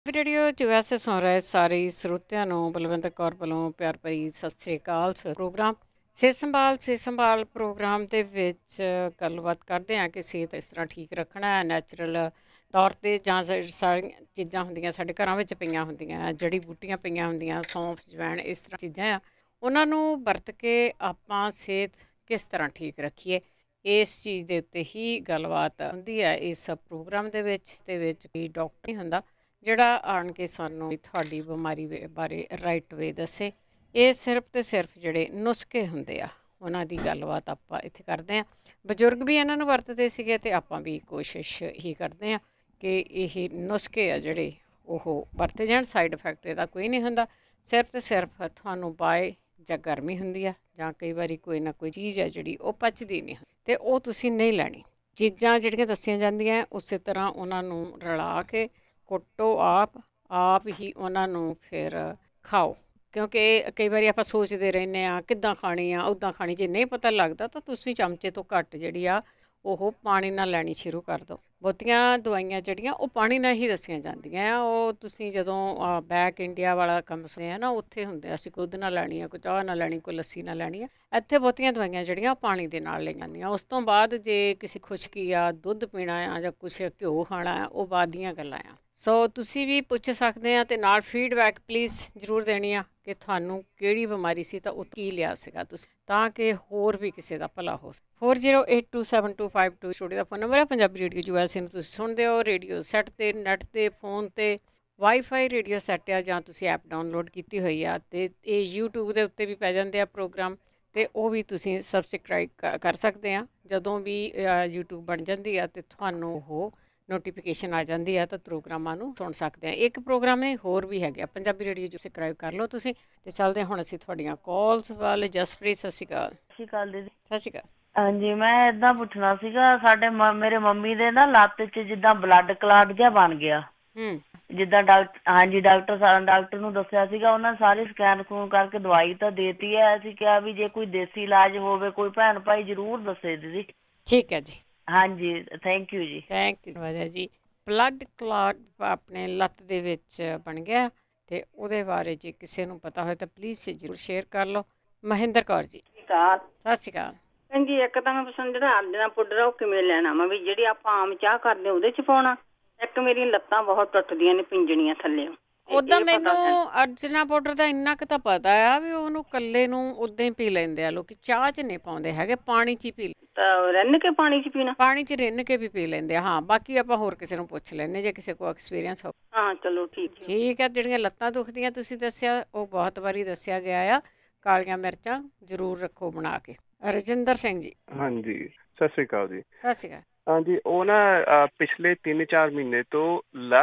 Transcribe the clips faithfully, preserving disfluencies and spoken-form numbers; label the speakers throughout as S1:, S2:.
S1: Radio ਚ ਵੈਸੇ ਸੁਣ ਰਹੇ ਸਾਰੇ ਸਰੋਤਿਆਂ ਨੂੰ ਬਲਵਿੰਦਰ ਕੌਰ ਵੱਲੋਂ ਪਿਆਰ ਭਰੀ ਸਤਿ ਸ੍ਰੀ ਅਕਾਲ। ਪ੍ਰੋਗਰਾਮ ਸਿਹਤ ਸੰਭਾਲ ਸਿਹਤ ਸੰਭਾਲ ਪ੍ਰੋਗਰਾਮ ਦੇ ਵਿੱਚ ਗੱਲਬਾਤ ਕਰਦੇ ਹਾਂ ਕਿ ਸਿਹਤ ਇਸ ਤਰ੍ਹਾਂ ਠੀਕ ਰੱਖਣਾ ਹੈ ਨੈਚੁਰਲ ਤੌਰ 'ਤੇ ਜਾਂ ਸਾਰੀਆਂ ਚੀਜ਼ਾਂ ਹੁੰਦੀਆਂ ਸਾਡੇ ਘਰਾਂ ਵਿੱਚ ਪਈਆਂ ਹੁੰਦੀਆਂ, ਜੜੀ ਬੂਟੀਆਂ ਪਈਆਂ ਹੁੰਦੀਆਂ, ਸੌਂਫ ਜਵੈਣ ਇਸ ਤਰ੍ਹਾਂ ਚੀਜ਼ਾਂ ਆ, ਉਹਨਾਂ ਨੂੰ ਵਰਤ ਕੇ ਆਪਾਂ ਸਿਹਤ ਕਿਸ ਤਰ੍ਹਾਂ ਠੀਕ ਰੱਖੀਏ, ਇਸ ਚੀਜ਼ ਦੇ ਉੱਤੇ ਹੀ ਗੱਲਬਾਤ ਹੁੰਦੀ ਹੈ ਇਸ ਪ੍ਰੋਗਰਾਮ ਦੇ ਵਿੱਚ। ਦੇ ਵਿੱਚ ਕੋਈ ਡਾਕਟਰ ਨਹੀਂ ਹੁੰਦਾ ਜਿਹੜਾ ਆਣ ਕੇ ਸਾਨੂੰ ਤੁਹਾਡੀ ਬਿਮਾਰੀ ਬਾਰੇ ਰਾਈਟ ਵੇ ਦੱਸੇ। ਇਹ ਸਿਰਫ ਅਤੇ ਸਿਰਫ ਜਿਹੜੇ ਨੁਸਖੇ ਹੁੰਦੇ ਆ ਉਹਨਾਂ ਦੀ ਗੱਲਬਾਤ ਆਪਾਂ ਇੱਥੇ ਕਰਦੇ ਹਾਂ। ਬਜ਼ੁਰਗ ਵੀ ਇਹਨਾਂ ਨੂੰ ਵਰਤਦੇ ਸੀਗੇ ਅਤੇ ਆਪਾਂ ਵੀ ਕੋਸ਼ਿਸ਼ ਹੀ ਕਰਦੇ ਹਾਂ ਕਿ ਇਹ ਨੁਸਖੇ ਆ ਜਿਹੜੇ ਉਹ ਵਰਤੇ ਜਾਣ। ਸਾਈਡ ਇਫੈਕਟ ਇਹਦਾ ਕੋਈ ਨਹੀਂ ਹੁੰਦਾ, ਸਿਰਫ ਅਤੇ ਸਿਰਫ ਤੁਹਾਨੂੰ ਬਾਏ ਜਾਂ ਗਰਮੀ ਹੁੰਦੀ ਆ ਜਾਂ ਕਈ ਵਾਰੀ ਕੋਈ ਨਾ ਕੋਈ ਚੀਜ਼ ਹੈ ਜਿਹੜੀ ਉਹ ਪਚਦੀ ਨਹੀਂ ਅਤੇ ਉਹ ਤੁਸੀਂ ਨਹੀਂ ਲੈਣੀ। ਚੀਜ਼ਾਂ ਜਿਹੜੀਆਂ ਦੱਸੀਆਂ ਜਾਂਦੀਆਂ ਉਸੇ ਤਰ੍ਹਾਂ ਉਹਨਾਂ ਨੂੰ ਰਲਾ ਕੇ ਕੁੱਟੋ, ਆਪ ਆਪ ਹੀ ਉਹਨਾਂ ਨੂੰ ਫਿਰ ਖਾਓ, ਕਿਉਂਕਿ ਕਈ ਵਾਰੀ ਆਪਾਂ ਸੋਚਦੇ ਰਹਿੰਦੇ ਹਾਂ ਕਿੱਦਾਂ ਖਾਣੀ ਆ ਉੱਦਾਂ ਖਾਣੀ। ਜੇ ਨਹੀਂ ਪਤਾ ਲੱਗਦਾ ਤਾਂ ਤੁਸੀਂ ਚਮਚੇ ਤੋਂ ਘੱਟ ਜਿਹੜੀ ਆ ਉਹ ਪਾਣੀ ਨਾਲ ਲੈਣੀ ਸ਼ੁਰੂ ਕਰ ਦਿਓ। ਬਹੁਤੀਆਂ ਦਵਾਈਆਂ ਜਿਹੜੀਆਂ ਉਹ ਪਾਣੀ ਨਾਲ ਹੀ ਦੱਸੀਆਂ ਜਾਂਦੀਆਂ ਆ। ਉਹ ਤੁਸੀਂ ਜਦੋਂ ਬੈਕ ਇੰਡੀਆ ਵਾਲਾ ਕੰਮ ਸੁਣਿਆ ਆ ਨਾ, ਉੱਥੇ ਹੁੰਦੇ ਅਸੀਂ ਕੋਈ ਦੁੱਧ ਨਾਲ ਲੈਣੀ ਆ, ਕੋਈ ਚਾਹ ਨਾਲ ਲੈਣੀ, ਕੋਈ ਲੱਸੀ ਨਾਲ ਲੈਣੀ ਆ। ਇੱਥੇ ਬਹੁਤੀਆਂ ਦਵਾਈਆਂ ਜਿਹੜੀਆਂ ਉਹ ਪਾਣੀ ਦੇ ਨਾਲ ਲੈ ਜਾਂਦੀਆਂ। ਉਸ ਤੋਂ ਬਾਅਦ ਜੇ ਕਿਸੇ ਖੁਸ਼ਕੀ ਆ, ਦੁੱਧ ਪੀਣਾ ਆ ਜਾਂ ਕੁਛ ਘਿਓ ਖਾਣਾ ਆ, ਉਹ ਬਾਅਦ ਦੀਆਂ ਗੱਲਾਂ ਆ। ਸੋ ਤੁਸੀਂ ਵੀ ਪੁੱਛ ਸਕਦੇ ਆ ਅਤੇ ਨਾਲ ਫੀਡਬੈਕ ਪਲੀਜ਼ ਜ਼ਰੂਰ ਦੇਣੀ ਆ ਕਿ ਤੁਹਾਨੂੰ ਕਿਹੜੀ ਬਿਮਾਰੀ ਸੀ ਤਾਂ ਉਹ ਕੀ ਲਿਆ ਸੀਗਾ ਤੁਸੀਂ, ਤਾਂ ਕਿ ਹੋਰ ਵੀ ਕਿਸੇ ਦਾ ਭਲਾ ਹੋ ਸਕੇ। Four zero eight two seven two five two studio ਦਾ ਫੋਨ ਨੰਬਰ ਹੈ। Punjabi radio U S A ਨੂੰ ਤੁਸੀਂ ਸੁਣਦੇ ਹੋ ਰੇਡੀਓ ਸੈੱਟ 'ਤੇ, ਨੈੱਟ 'ਤੇ, ਫੋਨ 'ਤੇ, ਵਾਈਫਾਈ ਰੇਡੀਓ ਸੈੱਟ ਆ ਜਾਂ ਤੁਸੀਂ ਐਪ ਡਾਊਨਲੋਡ ਕੀਤੀ ਹੋਈ ਆ ਅਤੇ ਇਹ ਯੂਟਿਊਬ ਦੇ ਉੱਤੇ ਵੀ ਪੈ ਜਾਂਦੇ ਆ ਪ੍ਰੋਗਰਾਮ, ਅਤੇ ਉਹ ਵੀ ਤੁਸੀਂ ਸਬਸਕ੍ਰਾਈਬ ਕ ਕਰ ਸਕਦੇ ਆ। ਜਦੋਂ ਵੀ ਯੂਟਿਊਬ ਬਣ ਜਾਂਦੀ ਆ ਅਤੇ ਤੁਹਾਨੂੰ ਉਹ ਨੋਟੀਫਿਕੇਸ਼ਨ ਆ ਜਾਂਦੀ ਆ ਤਾਂ ਪ੍ਰੋਗਰਾਮਾਂ ਨੂੰ ਸੁਣ ਸਕਦੇ ਆ। ਇੱਕ ਪ੍ਰੋਗਰਾਮ ਨਹੀਂ ਹੋਰ ਵੀ ਹੈਗੇ ਆ, ਪੰਜਾਬੀ ਰੇਡੀਓ ਸਬਸਕ੍ਰਾਈਬ ਕਰ ਲਓ ਤੁਸੀਂ। ਅਤੇ ਚੱਲਦੇ ਹੁਣ ਅਸੀਂ ਤੁਹਾਡੀਆਂ ਕਾਲਸ ਵੱਲ। ਜਸਪ੍ਰੀਤ ਸਤਿ ਸ਼੍ਰੀ ਅਕਾਲ।
S2: ਸਤਿ ਸ਼੍ਰੀ ਅਕਾਲ ਦੀਦੀ।
S1: ਸਤਿ ਸ਼੍ਰੀ ਅਕਾਲ।
S2: ਹਾਂਜੀ, ਮੈਂ ਏਦਾਂ ਪੁੱਛਣਾ ਸੀਗਾ, ਸਾਡੇ ਮੇਰੇ ਮੰਮੀ ਦੇ ਨਾ ਲੱਤ 'ਚ ਜਿੱਦਾਂ ਬਲੱਡ ਕਲਾਟ ਜਿਹਾ ਬਣ ਗਿਆ।
S1: ਹੂੰ
S2: ਜਿੱਦਾਂ ਡਾਕਟਰ ਹਾਂਜੀ ਡਾਕਟਰ ਸਾ ਡਾਕਟਰ ਨੂੰ ਦੱਸਿਆ ਸੀਗਾ, ਉਹਨਾਂ ਨੇ ਸਾਰੀ ਸਕੈਨ ਸਕੂਨ ਕਰਕੇ ਦਵਾਈ ਤਾਂ ਦੇਤੀ ਹੈ। ਅਸੀਂ ਕਿਹਾ ਵੀ ਜੇ ਕੋਈ ਦੇਸੀ ਇਲਾਜ ਹੋਵੇ ਕੋਈ ਭੈਣ ਭਾਈ ਜ਼ਰੂਰ ਦੱਸੇ ਦੀਦੀ।
S1: ਠੀਕ ਹੈ ਜੀ।
S2: ਹਾਂਜੀ, ਥੈਂਕ ਯੂ ਜੀ।
S1: ਥੈਂਕ ਯੂ ਵਧੀਆ ਜੀ। ਬਲੱਡ ਕਲਾਟ ਆਪਣੇ ਲੱਤ ਦੇ ਵਿੱਚ ਬਣ ਗਿਆ ਅਤੇ ਉਹਦੇ ਬਾਰੇ ਜੇ ਕਿਸੇ ਨੂੰ ਪਤਾ ਹੋਏ ਤਾਂ ਪਲੀਜ਼ ਜ਼ਰੂਰ ਸ਼ੇਅਰ ਕਰ ਲਓ। ਮਹਿੰਦਰ ਕੌਰ ਜੀ। ਸਤਿ ਸ਼੍ਰੀ ਅਕਾਲ
S3: ਭੈਣ ਜੀ। ਇੱਕ ਤਾਂ ਮੈਂ ਪਸੰਦ ਜਿਹੜਾ ਆਂਦਣਾ ਪਾਊਡਰ ਉਹ ਕਿਵੇਂ ਲੈਣਾ ਵਾ, ਵੀ ਜਿਹੜੀ ਆਪਾਂ ਆਮ ਚਾਹ ਕਰਦੇ ਉਹਦੇ 'ਚ ਪਾਉਣਾ। ਇੱਕ ਮੇਰੀਆਂ ਲੱਤਾਂ ਬਹੁਤ ਟੁੱਟਦੀਆਂ ਨੇ ਪਿੰਜਣੀਆਂ ਥੱਲੇ।
S1: ਉੱਦਾਂ ਮੈਨੂੰ ਅਰਜਨਾ ਪਾਊਡਰ ਦਾ ਇੰਨਾ ਕੁ ਤਾਂ ਪਤਾ ਆ ਵੀ ਉਹਨੂੰ ਇਕੱਲੇ ਨੂੰ ਉੱਦਾਂ ਹੀ ਪੀ ਲੈਂਦੇ ਆ ਲੋਕ, ਚਾਹ 'ਚ ਨਹੀਂ ਪਾਉਂਦੇ ਹੈਗੇ, ਪਾਣੀ 'ਚ ਹੀ ਪੀ
S3: ਤਾਂ ਰਿੰਨ ਕੇ ਪਾਣੀ 'ਚ ਪੀਣਾ,
S1: ਪਾਣੀ 'ਚ ਰਿੰਨ ਕੇ ਵੀ ਪੀ ਲੈਂਦੇ ਆ। ਹਾਂ, ਬਾਕੀ ਆਪਾਂ ਹੋਰ ਕਿਸੇ ਨੂੰ ਪੁੱਛ ਲੈਂਦੇ ਜੇ ਕਿਸੇ ਕੋਲ ਐਕਸਪੀਰੀਅੰਸ ਹੋ।
S3: ਹਾਂ ਚਲੋ ਠੀਕ
S1: ਠੀਕ ਹੈ। ਜਿਹੜੀਆਂ ਲੱਤਾਂ ਦੁਖਦੀਆਂ ਤੁਸੀਂ ਦੱਸਿਆ ਉਹ ਬਹੁਤ ਵਾਰੀ ਦੱਸਿਆ ਗਿਆ ਆ। ਕਾਲੀਆਂ ਮਿਰਚਾਂ ਜ਼ਰੂਰ ਰੱਖੋ ਬਣਾ ਕੇ। ਰਜਿੰਦਰ ਸਿੰਘ ਜੀ।
S4: ਹਾਂਜੀ, ਸਤਿ ਸ਼੍ਰੀ ਅਕਾਲ ਜੀ।
S1: ਸਤਿ ਸ਼੍ਰੀ ਅਕਾਲ।
S4: ਹਾਂਜੀ, ਉਹ ਨਾ ਪਿਛਲੇ ਤਿੰਨ ਚਾਰ ਮਹੀਨੇ ਤੋਂ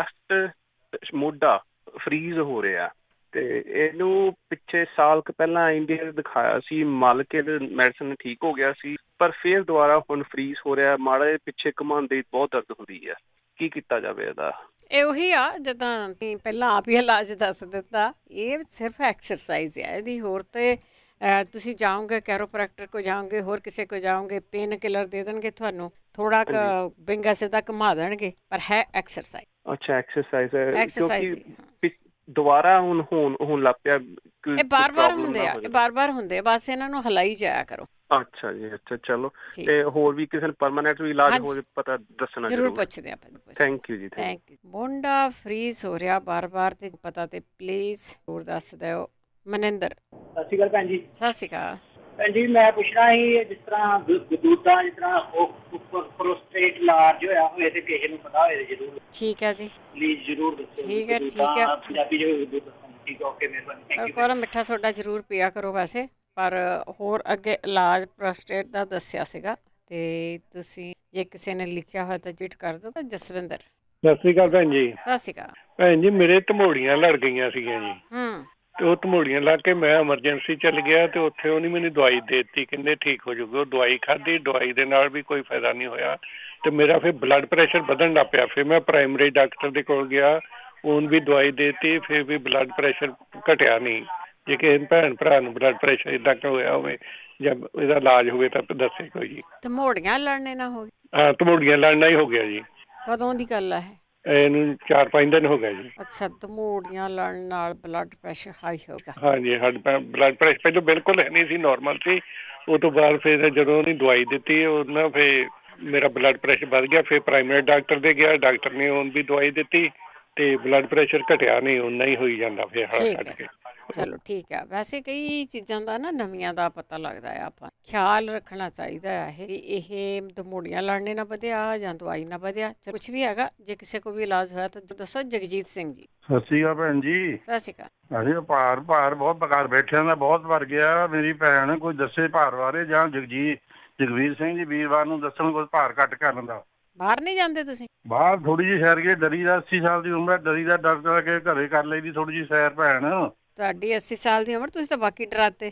S4: ਲੈਫਟ ਮੋਢਾ ਫਰੀਜ਼ ਹੋ ਰਿਹਾ ਅਤੇ ਇਹਨੂੰ ਪਿੱਛੇ ਸਾਲ ਕੁ ਪਹਿਲਾਂ ਇੰਡੀਆ ਦਿਖਾਇਆ ਸੀ, ਮਲ ਕੇ ਮੈਡੀਸਨ ਠੀਕ ਹੋ ਗਿਆ ਸੀ, ਪਰ ਫਿਰ ਦੁਬਾਰਾ ਹੁਣ ਫਰੀਜ਼ ਹੋ ਰਿਹਾ। ਮਾੜਾ ਜਿਹਾ ਪਿੱਛੇ ਘੁਮਾਉਂਦੇ ਬਹੁਤ ਦਰਦ ਹੁੰਦੀ ਹੈ, ਕੀ ਕੀਤਾ ਜਾਵੇ ਇਹਦਾ?
S1: ਇਹ ਉਹੀ ਆ ਜਿੱਦਾਂ ਪਹਿਲਾਂ ਆਪ ਹੀ ਇਲਾਜ ਦੱਸ ਦਿੱਤਾ। ਇਹ ਸਿਰਫ ਐਕਸਰਸਾਈਜ਼ ਆ ਇਹਦੀ, ਹੋਰ ਤਾਂ ਤੁਸੀਂ ਜਾਓਗੇ ਕੈਰੋਪ੍ਰੈਕਟਰ ਕੋਲ ਜਾਓਗੇ, ਹੋਰ ਕਿਸੇ ਕੋਲ ਜਾਓਗੇ, ਪੇਨ ਕਿਲਰ ਦੇ ਦੇਣਗੇ ਤੁਹਾਨੂੰ, ਥੋੜਾ ਕੁ ਵਿੰਗਾ ਸਿੱਧਾ ਘੁਮਾ ਦੇਣਗੇ, ਪਰ ਹੈ ਐਕਸਰਸਾਈਜ਼।
S4: ਅੱਛਾ, ਐਕਸਰਸਾਈਜ਼ ਹੈ।
S1: ਐਕਸਰਸਾਈਜ਼
S4: ਦੁਬਾਰਾ ਹੁਣ ਹੋਣ ਹੋਣ ਲੱਗ ਪਿਆ।
S1: ਇਹ ਬਾਰ ਬਾਰ ਹੁੰਦੇ ਆ, ਇਹ ਬਾਰ ਬਾਰ ਹੁੰਦੇ ਆ, ਬਸ ਇਹਨਾਂ ਨੂੰ ਹਲਾਈ ਜਾਇਆ ਕਰੋ।
S4: ਅੱਛਾ ਜੀ, ਅੱਛਾ ਚਲੋ। ਤੇ ਹੋਰ ਵੀ ਕਿਸੇ ਨੂੰ ਪਰਮਾਨੈਂਟ ਵੀ ਇਲਾਜ ਹੋ ਪਤਾ ਦੱਸਣਾ
S1: ਜ਼ਰੂਰ ਪੁੱਛਦੇ ਆ।
S4: ਥੈਂਕ ਯੂ ਜੀ।
S1: Thank you. ਮੁੰਡਾ ਫਰੀਜ਼ ਹੋ ਰਿਹਾ ਬਾਰ ਬਾਰ ਤੇ ਪਤਾ ਤੇ ਪਲੀਜ਼ ਜ਼ਰੂਰ ਦੱਸ ਦਿਓ। ਮਨਿੰਦਰ।
S5: ਸਤਿ ਸ਼੍ਰੀ ਅਕਾਲ ਭੈਣ ਜੀ।
S1: ਸਤਿ ਸ਼੍ਰੀ ਅਕਾਲ
S5: ਭੈਣ ਜੀ। ਮੈਂ ਪੁੱਛਣਾ ਸੀ, ਜਿਸ ਤਰ੍ਹਾਂ ਗਦੂਦਾਂ ਜਿਸ ਤਰ੍ਹਾਂ ਉਹ ਪ੍ਰੋਸਟੇਟ ਲਾਰਜ ਹੋਇਆ ਹੋਏ ਤੇ ਕਿਸੇ ਨੂੰ ਪਤਾ ਹੋਏ ਜ਼ਰੂਰ।
S1: ਠੀਕ ਹੈ ਜੀ,
S5: ਪਲੀਜ਼ ਜ਼ਰੂਰ ਦੱਸੋ।
S1: ਠੀਕ ਹੈ ਠੀਕ ਹੈ।
S5: ਪੰਜਾਬੀ ਜੋ ਠੀਕ ਹੈ, ਓਕੇ, ਮਿਹਰਬਾਨੀ।
S1: ਕੋਰ ਮਿੱਠਾ ਸੋਡਾ ਜ਼ਰੂਰ ਪੀਆ ਕਰੋ ਵੈਸੇ, ਪਰ ਹੋਰ ਅੱਗੇ ਇਲਾਜ ਪ੍ਰੋਸਟੇਟ ਦਾ ਦੱਸਿਆ ਸੀਗਾ ਅਤੇ ਤੁਸੀਂ ਜੇ ਕਿਸੇ ਨੇ ਲਿਖਿਆ ਹੋਇਆ ਤਾਂ ਜਿਟ ਕਰ ਦਿਓ। ਜਸਵਿੰਦਰ।
S6: ਸਤਿ ਸ਼੍ਰੀ ਅਕਾਲ ਭੈਣ ਜੀ।
S1: ਸਤਿ ਸ਼੍ਰੀ ਅਕਾਲ
S6: ਭੈਣ ਜੀ। ਮੇਰੇ ਧਮੋੜੀਆਂ ਲੜ ਗਈਆਂ ਸੀਗੀਆਂ ਜੀ,
S1: ਹੂੰ
S6: ਤੇ ਉਹ ਧਮੋੜੀਆਂ ਲੱਗ ਕੇ ਮੈਂ ਐਮਰਜੈਂਸੀ ਚੱਲ ਗਿਆ ਤੇ ਉੱਥੇ ਉਹਨੇ ਮੈਨੂੰ ਦਵਾਈ ਦੇ ਦਿੱਤੀ, ਕਹਿੰਦੇ ਠੀਕ ਹੋ ਜਾਊਗਾ। ਉਹ ਦਵਾਈ ਖਾਧੀ, ਦਵਾਈ ਦੇ ਨਾਲ ਵੀ ਕੋਈ ਫਾਇਦਾ ਨਹੀਂ ਹੋਇਆ ਤੇ ਮੇਰਾ ਫਿਰ ਬਲੱਡ ਪ੍ਰੈਸ਼ਰ ਵਧਣ ਲੱਗ ਪਿਆ। ਫਿਰ ਮੈਂ ਪ੍ਰਾਇਮਰੀ ਡਾਕਟਰ ਦੇ ਕੋਲ ਗਿਆ, ਉਹਨੂੰ ਵੀ ਦਵਾਈ ਦੇ ਦਿੱਤੀ, ਫਿਰ ਵੀ ਬਲੱਡ ਪ੍ਰੈਸ਼ਰ ਘਟਿਆ ਨਹੀਂ। ਜੇ ਕਿਸੇ ਭੈਣ ਭਰਾ ਨੂੰ ਬਲੱਡ ਪ੍ਰੈਸ਼ਰ ਇੱਦਾਂ ਕਿ ਹੋਇਆ ਹੋਵੇ ਜਾਂ ਇਹਦਾ ਇਲਾਜ ਹੋਵੇ ਤਾਂ ਦੱਸੇ ਕੋਈ ਜੀ।
S1: ਧਮੋੜੀਆਂ ਲੜਨੇ ਨਾ ਹੋਵੇ?
S6: ਹਾਂ, ਧਮੋੜੀਆਂ ਲੜਨਾ ਹੀ ਹੋ ਗਿਆ ਜੀ।
S1: ਕਦੋਂ ਦੀ ਗੱਲ ਹੈ?
S6: ਇਹਨੂੰ ਚਾਰ ਪੰਜ ਦਿਨ ਹੋ ਗਏ ਜੀ।
S1: ਅੱਛਾ, ਧਮੂੜੀਆਂ ਲੜਨ ਨਾਲ ਬਲੱਡ ਪ੍ਰੈਸ਼ਰ ਹਾਈ ਹੋ ਗਿਆ?
S6: ਹਾਂਜੀ, ਸਾਡਾ ਬਲੱਡ ਪ੍ਰੈਸ਼ਰ ਪਹਿਲਾਂ ਬਿਲਕੁਲ ਹੈ ਨਹੀਂ ਸੀ, ਨੋਰਮਲ ਸੀ। ਉਹ ਤੋਂ ਬਾਅਦ ਫਿਰ ਜਦੋਂ ਉਹਨੇ ਦਵਾਈ ਦਿੱਤੀ ਉਹਨਾਂ ਫਿਰ ਮੇਰਾ ਬਲੱਡ ਪ੍ਰੈਸ਼ਰ ਵੱਧ ਗਿਆ। ਫਿਰ ਪ੍ਰਾਇਮਰੀ ਡਾਕਟਰ ਦੇ ਗਿਆ, ਡਾਕਟਰ ਨੇ ਉਹਨ ਵੀ ਦਵਾਈ ਦਿੱਤੀ ਤੇ ਬਲੱਡ ਪ੍ਰੈਸ਼ਰ ਘਟਿਆ ਨਹੀਂ, ਓਨਾ ਹੀ ਹੋਈ ਜਾਂਦਾ ਫਿਰ ਹਟ ਕੇ।
S1: ਚਲੋ ਠੀਕ ਹੈ। ਵੈਸੇ ਕਈ ਚੀਜ਼ਾਂ ਦਾ ਨਾ ਨਵੀਆਂ ਦਾ ਪਤਾ ਲੱਗਦਾ ਹੈ, ਆਪਾਂ ਖਿਆਲ ਰੱਖਣਾ ਚਾਹੀਦਾ ਹੈ ਕਿ ਇਹ ਧਮੂੜੀਆਂ ਲੜਨੇ ਨਾ ਵਧਿਆ ਜਾਂ ਦਵਾਈ ਨਾ ਵਧਿਆ, ਕੁਛ ਵੀ ਹੈਗਾ। ਜੇ ਕਿਸੇ ਕੋ ਵੀ ਇਲਾਜ ਹੋਇਆ ਤਾਂ ਦੱਸੋ। ਜਗਜੀਤ ਸਿੰਘ ਜੀ
S7: ਸਤਿ ਸ਼੍ਰੀ ਅਕਾਲ ਭੈਣ ਜੀ।
S1: ਸਤਿ ਸ਼੍ਰੀ ਅਕਾਲ।
S7: ਅਸੀਂ ਭਾਰ ਭਾਰ ਬਹੁਤ ਬਕਾਰ ਬੈਠਿਆਂ ਦਾ ਬਹੁਤ ਭਰ ਗਿਆ। ਮੇਰੀ ਭੈਣ ਕੋਈ ਦੱਸੇ ਭਾਰ ਬਾਰੇ, ਜਾਂ ਜਗਜੀਤ ਜਗਵੀਰ ਸਿੰਘ ਜੀ ਵੀਰਵਾਰ ਨੂੰ ਦੱਸਣ ਕੋਈ ਭਾਰ ਘੱਟ ਕਰਨ ਦਾ।
S1: ਬਾਹਰ ਨਹੀਂ ਜਾਂਦੇ ਤੁਸੀਂ?
S7: ਬਾਹਰ ਥੋੜੀ ਜਿਹੀ ਸੈਰ ਕੇ ਡਰੀ ਦਾ, ਅੱਸੀ ਸਾਲ ਦੀ ਉਮਰ, ਡਰੀ ਦਾ ਡਾਕਟਰ ਕੇ ਘਰੇ ਕਰ ਲਈ ਦੀ ਥੋੜੀ ਜਿਹੀ ਸੈਰ। ਭੈਣ
S1: ਤੁਹਾਡੀ ਅੱਸੀ ਸਾਲ ਦੀ ਉਮਰ, ਤੁਸੀਂ ਤਾਂ ਬਾਕੀ ਡਰਾਤੇ।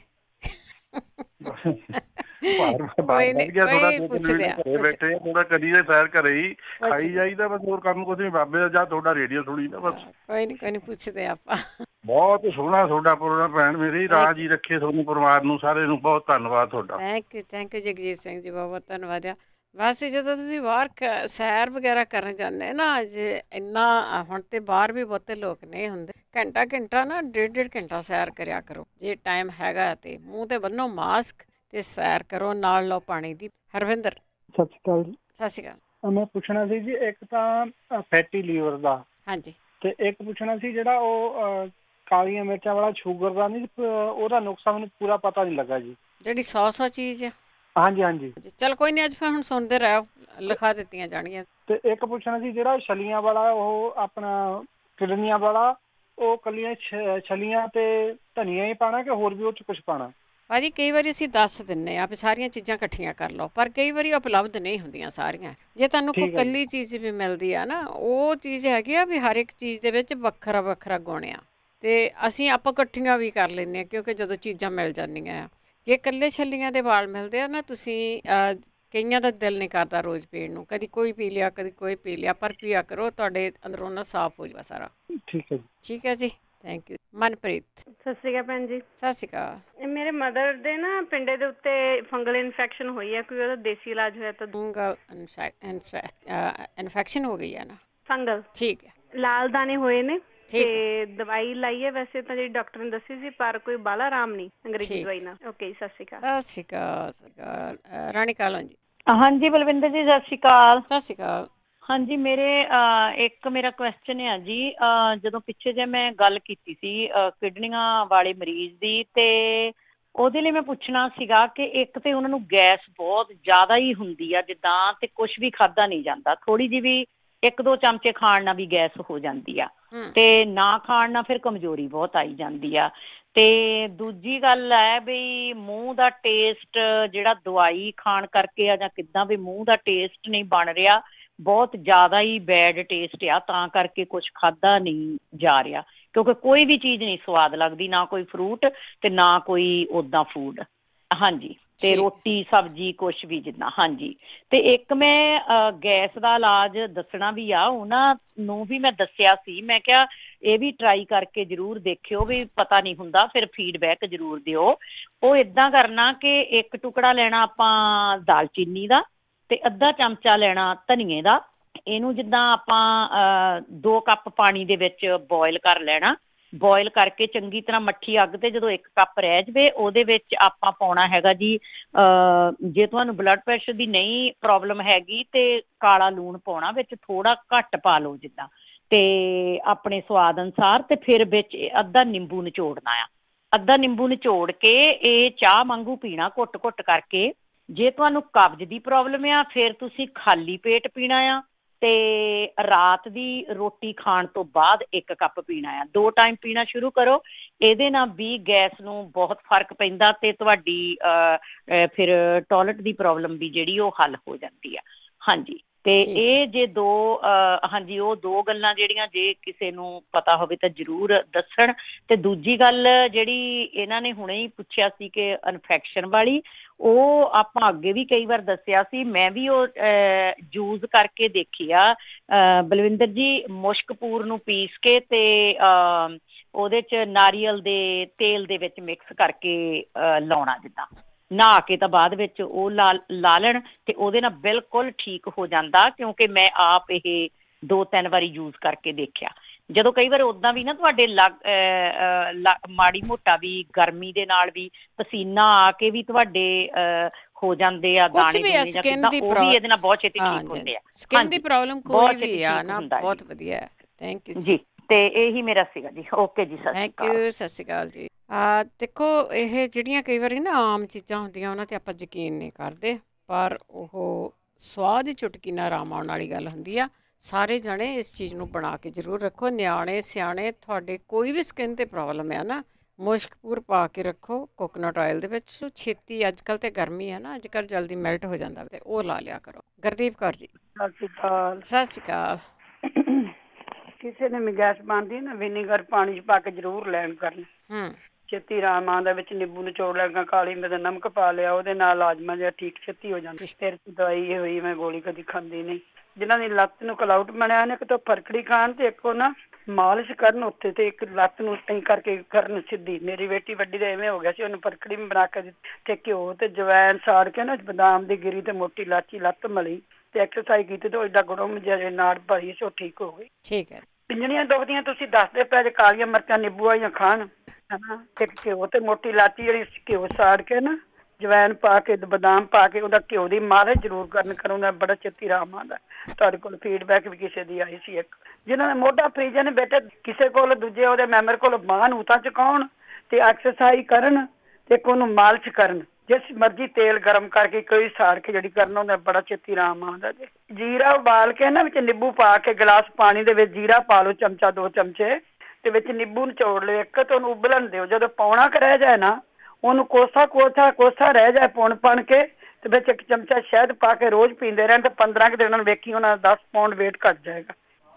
S7: ਬੈਠੇ ਥੋੜਾ ਕਦੀ ਦੇ ਸੈਰ ਘਰੇ ਹੀ ਖਾਈ ਜਾਈਦਾ ਬਸ, ਹੋਰ ਕੰਮ ਕੁਛ ਨੀ। ਬਾਬੇ ਦਾ ਜਾਂ ਤੁਹਾਡਾ ਰੇਡੀਓ ਸੁਣੀ ਦਾ ਬਸ।
S1: ਕੋਈ ਨੀ ਕੋਈ ਨੀ ਪੁੱਛਦੇ ਆਪਾਂ।
S7: ਬਹੁਤ ਸੋਹਣਾ ਤੁਹਾਡਾ ਪ੍ਰੋਗਰਾਮ ਭੈਣ ਮੇਰੀ, ਰਾਜ ਹੀ ਰੱਖੇ ਤੁਹਾਨੂੰ, ਪਰਿਵਾਰ ਨੂੰ, ਸਾਰੇ ਨੂੰ ਬਹੁਤ ਧੰਨਵਾਦ ਤੁਹਾਡਾ।
S1: Thank you thank you Jagjit Singh ji, ਬਹੁਤ ਬਹੁਤ ਧੰਨਵਾਦ ਆ। ਵੈਸੇ ਜਦੋਂ ਤੁਸੀਂ ਬਾਹਰ ਸੈਰ ਵਗੈਰਾ ਕਰਨ ਜਾਂਦੇ ਨਾ, ਜੇ ਇੰਨਾ ਹੁਣ ਤੇ ਬਾਹਰ ਵੀ ਬਹੁਤੇ ਲੋਕ ਨਹੀਂ ਹੁੰਦੇ, ਘੰਟਾ ਘੰਟਾ ਨਾ ਡੇਢ ਡੇਢ ਘੰਟਾ ਸੈਰ ਕਰਿਆ ਕਰੋ ਜੇ ਟਾਈਮ ਹੈਗਾ। ਤੇ ਮੂੰਹ ਤੇ ਬੰਨੋ ਮਾਸਕ ਤੇ ਸੈਰ ਕਰੋ, ਨਾਲ ਲਓ ਪਾਣੀ ਦੀ। ਹਰਵਿੰਦਰ
S5: ਸਤਿ ਸ਼੍ਰੀ ਅਕਾਲ ਜੀ।
S1: ਸਤਿ ਸ਼੍ਰੀ ਅਕਾਲ।
S5: ਮੈਂ ਪੁੱਛਣਾ ਸੀ ਜੀ, ਇੱਕ ਤਾਂ ਫੈਟੀ ਲੀਵਰ ਦਾ,
S1: ਹਾਂਜੀ,
S5: ਤੇ ਇੱਕ ਪੁੱਛਣਾ ਸੀ ਜਿਹੜਾ ਉਹ ਕਾਲੀਆਂ ਮਿਰਚਾਂ ਵਾਲਾ ਸ਼ੂਗਰ ਦਾ, ਨਹੀਂ ਉਹਦਾ ਨੁਕਸਾ ਮੈਨੂੰ ਪੂਰਾ ਪਤਾ ਨਹੀਂ ਲੱਗਾ ਜੀ।
S1: ਜਿਹੜੀ ਸੌ ਸੌ ਚੀਜ਼ ਆ।
S5: ਹਾਂਜੀ ਹਾਂਜੀ।
S1: ਚਲ ਕੋਈ ਨਹੀਂ, ਅੱਜ ਫਿਰ ਹੁਣ ਸੁਣਦੇ ਰਹੋ, ਲਿਖਾ ਦਿੱਤੀਆਂ ਜਾਣਗੀਆਂ।
S5: ਤੇ ਇੱਕ ਪੁੱਛਣਾ ਸੀ ਜਿਹੜਾ ਛਲੀਆਂ ਵਾਲਾ, ਉਹ ਆਪਣਾ ਕਿਡਨੀਆਂ ਵਾਲਾ, ਉਹ ਕੱਲੀਆਂ ਛਲੀਆਂ ਤੇ ਧਨੀਆ ਹੀ ਪਾਣਾ ਕਿ ਹੋਰ ਵੀ ਉਹ ਚ ਕੁਛ ਪਾਣਾ?
S1: ਭਾਜੀ ਕਈ ਵਾਰੀ ਅਸੀਂ ਦੱਸ ਦਿੰਦੇ ਹਾਂ ਵੀ ਸਾਰੀਆਂ ਚੀਜ਼ਾਂ ਇਕੱਠੀਆਂ ਕਰ ਲਓ, ਪਰ ਕਈ ਵਾਰੀ ਉਪਲਬਧ ਨਹੀਂ ਹੁੰਦੀਆਂ ਸਾਰੀਆਂ। ਜੇ ਤੁਹਾਨੂੰ ਕੋਈ ਇਕੱਲੀ ਚੀਜ਼ ਵੀ ਮਿਲਦੀ ਆ ਨਾ, ਉਹ ਚੀਜ਼ ਹੈਗੀ ਆ ਵੀ ਹਰ ਇੱਕ ਚੀਜ਼ ਦੇ ਵਿੱਚ ਵੱਖਰਾ ਵੱਖਰਾ ਗੁਣ ਆ, ਤੇ ਅਸੀਂ ਆਪਾਂ ਇਕੱਠੀਆਂ ਵੀ ਕਰ ਲੈਂਦੇ ਹਾਂ ਕਿਉਂਕਿ ਜਦੋਂ ਚੀਜ਼ਾਂ ਮਿਲ ਜਾਂਦੀਆਂ ਆ। ਜੇ ਇਕੱਲੇ ਛੱਲੀਆਂ ਦੇ ਵਾਲ ਮਿਲਦੇ ਆ ਨਾ, ਤੁਸੀਂ ਕਈਆਂ ਦਾ ਦਿਲ ਨਹੀਂ ਕਰਦਾ ਰੋਜ਼ ਪੀਣ ਨੂੰ, ਕਦੀ ਕੋਈ ਪੀ ਲਿਆ ਕਦੀ ਕੋਈ ਪੀ ਲਿਆ, ਪਰ ਪੀਆ ਕਰੋ, ਤੁਹਾਡੇ ਅੰਦਰੋਂ ਨਾ ਸਾਫ਼ ਹੋ ਜਾਵੇ ਸਾਰਾ।
S5: ਠੀਕ ਹੈ ਜੀ।
S1: ਠੀਕ ਹੈ ਜੀ, ਥੈਂਕ ਯੂ। ਮਨਪ੍ਰੀਤ
S8: ਸਤਿ ਸ਼੍ਰੀ ਅਕਾਲ ਭੈਣ ਜੀ।
S1: ਸਤਿ ਸ਼੍ਰੀ ਅਕਾਲ।
S8: ਮੇਰੇ ਮਦਰ ਦੇ ਨਾ ਪਿੰਡੇ ਦੇ ਉੱਤੇ ਫੰਗਲ ਇਨਫੈਕਸ਼ਨ ਹੋਈ ਹੈ, ਕੋਈ ਉਹਦਾ ਦੇਸੀ ਇਲਾਜ ਹੋਇਆ ਤਾਂ?
S1: ਫੰਗਲ ਇਨਫੈਕਸ਼ਨ ਹੋ ਗਈ ਹੈ ਨਾ?
S8: ਫੰਗਲ, ਠੀਕ ਹੈ। ਲਾਲ ਦਾਣੇ ਹੋਏ ਨੇ ਤੇ ਦਵਾਈ ਲਾਈ ਹੈ ਵੈਸੇ ਤਾਂ ਜਿਹੜੀ ਡਾਕਟਰ ਨੇ ਦੱਸੀ ਸੀ, ਪਰ ਕੋਈ ਬਾਹਲਾ ਆਰਾਮ ਨਹੀਂ ਅੰਗਰੇਜ਼ੀ ਦਵਾਈ ਨਾਲ। ਓਕੇ, ਸਤਿ ਸ਼੍ਰੀ ਅਕਾਲ।
S1: ਸਤਿ ਸ਼੍ਰੀ ਅਕਾਲ। ਸਤਿ ਸ਼੍ਰੀ ਅਕਾਲ। ਰਾਣੀ ਕਾਲੋਂ ਜੀ।
S2: ਹਾਂਜੀ ਬਲਵਿੰਦਰ ਜੀ, ਸਤਿ ਸ਼੍ਰੀ ਅਕਾਲ।
S1: ਸਤਿ ਸ਼੍ਰੀ ਅਕਾਲ।
S2: ਹਾਂਜੀ, ਮੇਰੇ ਇੱਕ ਮੇਰਾ ਕੁਐਸਚਨ ਹੈ ਜੀ, ਜਦੋਂ ਪਿੱਛੇ ਜੇ ਮੈਂ ਗੱਲ ਕੀਤੀ ਸੀ ਕਿਡਨੀਆਂ ਵਾਲੇ ਮਰੀਜ਼ ਦੀ, ਤੇ ਉਹਦੇ ਲਈ ਮੈਂ ਪੁੱਛਣਾ ਸੀਗਾ ਕਿ ਇੱਕ ਤੇ ਉਹਨਾਂ ਨੂੰ ਗੈਸ ਬਹੁਤ ਜ਼ਿਆਦਾ ਹੀ ਹੁੰਦੀ ਆ ਜਿੱਦਾਂ, ਤੇ ਕੁਛ ਵੀ ਖਾਧਾ ਨਹੀਂ ਜਾਂਦਾ, ਥੋੜੀ ਜਿਹੀ ਵੀ ਇੱਕ ਦੋ ਚਮਚੇ ਖਾਣ ਨਾਲ ਵੀ ਗੈਸ ਹੋ ਜਾਂਦੀ ਆ, ਤੇ ਨਾ ਖਾਣ ਨਾਲ ਫਿਰ ਕਮਜ਼ੋਰੀ ਬਹੁਤ ਆਈ ਜਾਂਦੀ ਆ। ਤੇ ਦੂਜੀ ਗੱਲ ਹੈ ਵੀ ਮੂੰਹ ਦਾ ਟੇਸਟ ਜਿਹੜਾ ਦਵਾਈ ਖਾਣ ਕਰਕੇ ਆ ਜਾਂ ਕਿੱਦਾਂ ਵੀ ਮੂੰਹ ਦਾ ਟੇਸਟ ਨਹੀਂ ਬਣ ਰਿਹਾ, ਬਹੁਤ ਜ਼ਿਆਦਾ ਹੀ ਬੈਡ ਟੇਸਟ ਆ, ਤਾਂ ਕਰਕੇ ਕੁਛ ਖਾਧਾ ਨਹੀਂ ਜਾ ਰਿਹਾ ਕਿਉਂਕਿ ਕੋਈ ਵੀ ਚੀਜ਼ ਨਹੀਂ ਸਵਾਦ ਲੱਗਦੀ, ਨਾ ਕੋਈ ਫਰੂਟ ਤੇ ਨਾ ਕੋਈ ਉੱਦਾਂ ਫੂਡ। ਹਾਂਜੀ, ਤੇ ਰੋਟੀ ਸਬਜ਼ੀ ਕੁਛ ਵੀ ਜਿੱਦਾਂ। ਹਾਂਜੀ, ਤੇ ਇੱਕ ਮੈਂ ਗੈਸ ਦਾ ਇਲਾਜ ਦੱਸਣਾ ਵੀ ਆ, ਉਹਨਾਂ ਨੂੰ ਵੀ ਮੈਂ ਦੱਸਿਆ ਸੀ, ਮੈਂ ਕਿਹਾ ਇਹ ਵੀ ਟਰਾਈ ਕਰਕੇ ਜ਼ਰੂਰ ਦੇਖਿਓ, ਵੀ ਪਤਾ ਨਹੀਂ ਹੁੰਦਾ ਫਿਰ ਫੀਡਬੈਕ ਜ਼ਰੂਰ ਦਿਓ। ਉਹ ਇੱਦਾਂ ਕਰਨਾ ਕਿ ਇੱਕ ਟੁਕੜਾ ਲੈਣਾ ਆਪਾਂ ਦਾਲਚੀਨੀ ਦਾ, ਤੇ ਅੱਧਾ ਚਮਚਾ ਲੈਣਾ ਧਨੀਏ ਦਾ। ਇਹਨੂੰ ਜਿੱਦਾਂ ਆਪਾਂ ਦੋ ਕੱਪ ਪਾਣੀ ਦੇ ਵਿੱਚ ਬੋਇਲ ਕਰ ਲੈਣਾ, ਬੋਇਲ ਕਰਕੇ ਚੰਗੀ ਤਰ੍ਹਾਂ ਮੱਠੀ ਅੱਗ ਤੇ ਜਦੋਂ ਇੱਕ ਕੱਪ ਰਹਿ ਜਾਵੇ, ਉਹਦੇ ਵਿੱਚ ਆਪਾਂ ਪਾਉਣਾ ਹੈਗਾ ਜੀ, ਜੇ ਤੁਹਾਨੂੰ ਬਲੱਡ ਪ੍ਰੈਸ਼ਰ ਦੀ ਨਹੀਂ ਪ੍ਰੋਬਲਮ ਹੈਗੀ ਤੇ ਕਾਲਾ ਲੂਣ ਪਾਉਣਾ, ਵਿੱਚ ਥੋੜਾ ਘੱਟ ਪਾ ਲਓ ਜਿੱਦਾਂ, ਤੇ ਆਪਣੇ ਸਵਾਦ ਅਨੁਸਾਰ। ਤੇ ਫਿਰ ਵਿੱਚ ਅੱਧਾ ਨਿੰਬੂ ਨਿਚੋੜਨਾ ਆ, ਅੱਧਾ ਨਿੰਬੂ ਨਿਚੋੜ ਕੇ ਇਹ ਚਾਹ ਵਾਂਗੂ ਪੀਣਾ ਘੁੱਟ ਘੁੱਟ ਕਰਕੇ। ਜੇ ਤੁਹਾਨੂੰ ਕਬਜ਼ ਦੀ ਪ੍ਰੋਬਲਮ ਆ ਫਿਰ ਤੁਸੀਂ ਖਾਲੀ ਪੇਟ ਪੀਣਾ ਆ, ਤੇ ਰਾਤ ਦੀ ਰੋਟੀ ਖਾਣ ਤੋਂ ਬਾਅਦ ਇੱਕ ਕੱਪ ਪੀਣਾ ਆ। ਦੋ ਟਾਈਮ ਪੀਣਾ ਸ਼ੁਰੂ ਕਰੋ, ਇਹਦੇ ਨਾਲ ਵੀ ਗੈਸ ਨੂੰ ਬਹੁਤ ਫਰਕ ਪੈਂਦਾ, ਤੇ ਤੁਹਾਡੀ ਫਿਰ ਟਾਇਲਟ ਦੀ ਪ੍ਰੋਬਲਮ ਵੀ ਜਿਹੜੀ ਉਹ ਹੱਲ ਹੋ ਜਾਂਦੀ ਆ। ਹਾਂਜੀ, ਤੇ ਇਹ ਜੇ ਦੋ ਹਾਂਜੀ ਉਹ ਦੋ ਗੱਲਾਂ ਜਿਹੜੀਆਂ ਜੇ ਕਿਸੇ ਨੂੰ ਪਤਾ ਹੋਵੇ ਤਾਂ ਜ਼ਰੂਰ ਦੱਸਣ। ਤੇ ਦੂਜੀ ਗੱਲ ਜਿਹੜੀ ਇਹਨਾਂ ਨੇ ਹੁਣੇ ਹੀ ਪੁੱਛਿਆ ਸੀ ਕਿ ਇਨਫੈਕਸ਼ਨ ਵਾਲੀ, ਉਹ ਆਪਾਂ ਅੱਗੇ ਵੀ ਕਈ ਵਾਰ ਦੱਸਿਆ ਸੀ, ਮੈਂ ਵੀ ਉਹ ਯੂਜ਼ ਕਰਕੇ ਦੇਖੀ ਆ ਬਲਵਿੰਦਰ ਜੀ। ਮੁਸ਼ਕਪੂਰ ਨੂੰ ਪੀਸ ਕੇ ਤੇ ਉਹਦੇ 'ਚ ਨਾਰੀਅਲ ਦੇ ਤੇਲ ਦੇ ਵਿੱਚ ਮਿਕਸ ਕਰਕੇ ਲਾਉਣਾ, ਜਿੱਦਾਂ ਨਹਾ ਕੇ ਤਾਂ ਬਾਅਦ ਵਿੱਚ ਉਹ ਲਾ ਲਾ ਲੈਣ, ਤੇ ਉਹਦੇ ਨਾਲ ਬਿਲਕੁਲ ਠੀਕ ਹੋ ਜਾਂਦਾ। ਕਿਉਂਕਿ ਮੈਂ ਆਪ ਇਹ ਦੋ ਤਿੰਨ ਵਾਰੀ ਯੂਜ਼ ਕਰਕੇ ਦੇਖਿਆ। ਜਦੋਂ ਕਈ ਵਾਰ ਉਦਾਂ ਵੀ ਨਾ ਤੁਹਾਡੇ ਲੱਗ ਮਾੜੀ ਮੋਟਾ ਵੀ ਗਰਮੀ ਦੇ ਨਾਲ ਵੀ ਪਸੀਨਾ ਆ ਕੇ ਵੀ ਤੁਹਾਡੇ ਹੋ ਜਾਂਦੇ ਆ ਦਾਣੇ ਦੂਣੇ ਜਾਂ ਕਿੱਦਾਂ, ਉਹ ਵੀ ਇਹਦੇ ਨਾਲ ਬਹੁਤ ਛੇਤੀ ਠੀਕ ਹੁੰਦੇ ਆ।
S1: ਸਕਿਨ ਦੀ ਪ੍ਰੋਬਲਮ ਕੋਈ ਵੀ ਆ ਨਾ, ਬਹੁਤ ਵਧੀਆ। ਥੈਂਕ ਯੂ
S2: ਜੀ। ਤੇ ਇਹੀ ਮੇਰਾ ਸੀਗਾ ਜੀ। ਓਕੇ ਜੀ, ਸਤਿ ਸ਼੍ਰੀ ਅਕਾਲ।
S1: ਥੈਂਕ ਯੂ, ਸਤਿ ਸ਼੍ਰੀ ਅਕਾਲ ਜੀ। ਦੇਖੋ, ਇਹ ਜਿਹੜੀਆਂ ਕਈ ਵਾਰੀ ਨਾ ਆਮ ਚੀਜ਼ਾਂ ਹੁੰਦੀਆਂ ਉਹਨਾਂ 'ਤੇ ਆਪਾਂ ਯਕੀਨ ਨਹੀਂ ਕਰਦੇ, ਪਰ ਉਹ ਸਵਾਦ ਹੀ ਚੁਟਕੀ ਨਾਲ ਆਰਾਮ ਆਉਣ ਵਾਲੀ ਗੱਲ ਹੁੰਦੀ ਆ। ਸਾਰੇ ਜਣੇ ਇਸ ਚੀਜ਼ ਨੂੰ ਬਣਾ ਕੇ ਜ਼ਰੂਰ ਰੱਖੋ। ਨਿਆਣੇ ਸਿਆਣੇ, ਤੁਹਾਡੇ ਕੋਈ ਵੀ ਸਕਿਨ 'ਤੇ ਪ੍ਰੋਬਲਮ ਹੈ ਨਾ, ਮੁਸ਼ਕਪੂਰ ਪਾ ਕੇ ਰੱਖੋ ਕੋਕੋਨਟ ਆਇਲ ਦੇ ਵਿੱਚ। ਛੇਤੀ, ਅੱਜ ਕੱਲ੍ਹ ਤਾਂ ਗਰਮੀ ਹੈ ਨਾ, ਅੱਜ ਕੱਲ੍ਹ ਜਲਦੀ ਮੈਲਟ ਹੋ ਜਾਂਦਾ, ਤੇ ਉਹ ਲਾ ਲਿਆ ਕਰੋ। ਗੁਰਦੀਪ ਕੌਰ ਜੀ,
S9: ਸਤਿ ਸ਼੍ਰੀ ਅਕਾਲ।
S1: ਸਤਿ ਸ਼੍ਰੀ ਅਕਾਲ।
S9: ਕਿਸੇ ਨੇ ਵੀ ਗੈਸ ਬਣਦੀ ਨਾ, ਵਿਨੀਗਰ ਪਾਣੀ 'ਚ ਪਾ ਕੇ ਜ਼ਰੂਰ ਲੈਣ ਕਰਨਾ, ਛੇਤੀ ਆਰਾਮ ਆਉਂਦਾ। ਵਿੱਚ ਨਿੰਬੂ ਨਿਚੋੜ ਲਿਆ, ਕਾਲੀ ਮਿਰਚ, ਨਮਕ ਪਾ ਲਿਆ, ਉਹਦੇ ਨਾਲ ਆਜਮਾ ਜਿਹਾ ਠੀਕ ਛੇਤੀ ਹੋ ਜਾਂਦਾ। ਸਿਰ 'ਚ ਦਵਾਈ ਇਹ ਹੋਈ, ਮੈਂ ਗੋਲੀ ਕਦੀ ਖਾਂਦੀ ਨਹੀਂ। ਜਿਹਨਾਂ ਦੀ ਲੱਤ ਨੂੰ ਕਲਾਉਟ ਬਣਿਆ ਨੇ, ਇੱਕ ਤਾਂ ਫਰਕੜੀ ਖਾਣ ਤੇ ਇੱਕ ਉਹ ਨਾ ਮਾਲਿਸ਼ ਕਰਨ ਉੱਥੇ, ਤੇ ਇੱਕ ਲੱਤ ਨੂੰ ਟੈਂ ਕਰਕੇ ਕਰਨ ਸਿੱਧੀ। ਮੇਰੀ ਬੇਟੀ ਵੱਡੀ ਦਾ ਐਵੇਂ ਹੋ ਗਿਆ ਸੀ, ਉਹਨੂੰ ਫਰਕੜੀ ਬਣਾ ਕੇ ਤੇ ਘਿਓ ਤੇ ਜਵੈਨ ਸਾੜ ਕੇ ਨਾ, ਬਦਾਮ ਦੀ ਗਿਰੀ ਤੇ ਮੋਟੀ ਇਲਾਚੀ ਲੱਤ ਮਲੀ ਤੇ ਐਕਸਰਸਾਈਜ਼ ਕੀਤੀ ਤੇ ਉਹ ਏਡਾ ਗੁੜਮ ਜਿਹਾ ਨਾੜ ਭਰੀ ਸੀ, ਉਹ ਠੀਕ ਹੋ ਗਈ।
S1: ਠੀਕ ਹੈ।
S9: ਪਿੰਜਣੀਆਂ ਦੁਖਦੀਆਂ ਤੁਸੀਂ ਦੱਸਦੇ ਪਏ ਜੇ, ਕਾਲੀਆਂ ਮਿਰਚਾਂ ਨਿੰਬੂ ਵਾਲੀਆਂ ਖਾਣ, ਹਨਾ, ਤੇ ਘਿਓ ਤੇ ਮੋਟੀ ਇਲਾਚੀ ਜਿਹੜੀ ਘਿਓ ਸਾੜ ਕੇ ਨਾ, ਜਵੈਨ ਪਾ ਕੇ, ਬਦਾਮ ਪਾ ਕੇ, ਉਹਦਾ ਘਿਓ ਦੀ ਮਾਲਿਸ਼ ਜ਼ਰੂਰ ਕਰਨ ਕਰੂੰਗਾ, ਬੜਾ ਛੇਤੀ ਆਰਾਮ ਆਉਂਦਾ। ਤੁਹਾਡੇ ਕੋਲ ਫੀਡਬੈਕ ਵੀ ਕਿਸੇ ਦੀ ਆਈ ਸੀ, ਇੱਕ ਜਿਹਨਾਂ ਨੇ ਮੋਢਾ ਫ੍ਰੀਜ ਨੇ ਬੇਟੇ, ਕਿਸੇ ਕੋਲ ਦੂਜੇ ਉਹਦੇ ਮੈਂਬਰ ਕੋਲ ਬਾਂਹ ਨੂੰ ਤਾਂ ਚੁਕਾਉਣ ਤੇ ਐਕਸਰਸਾਈਜ਼ ਕਰਨ ਤੇ ਇੱਕ ਉਹਨੂੰ ਮਾਲਿਸ਼ ਕਰਨ, ਜਿਸ ਮਰਜ਼ੀ ਤੇਲ ਗਰਮ ਕਰਕੇ ਕੋਈ ਸਾੜ ਕੇ ਜਿਹੜੀ ਕਰਨਾ, ਉਹਦਾ ਬੜਾ ਛੇਤੀ ਆਰਾਮ ਆਉਂਦਾ। ਜੀ ਜੀਰਾ ਉਬਾਲ ਕੇ ਨਾ, ਵਿੱਚ ਨਿੰਬੂ ਪਾ ਕੇ ਗਲਾਸ ਪਾਣੀ ਦੇ ਵਿੱਚ ਜੀਰਾ ਪਾ ਲਓ, ਚਮਚਾ ਦੋ ਚਮਚੇ, ਤੇ ਵਿੱਚ ਨਿੰਬੂ ਨਿਚੋੜ ਲਿਓ ਇੱਕ, ਤੇ ਉਹਨੂੰ ਉਬਲਣ ਦਿਓ। ਜਦੋਂ ਪੌਣਾ ਕੁ ਰਹਿ ਜਾਏ ਨਾ, ਉਹਨੂੰ ਕੋਸਾ ਕੋਸਾ ਕੋਸਾ ਰਹਿ ਜਾਏ ਪੁਣ ਪਣ ਕੇ, ਤੇ ਵਿੱਚ ਇੱਕ ਚਮਚਾ ਸ਼ਹਿਦ ਪਾ ਕੇ ਰੋਜ਼ ਪੀਂਦੇ ਰਹਿਣ, ਤੇ ਪੰਦਰਾਂ ਕੁ ਦਿਨਾਂ ਨੂੰ ਵੇਖੀ ਉਹਨਾਂ ਦਾ ਦਸ ਪੌਂਡ ਵੇਟ ਘੱਟ ਜਾਏਗਾ।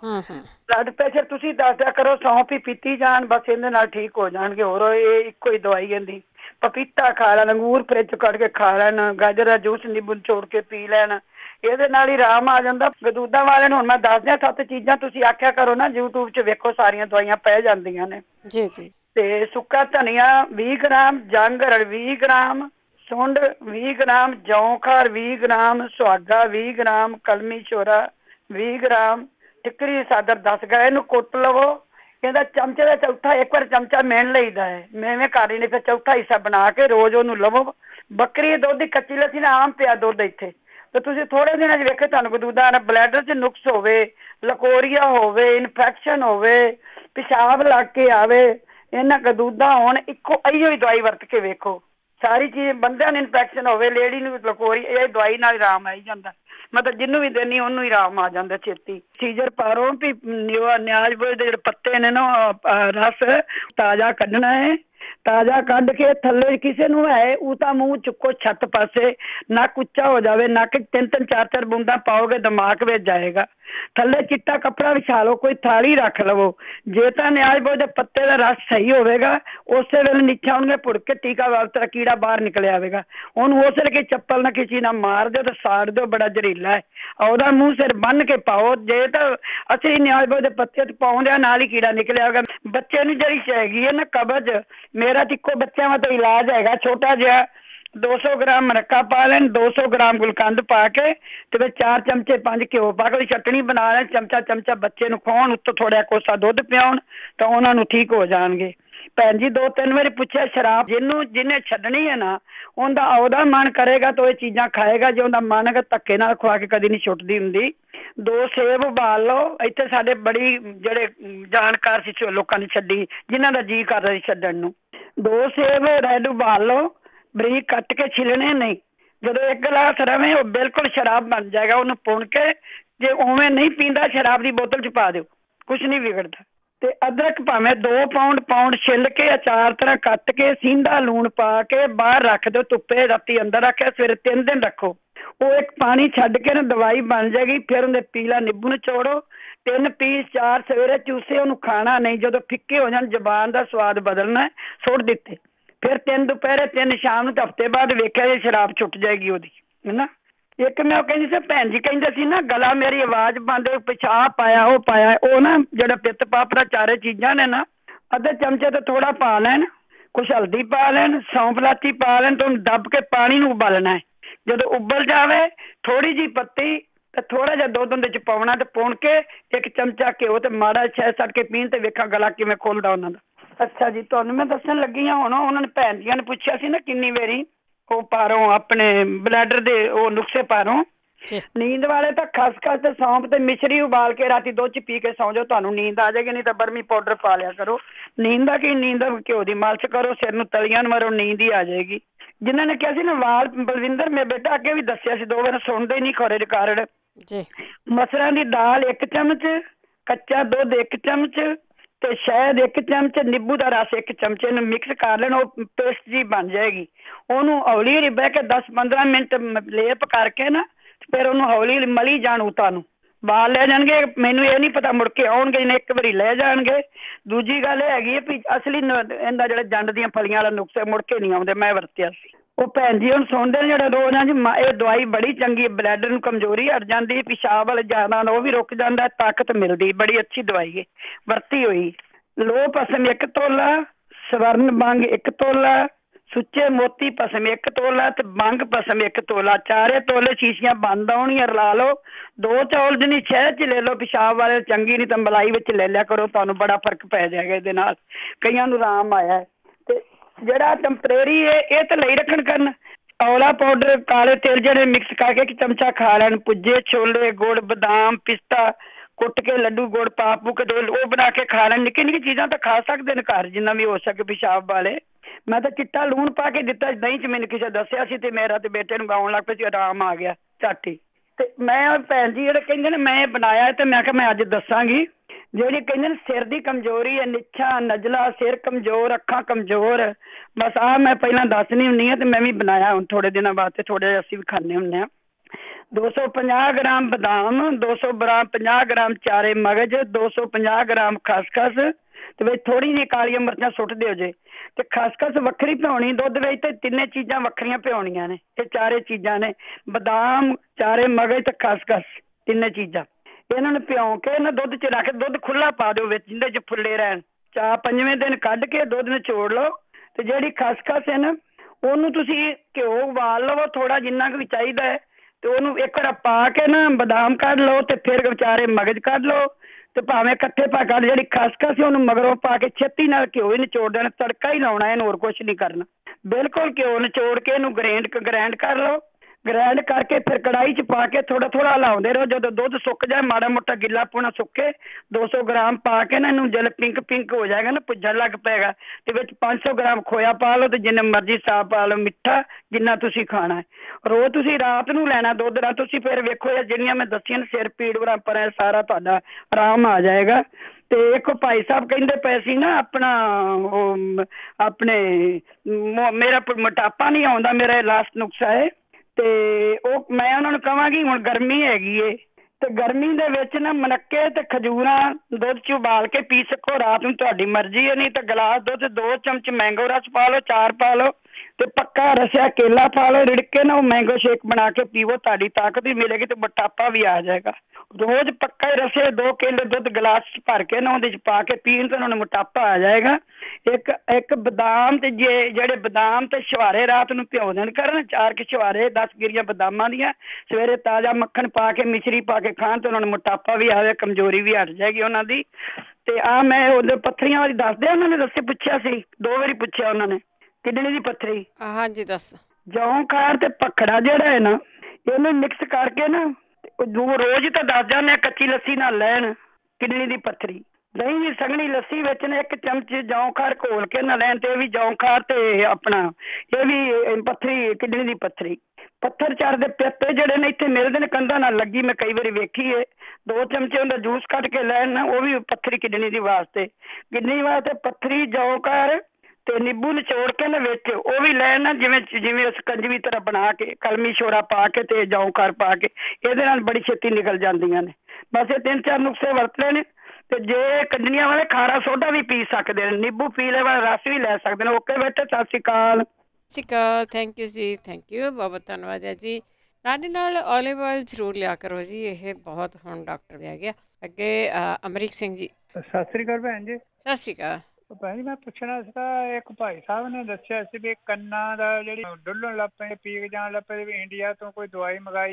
S9: ਬਲੱਡ ਪ੍ਰੈਸ਼ਰ ਤੁਸੀਂ ਦੱਸਿਆ ਕਰੋ, ਸੌਂਫ ਹੀ ਪੀਤੀ ਜਾਣ, ਬਸ ਇਹਦੇ ਨਾਲ ਠੀਕ ਹੋ ਜਾਣਗੇ। ਹੋਰ ਇਹ ਇੱਕੋ ਹੀ ਦਵਾਈ ਇਹਦੀ। ਪਪੀਤਾ ਖਾ ਲੈਣ, ਅੰਗੂਰ ਫਰਿੱਜ ਕੱਢ ਕੇ ਖਾ ਲੈਣ, ਗਾਜਰ ਦਾ ਜੂਸ ਨਿੰਬੂ ਨਿਚੋੜ ਕੇ ਪੀ ਲੈਣ, ਇਹਦੇ ਨਾਲ ਹੀ ਆਰਾਮ ਆ ਜਾਂਦਾ। ਗਦੂਦਾਂ ਵਾਲੇ ਨੂੰ ਹੁਣ ਮੈਂ ਦੱਸਦਿਆਂ ਸੱਤ ਚੀਜ਼ਾਂ, ਤੁਸੀਂ ਆਖਿਆ ਕਰੋ ਨਾ, ਯੂਟਿਊਬ 'ਚ ਵੇਖੋ, ਸਾਰੀਆਂ ਦਵਾਈਆਂ ਪੈ ਜਾਂਦੀਆਂ ਨੇ।
S1: ਜੀ ਜੀ।
S9: ਤੇ ਸੁੱਕਾ ਧਨੀਆ ਵੀਹ ਗ੍ਰਾਮ, ਜੰਗਰ ਵੀਹ ਗ੍ਰਾਮ, ਸੁੰਡ ਵੀਹ ਗ੍ਰਾਮ, ਜੌਂਖਾਰ ਵੀਹ ਗ੍ਰਾਮ, ਸੁਹਾਗਾ ਵੀਹ ਗ੍ਰਾਮ, ਕਲਮੀ ਛੋਰਾ ਵੀਹ ਗ੍ਰਾਮ, ਟਿਕਰੀ ਸਾਦਰ ਦਸ ਗ੍ਰਾਮ। ਇਹਨੂੰ ਕੁੱਟ ਲਵੋ। ਕਹਿੰਦਾ ਚਮਚੇ ਦਾ ਚੌਥਾ ਇੱਕ ਵਾਰ ਚਮਚਾ ਮਿਣ ਲਈਦਾ ਹੈ, ਮੈਵੇਂ ਕਰ ਰਹੀ ਨੇ, ਫਿਰ ਚੌਥਾ ਹਿੱਸਾ ਬਣਾ ਕੇ ਰੋਜ਼ ਉਹਨੂੰ ਲਵੋ। ਬੱਕਰੀ ਦੁੱਧ ਦੀ ਕੱਚੀ ਲੱਸੀ ਨਾਲ ਆਮ ਪਿਆ ਦੁੱਧ ਇੱਥੇ, ਤੇ ਤੁਸੀਂ ਥੋੜੇ ਦਿਨਾਂ 'ਚ ਵੇਖੋ ਤੁਹਾਨੂੰ ਗਦੂਦਾਂ ਨਾਲ ਬਲੈਡਰ 'ਚ ਨੁਕਸ ਹੋਵੇ, ਲਕੋਰੀਆ ਹੋਵੇ, ਇਨਫੈਕਸ਼ਨ ਹੋਵੇ, ਪਿਸ਼ਾਬ ਲੱਗ ਕੇ ਆਵੇ, ਇਹਨਾਂ ਗਦੂਦਾਂ ਹੋਣ, ਇੱਕੋ ਇਹੀਓ ਹੀ ਦਵਾਈ ਵਰਤ ਕੇ ਵੇਖੋ। ਸਾਰੀ ਚੀਜ਼, ਬੰਦਿਆਂ ਨੂੰ ਇਨਫੈਕਸ਼ਨ ਹੋਵੇ, ਲੇਡੀ ਨੂੰ ਲਕੋਰੀ, ਇਹ ਦਵਾਈ ਨਾਲ ਆਰਾਮ ਆਈ ਜਾਂਦਾ। ਮਤਲਬ ਜਿਹਨੂੰ ਵੀ ਦੇਣੀ ਉਹਨੂੰ ਹੀ ਆਰਾਮ ਆ ਜਾਂਦਾ ਛੇਤੀ। ਸੀਜ਼ਰ ਪਾਰੋ ਵੀ ਨਿਆਜ਼ ਬੋਝ ਦੇ ਜਿਹੜੇ ਪੱਤੇ ਨੇ ਨਾ, ਰਸ ਤਾਜ਼ਾ ਕੱਢਣਾ ਹੈ। ਤਾਜ਼ਾ ਕੱਢ ਕੇ ਥੱਲੇ ਕਿਸੇ ਨੂੰ ਹੈ ਉਹ ਤਾਂ ਮੂੰਹ ਚੁੱਕੋ ਛੱਤ ਪਾਸੇ, ਨੱਕ ਉੱਚਾ ਹੋ ਜਾਵੇ, ਨੱਕ ਤਿੰਨ ਤਿੰਨ ਚਾਰ ਚਾਰ ਬੂੰਦਾਂ ਪਾਓਗੇ, ਦਿਮਾਗ ਵਿੱਚ ਜਾਏਗਾ। ਥੱਲੇ ਚਿੱਟਾ ਕੱਪੜਾ ਵਿਛਾ ਲਓ, ਕੋਈ ਥਾਲੀ ਰੱਖ ਲਵੋ। ਜੇ ਤਾਂ ਨਿਆਜ਼ ਬੋਝ ਦੇ ਪੱਤੇ ਦਾ ਰਸ ਸਹੀ ਹੋਵੇਗਾ, ਉਸੇ ਵੇਲੇ ਨੀਚੇ ਆਉਣਗੇ, ਪੁੜ ਕੇ ਟੀਕਾ ਵਾਪਸ ਕੀੜਾ ਬਾਹਰ ਨਿਕਲ ਆਵੇਗਾ। ਉਹਨੂੰ ਉਸੇ ਵੇਲੇ ਚੱਪਲ ਨਾਲ ਕਿਸੇ ਨਾਲ ਮਾਰ ਦਿਓ ਤੇ ਸਾੜ ਦਿਓ, ਬੜਾ ਜ਼ਹਿਰੀਲਾ ਹੈ। ਉਹਦਾ ਮੂੰਹ ਸਿਰ ਬੰਨ ਕੇ ਪਾਓ। ਜੇ ਤਾਂ ਅਸੀਂ ਨਿਆਜ਼ ਬੋਝ ਦੇ ਪੱਤੇ ਪਾਉਂਦੇ ਨਾਲ ਹੀ ਕੀੜਾ ਨਿਕਲਿਆ ਹੋਵੇਗਾ। ਬੱਚੇ ਨੂੰ ਜਿਹੜੀ ਹੈਗੀ ਹੈ ਨਾ ਕਬਜ਼, ਮੇਰਾ ਇੱਕੋ ਬੱਚਿਆਂ ਦਾ ਇਲਾਜ ਹੈਗਾ, ਛੋਟਾ ਜਿਹਾ ਦੋ ਸੌ ਗ੍ਰਾਮ ਮਰੱਕਾ ਪਾ ਲੈਣ, ਦੋ ਸੌ ਗ੍ਰਾਮ ਗੁਲਕੰਦ ਪਾ ਕੇ, ਤੇ ਵਿੱਚ ਚਾਰ ਚਮਚੇ ਪੰਜ ਘਿਓ ਪਾ ਕੇ ਚਟਣੀ ਬਣਾ ਲੈਣ, ਚਮਚਾ ਚਮਚਾ ਬੱਚੇ ਨੂੰ ਖਵਾਉਣ, ਉੱਤੋਂ ਥੋੜ੍ਹਾ ਕੋਸਾ ਦੁੱਧ ਪਿਆਉਣ, ਤਾਂ ਉਹਨਾਂ ਨੂੰ ਠੀਕ ਹੋ ਜਾਣਗੇ। ਭੈਣ ਜੀ ਦੋ ਤਿੰਨ ਵਾਰੀ ਪੁੱਛਿਆ, ਸ਼ਰਾਬ ਜਿਹਨੂੰ ਜਿਹਨੇ ਛੱਡਣੀ ਹੈ ਨਾ, ਉਹਦਾ ਉਹਦਾ ਮਨ ਕਰੇਗਾ ਤਾਂ ਇਹ ਚੀਜ਼ਾਂ ਖਾਏਗਾ, ਜੇ ਉਹਦਾ ਮਨ ਹੈਗਾ ਧੱਕੇ ਨਾਲ ਖਵਾ ਕੇ ਕਦੀ ਨਹੀਂ ਛੁੱਟਦੀ ਹੁੰਦੀ। ਦੋ ਸੇਬ ਉਬਾਲ ਲਓ। ਇੱਥੇ ਸਾਡੇ ਬੜੀ ਜਿਹੜੇ ਜਾਣਕਾਰ ਸੀ ਲੋਕਾਂ ਨੇ ਛੱਡੀ, ਜਿਨ੍ਹਾਂ ਦਾ ਜੀਅ ਕਰਦਾ ਸੀ ਛੱਡਣ ਨੂੰ। ਦੋ ਸੇਬ ਰੈਡ ਉਬਾਲ ਲਓ, ਬਰੀਕ ਕੱਟ ਕੇ ਛਿਲਣੇ ਨਹੀਂ। ਜਦੋਂ ਇੱਕ ਗਲਾਸ ਰਵੇ, ਉਹ ਬਿਲਕੁਲ ਸ਼ਰਾਬ ਬਣ ਜਾਏਗਾ। ਉਹਨੂੰ ਪੁਣ ਕੇ, ਜੇ ਉਵੇਂ ਨਹੀਂ ਪੀਂਦਾ, ਸ਼ਰਾਬ ਦੀ ਬੋਤਲ 'ਚ ਪਾ ਦਿਓ, ਕੁਛ ਨਹੀਂ ਵਿਗੜਦਾ। ਤੇ ਅਦਰਕ ਭਾਵੇਂ ਦੋ ਪਾਉਂਡ ਪਾਉਂਡ ਛਿੱਲ ਕੇ ਅਚਾਰ ਤਰ੍ਹਾਂ ਕੱਟ ਕੇ, ਸਿੰਧਾ ਲੂਣ ਪਾ ਕੇ ਬਾਹਰ ਰੱਖ ਦਿਓ ਧੁੱਪੇ, ਰਾਤੀ ਅੰਦਰ ਰੱਖਿਆ, ਸਵੇਰੇ ਤਿੰਨ ਦਿਨ ਰੱਖੋ। ਉਹ ਇੱਕ ਪਾਣੀ ਛੱਡ ਕੇ ਨਾ ਦਵਾਈ ਬਣ ਜਾਏਗੀ। ਫਿਰ ਉਹਦੇ ਪੀਲਾ ਨਿੰਬੂ ਨਿਚੋੜੋ, ਤਿੰਨ ਪੀਸ ਚਾਰ ਸਵੇਰੇ ਚੂਸੇ, ਉਹਨੂੰ ਖਾਣਾ ਨਹੀਂ। ਜਦੋਂ ਫਿੱਕੇ ਹੋ ਜਾਣ, ਜ਼ਬਾਨ ਦਾ ਸਵਾਦ ਬਦਲਣਾ, ਸੁੱਟ ਦਿੱਤੇ। ਫਿਰ ਤਿੰਨ ਦੁਪਹਿਰੇ, ਤਿੰਨ ਸ਼ਾਮ ਨੂੰ, ਹਫ਼ਤੇ ਬਾਅਦ ਵੇਖਿਆ ਜੇ ਸ਼ਰਾਬ ਛੁੱਟ ਜਾਏਗੀ ਉਹਦੀ, ਹੈ ਨਾ। ਇੱਕ ਮੈਂ ਉਹ ਕਹਿੰਦੀ ਸੀ, ਭੈਣ ਜੀ ਕਹਿੰਦੇ ਸੀ ਨਾ ਗਲਾ ਮੇਰੀ ਆਵਾਜ਼ ਬੰਦ, ਪਿਸ਼ਾਬ ਪਾਇਆ, ਉਹ ਪਾਇਆ, ਉਹ ਨਾ ਜਿਹੜਾ ਪਿੱਤ ਪਾਪੜਾ ਚਾਰੇ ਚੀਜ਼ਾਂ ਨੇ ਨਾ, ਅੱਧੇ ਚਮਚੇ ਤੋਂ ਥੋੜਾ ਪਾ ਲੈਣ, ਕੁਛ ਹਲਦੀ ਪਾ ਲੈਣ, ਸੌਂਫ ਲਾਚੀ ਪਾ ਲੈਣ, ਤੇ ਉਹਨੂੰ ਦੱਬ ਕੇ ਪਾਣੀ ਨੂੰ ਉਬਾਲਣਾ ਹੈ। ਜਦੋਂ ਉਬਲ ਜਾਵੇ, ਥੋੜੀ ਜਿਹੀ ਪੱਤੀ ਤੇ ਥੋੜਾ ਜਿਹਾ ਦੁੱਧ ਉਹਦੇ ਚ ਪਾਉਣਾ ਤੇ ਪਾਉਣ ਕੇ ਇੱਕ ਚਮਚਾ ਘਿਓ ਤੇ ਮਾੜਾ ਸ਼ਹਿਦ ਸੱਟ ਕੇ ਪੀਣ ਤੇ ਵੇਖਾਂ ਗਲਾ ਕਿਵੇਂ ਖੁੱਲਦਾ ਉਹਨਾਂ ਦਾ। ਅੱਛਾ ਜੀ, ਤੁਹਾਨੂੰ ਮੈਂ ਦੱਸਣ ਲੱਗੀ ਹਾਂ ਹੁਣ ਉਹਨਾਂ ਨੇ ਭੈਣ ਜੀਆਂ ਨੇ ਪੁੱਛਿਆ ਸੀ ਨਾ ਕਿੰਨੀ ਵਾਰੀ ਉਹ ਪਾਰੋਂ ਆਪਣੇ ਬਲੈਡਰ ਦੇ ਉਹ ਨੁਕਸੇ ਪਾਰੋਂ ਨੀਂਦ ਵਾਲੇ ਤਾਂ ਖਸਖਸ ਤੇ ਸੌਂਫ ਤੇ ਮਿਸ਼ਰੀ ਉਬਾਲ ਕੇ ਰਾਤੀ ਦੁੱਧ ਚ ਪੀ ਕੇ ਸੌਂ ਜਾਓ, ਤੁਹਾਨੂੰ ਨੀਂਦ ਆ ਜਾਏਗੀ। ਨਹੀਂ ਤਾਂ ਬਰਮੀ ਪਾਊਡਰ ਪਾ ਲਿਆ ਕਰੋ। ਨੀਂਦ ਦਾ ਕੀ, ਨੀਂਦ ਘਿਓ ਦੀ ਮਾਲਿਸ਼ ਕਰੋ, ਸਿਰ ਨੂੰ ਤਲੀਆਂ ਨੂੰ ਮਾਰੋ, ਨੀਂਦ ਹੀ ਆ ਜਾਏਗੀ। ਜਿਨ੍ਹਾਂ ਨੇ ਕਿਹਾ ਸੀ ਨਾ ਵਾਲ, ਬਲਵਿੰਦਰ ਮੇਰੇ ਬੇਟਾ ਅੱਗੇ ਵੀ ਦੱਸਿਆ ਸੀ ਦੋ ਵਾਰ, ਸੁਣਦੇ ਨਹੀਂ ਖੋਰੇ ਰਿਕਾਰਡ। ਮਸਰਾਂ ਦੀ ਦਾਲ ਇੱਕ ਚਮਚ, ਕੱਚਾ ਦੁੱਧ ਇੱਕ ਚਮਚ ਤੇ ਸ਼ਹਿਦ ਇੱਕ ਚਮਚ, ਨਿੰਬੂ ਦਾ ਰਸ ਇੱਕ ਚਮਚੇ ਨੂੰ ਮਿਕਸ ਕਰ ਲੈਣ, ਉਹ ਪੇਸਟ ਜੀ ਬਣ ਜਾਏਗੀ। ਉਹਨੂੰ ਹੌਲੀ ਹੌਲੀ ਬਹਿ ਕੇ ਦਸ ਪੰਦਰਾਂ ਮਿੰਟ ਲੇਪ ਕਰਕੇ ਨਾ ਫਿਰ ਉਹਨੂੰ ਹੌਲੀ ਹੌਲੀ ਮਲੀ ਜਾਣ। ਉਤਾਂ ਨੂੰ ਵਾਲ ਲੈ ਜਾਣਗੇ, ਮੈਨੂੰ ਇਹ ਨਹੀਂ ਪਤਾ ਮੁੜ ਕੇ ਆਉਣਗੇ ਨੇ, ਇੱਕ ਵਾਰੀ ਲੈ ਜਾਣਗੇ। ਦੂਜੀ ਗੱਲ ਇਹ ਹੈਗੀ ਹੈ ਵੀ ਅਸਲੀ ਇਹਦਾ ਜਿਹੜਾ ਜੰਡ ਦੀਆਂ ਫਲੀਆਂ ਵਾਲਾ ਨੁਕਸੇ ਮੁੜ ਕੇ ਨਹੀਂ ਆਉਂਦੇ, ਮੈਂ ਵਰਤਿਆ ਸੀ। ਉਹ ਭੈਣ ਜੀ ਹੁਣ ਸੁਣਦੇ ਨੇ ਜਿਹੜਾ ਰੋਜ਼ ਜੀ, ਇਹ ਦਵਾਈ ਬੜੀ ਚੰਗੀ, ਬਲੱਡ ਨੂੰ ਕਮਜ਼ੋਰੀ ਹਟ ਜਾਂਦੀ, ਪਿਸ਼ਾਬ ਵਾਲੇ ਜ਼ਿਆਦਾ ਉਹ ਵੀ ਰੁਕ ਜਾਂਦਾ, ਤਾਕਤ ਮਿਲਦੀ, ਬੜੀ ਅੱਛੀ ਦਵਾਈ ਹੈ, ਵਰਤੀ ਹੋਈ। ਲੋਹ ਭਸਮ ਇੱਕ ਤੋਲਾ, ਸਵਰਨ ਬੰਗ ਇੱਕ ਤੋਲਾ, ਸੁੱਚੇ ਮੋਤੀ ਭਸਮ ਇੱਕ ਤੋਲਾ ਤੇ ਬੰਗ ਭਸਮ ਇੱਕ ਤੋਲਾ, ਚਾਰੇ ਤੋਲੇ ਸ਼ੀਸ਼ੀਆਂ ਬੰਦ ਆਉਣੀਆਂ, ਰਲਾ ਲਓ। ਦੋ ਚੌਲ ਜਿੰਨੀ ਸ਼ਹਿਦ ਚ ਲੈ ਲਓ, ਪਿਸ਼ਾਬ ਵਾਲੇ ਚੰਗੀ, ਨਹੀਂ ਤਾਂ ਮਲਾਈ ਵਿੱਚ ਲੈ ਲਿਆ ਕਰੋ, ਤੁਹਾਨੂੰ ਬੜਾ ਫਰਕ ਪੈ ਜਾਏਗਾ ਇਹਦੇ ਨਾਲ। ਕਈਆਂ ਨੂੰ ਆਰਾਮ ਆਇਆ। ਤੇ ਜਿਹੜਾ ਟੈਂਪਰੇਰੀ ਹੈ ਇਹ ਤਾਂ ਲਈ ਰੱਖਣ ਕਰਨ। ਔਲਾ ਪਾਊਡਰ, ਕਾਲੇ ਤੇਲ ਜਿਹੜੇ ਮਿਕਸ ਕਰਕੇ ਇੱਕ ਚਮਚਾ ਖਾ ਲੈਣ। ਪੁੱਜੇ ਛੋਲੇ, ਗੁੜ, ਬਦਾਮ, ਪਿਸਤਾ ਕੁੱਟ ਕੇ ਲੱਡੂ ਗੁੜ ਪਾ ਪੂ ਕੇ ਉਹ ਬਣਾ ਕੇ ਖਾ ਲੈਣ। ਨਿੱਕੀ ਨਿੱਕੀ ਚੀਜ਼ਾਂ ਤਾਂ ਖਾ ਸਕਦੇ ਨੇ ਘਰ, ਜਿੰਨਾ ਵੀ ਹੋ ਸਕੇ ਪਿਸ਼ਾਬ ਵਾਲੇ। ਮੈਂ ਤਾਂ ਚਿੱਟਾ ਲੂਣ ਪਾ ਕੇ ਦਿੱਤਾ ਦਹੀਂ ਚ, ਮੈਨੂੰ ਕਿਸੇ ਦੱਸਿਆ ਸੀ ਤੇ ਮੇਰਾ ਤੇ ਬੇਟੇ ਨੂੰ ਗਾਉਣ ਲੱਗ ਪਏ ਸੀ, ਆਰਾਮ ਆ ਗਿਆ ਝਾਟੀ। ਤੇ ਮੈਂ ਭੈਣ ਜੀ ਜਿਹੜੇ ਕਹਿੰਦੇ ਨੇ ਮੈਂ ਬਣਾਇਆ ਤੇ ਮੈਂ ਕਿਹਾ ਮੈਂ ਅੱਜ ਦੱਸਾਂਗੀ। ਜਿਹੜੀ ਕਹਿੰਦੇ ਨੇ ਸਿਰ ਦੀ ਕਮਜ਼ੋਰੀ ਹੈ, ਨਿੱਛਾ, ਨਜਲਾ, ਸਿਰ ਕਮਜ਼ੋਰ, ਅੱਖਾਂ ਕਮਜ਼ੋਰ, ਬਸ ਆਹ ਮੈਂ ਪਹਿਲਾਂ ਦੱਸਣੀ ਹੁੰਦੀ ਹਾਂ ਤੇ ਮੈਂ ਵੀ ਬਣਾਇਆ ਹੁਣ ਥੋੜੇ ਦਿਨਾਂ ਬਾਅਦ, ਤੇ ਥੋੜੇ ਜਿਹੇ ਅਸੀਂ ਵੀ ਖਾਂਦੇ ਹੁੰਦੇ ਹਾਂ। ਦੋ ਸੌ ਪੰਜਾਹ ਗ੍ਰਾਮ ਬਦਾਮ, ਦੋ ਸੌ ਗ੍ਰਾਮ ਪੰਜਾਹ ਗ੍ਰਾਮ ਚਾਰੇ ਮਗਜ਼, ਦੋ ਸੌ ਪੰਜਾਹ ਗ੍ਰਾਮ ਖਸਖਸ ਤੇ ਵਿੱਚ ਥੋੜੀ ਜਿਹੀ ਕਾਲੀਆਂ ਮਿਰਚਾਂ ਸੁੱਟ ਦਿਓ ਜੇ। ਤੇ ਖਸਖਸ ਵੱਖਰੀ ਭਿਉਣੀ ਦੁੱਧ ਵਿੱਚ, ਤੇ ਤਿੰਨੇ ਚੀਜ਼ਾਂ ਵੱਖਰੀਆਂ ਭਿਉਣੀਆਂ ਨੇ। ਇਹ ਚਾਰੇ ਚੀਜ਼ਾਂ ਨੇ, ਬਦਾਮ, ਚਾਰੇ ਮਗਜ਼ ਤੇ ਖਸਖਸ, ਤਿੰਨੇ ਚੀਜ਼ਾਂ। ਇਹਨਾਂ ਨੂੰ ਭਿਉਂ ਕੇ ਨਾ ਦੁੱਧ ਚ ਰੱਖ, ਦੁੱਧ ਖੁੱਲਾ ਪਾ ਦਿਓ ਵਿੱਚ, ਜਿਹਦੇ ਚ ਫੁੱਲੇ ਰਹਿਣ। ਚਾਰ ਪੰਜਵੇਂ ਦਿਨ ਕੱਢ ਕੇ ਦੁੱਧ ਨਿਚੋੜ ਲਓ। ਤੇ ਜਿਹੜੀ ਖਸਖਸ ਹੈ ਨਾ ਉਹਨੂੰ ਤੁਸੀਂ ਘਿਓ ਉਬਾਲ ਲਵੋ ਥੋੜਾ, ਜਿੰਨਾ ਕੁ ਵੀ ਚਾਹੀਦਾ ਹੈ, ਤੇ ਉਹਨੂੰ ਇੱਕ ਵਾਰ ਪਾ ਕੇ ਨਾ ਬਦਾਮ ਕੱਢ ਲਓ ਤੇ ਫਿਰ ਵਿਚਾਰੇ ਮਗਜ਼ ਕੱਢ ਲਓ ਤੇ ਭਾਵੇਂ ਇਕੱਠੇ ਪਾ ਕੱਢ। ਜਿਹੜੀ ਖਸਖਸ ਉਹਨੂੰ ਮਗਰੋਂ ਪਾ ਕੇ ਛੇਤੀ ਨਾਲ ਘਿਓ ਹੀ ਨਿਚੋੜ ਦੇਣਾ, ਤੜਕਾ ਹੀ ਲਾਉਣਾ, ਇਹਨੂੰ ਹੋਰ ਕੁਛ ਨਹੀਂ ਕਰਨਾ। ਬਿਲਕੁਲ ਘਿਓ ਨਿਚੋੜ ਕੇ ਇਹਨੂੰ ਗ੍ਰੈਂਡ ਗ੍ਰੈਂਡ ਕਰ ਲਓ। ਗ੍ਰੈਂਡ ਕਰਕੇ ਫਿਰ ਕੜਾਹੀ ਚ ਪਾ ਕੇ ਥੋੜਾ ਥੋੜਾ ਹਿਲਾਉਂਦੇ ਰਹੋ। ਜਦੋਂ ਦੁੱਧ ਸੁੱਕ ਜਾਏ, ਮਾੜਾ ਮੋਟਾ ਗਿੱਲਾ ਪੂਣਾ ਸੁੱਕੇ, ਦੋ ਸੌ ਗ੍ਰਾਮ ਪਾ ਕੇ ਨਾ ਇਹਨੂੰ ਜਦ ਪਿੰਕ ਪਿੰਕ ਹੋ ਜਾਏਗਾ ਨਾ, ਭੁੱਜਣ ਲੱਗ ਪਏਗਾ, ਤੇ ਵਿੱਚ ਪੰਜ ਸੌ ਗ੍ਰਾਮ ਖੋਇਆ ਪਾ ਲਓ ਤੇ ਜਿੰਨਾ ਮਰਜ਼ੀ ਸਾਹ ਪਾ ਲਓ, ਮਿੱਠਾ ਜਿੰਨਾ ਤੁਸੀਂ ਖਾਣਾ ਹੈ। ਰੋਜ਼ ਤੁਸੀਂ ਰਾਤ ਨੂੰ ਲੈਣਾ ਦੁੱਧ ਨਾਲ, ਤੁਸੀਂ ਫਿਰ ਵੇਖੋ ਜਿਹੜੀਆਂ ਮੈਂ ਦੱਸੀਆਂ ਨੇ, ਸਿਰ ਪੀੜ ਬਰਾਬਰ ਹੈ, ਸਾਰਾ ਤੁਹਾਡਾ ਆਰਾਮ ਆ ਜਾਏਗਾ। ਤੇ ਇੱਕ ਭਾਈ ਸਾਹਿਬ ਕਹਿੰਦੇ ਪਏ ਸੀ ਨਾ ਆਪਣਾ ਉਹ ਆਪਣੇ ਮੇਰਾ ਮੋਟਾਪਾ ਨਹੀਂ ਆਉਂਦਾ, ਮੇਰਾ ਲਾਸਟ ਨੁਕਸਾ ਹੈ। ਤੇ ਉਹ ਮੈਂ ਉਹਨਾਂ ਨੂੰ ਕਹਾਂਗੀ ਹੁਣ ਗਰਮੀ ਹੈਗੀ ਏ ਤੇ ਗਰਮੀ ਦੇ ਵਿੱਚ ਨਾ ਮਨੱਕੇ ਤੇ ਖਜੂਰਾਂ ਦੁੱਧ ਚ ਉਬਾਲ ਕੇ ਪੀ ਸਕੋ ਰਾਤ ਨੂੰ, ਤੁਹਾਡੀ ਮਰਜ਼ੀ ਹੈ। ਨਹੀਂ ਤਾਂ ਗਲਾਸ ਦੁੱਧ ਦੋ ਚਮਚ ਮੈਂਗੋ ਰਸ ਪਾ ਲਓ, ਚਾਰ ਪਾ ਲਓ ਤੇ ਪੱਕਾ ਰਸਿਆ ਕੇਲਾ ਪਾ ਲਓ, ਰਿੜ ਕੇ ਨਾ ਉਹ ਮੈਂਗੋ ਸ਼ੇਕ ਬਣਾ ਕੇ ਪੀਵੋ, ਤੁਹਾਡੀ ਤਾਕਤ ਵੀ ਮਿਲੇਗੀ ਤੇ ਮੋਟਾਪਾ ਵੀ ਆ ਜਾਏਗਾ। ਰੋਜ਼ ਪੱਕਾ ਹੀ ਰਸੇ ਦੋ ਕੇਲੇ ਦੁੱਧ ਗਲਾਸ ਚ ਭਰ ਕੇ ਨਾ ਉਹਦੇ ਚ ਪਾ ਕੇ ਪੀਣ ਤੇ ਉਹਨਾਂ ਨੂੰ ਮੋਟਾਪਾ ਆ ਜਾਏਗਾ। ਇੱਕ ਇੱਕ ਬਦਾਮ ਤੇ ਜੇ ਜਿਹੜੇ ਬਦਾਮ ਤੇ ਛੁਹਾਰੇ ਰਾਤ ਨੂੰ ਭਿਓ ਦੇਣ ਕਰਨ, ਚਾਰ ਕਿ ਛੁਹਾਰੇ, ਦਸ ਗਿਰੀਆਂ ਬਦਾਮਾਂ ਦੀਆਂ, ਸਵੇਰੇ ਤਾਜ਼ਾ ਮੱਖਣ ਪਾ ਕੇ ਮਿਸ਼ਰੀ ਪਾ ਕੇ ਖਾਣ ਤੇ ਉਹਨਾਂ ਨੂੰ ਮੋਟਾਪਾ ਵੀ ਆਵੇ, ਕਮਜ਼ੋਰੀ ਵੀ ਹਟ ਜਾਏਗੀ ਉਹਨਾਂ ਦੀ। ਤੇ ਆ ਮੈਂ ਉਹਦੇ ਪੱਥਰੀਆਂ ਵਾਲੀ ਦੱਸਦੇ, ਉਹਨਾਂ ਨੇ ਦੱਸੇ ਪੁੱਛਿਆ ਸੀ, ਦੋ ਵਾਰੀ ਪੁੱਛਿਆ ਉਹਨਾਂ ਨੇ, ਕਿਡਨੀ ਦੀ ਪੱਥਰੀ।
S1: ਹਾਂਜੀ ਦੱਸ।
S9: ਜੌਂ ਖਾਰ ਤੇ ਭਖੜਾ ਜਿਹੜਾ ਹੈ ਨਾ, ਇਹਨੂੰ ਮਿਕਸ ਕਰਕੇ ਨਾ ਰੋਜ਼ ਤਾਂ ਦੱਸ ਜਾਂਦੇ ਆ, ਕੱਚੀ ਲੱਸੀ ਨਾਲ ਲੈਣ ਕਿਡਨੀ ਦੀ ਪੱਥਰੀ। ਦਹੀਂ ਦੀ ਸੰਘਣੀ ਲੱਸੀ ਵਿੱਚ ਨੇ ਇੱਕ ਚਮਚ ਜੌਂ ਖਾਰ ਘੋਲ ਕੇ ਨਾ ਲੈਣ, ਤੇ ਇਹ ਵੀ ਜੌਂ ਖਾਰ ਤੇ ਆਪਣਾ ਇਹ ਵੀ ਪੱਥਰੀ, ਕਿਡਨੀ ਦੀ ਪੱਥਰੀ। ਪੱਥਰ ਚਾਰ ਦੇ ਪੱਤੇ ਜਿਹੜੇ ਨੇ ਇੱਥੇ ਮਿਲਦੇ ਨੇ, ਕੰਧਾਂ ਨਾਲ ਲੱਗੀ, ਮੈਂ ਕਈ ਵਾਰੀ ਵੇਖੀ ਏ। ਦੋ ਚਮਚੇ ਉਹਦਾ ਜੂਸ ਕੱਢ ਕੇ ਲੈਣ ਨਾ, ਉਹ ਵੀ ਪੱਥਰੀ ਕਿਡਨੀ ਦੀ ਵਾਸਤੇ। ਕਿਡਨੀ ਵਾਸਤੇ ਪੱਥਰੀ, ਜੌਂ ਖਾਰ ਤੇ ਨਿੰਬੂ ਨਿਚੋੜ ਕੇ ਨਾ ਵਿੱਚ ਉਹ ਵੀ ਲੈਣ ਨਾ, ਜਿਵੇਂ ਜਿਵੇਂ ਸਕੰਜਵੀ ਤਰ੍ਹਾਂ ਬਣਾ ਕੇ, ਕਲਮੀ ਸ਼ੋਰਾ ਪਾ ਕੇ ਤੇ ਜੌਂ ਖਾਰ ਪਾ ਕੇ, ਇਹਦੇ ਨਾਲ ਬੜੀ ਛੇਤੀ ਨਿਕਲ ਜਾਂਦੀਆਂ ਨੇ। ਬਸ ਇਹ ਤਿੰਨ ਚਾਰ ਨੁਕਸੇ ਵਰਤਲੇ ਨੇ। ਤੇ ਜੇ ਕੰਜਰੀਆਂ ਵਾਲੇ ਖਾਰਾ ਸੋਡਾ ਵੀ ਪੀ ਸਕਦੇ ਨੇ, ਨਿੰਬੂ ਪੀਲੇ ਵਾਲਾ ਰਸ ਵੀ ਲੈ ਸਕਦੇ ਨੇ। ਓਕੇ ਬੇਟੇ, ਸਤਿ ਸ਼੍ਰੀ ਅਕਾਲ।
S1: ਸਤਿ ਸ਼੍ਰੀ ਅਕਾਲ, ਥੈਂਕ ਯੂ ਜੀ, ਥੈਂਕ ਯੂ, ਬਹੁਤ ਬਹੁਤ ਧੰਨਵਾਦ ਹੈ ਜੀ। ਨਾਲ ਦੀ ਨਾਲ ਓਲਿਵ ਆਇਲ ਜ਼ਰੂਰ ਲਿਆ ਕਰੋ ਜੀ, ਇਹ ਬਹੁਤ ਹੁਣ ਡਾਕਟਰ ਵੀ ਆ ਗਿਆ। ਅੱਗੇ ਅਮਰੀਕ ਸਿੰਘ ਜੀ।
S5: ਸਤਿ ਸ਼੍ਰੀ ਅਕਾਲ ਭੈਣ ਜੀ।
S1: ਸਤਿ ਸ਼੍ਰੀ ਅਕਾਲ
S5: ਭੈਣ ਜੀ, ਮੈਂ ਪੁੱਛਣਾ ਸੀਗਾ, ਇੱਕ ਭਾਈ ਸਾਹਿਬ ਨੇ ਦੱਸਿਆ ਸੀ ਵੀ ਕੰਨਾਂ ਦਾ ਜਿਹੜੀ ਡੁੱਲਣ ਲੱਗ ਪਏ, ਪੀਕ ਜਾਣ ਲੱਗ ਪਏ, ਵੀ ਇੰਡੀਆ ਤੋਂ ਕੋਈ ਦਵਾਈ ਮੰਗਾਈ ਆ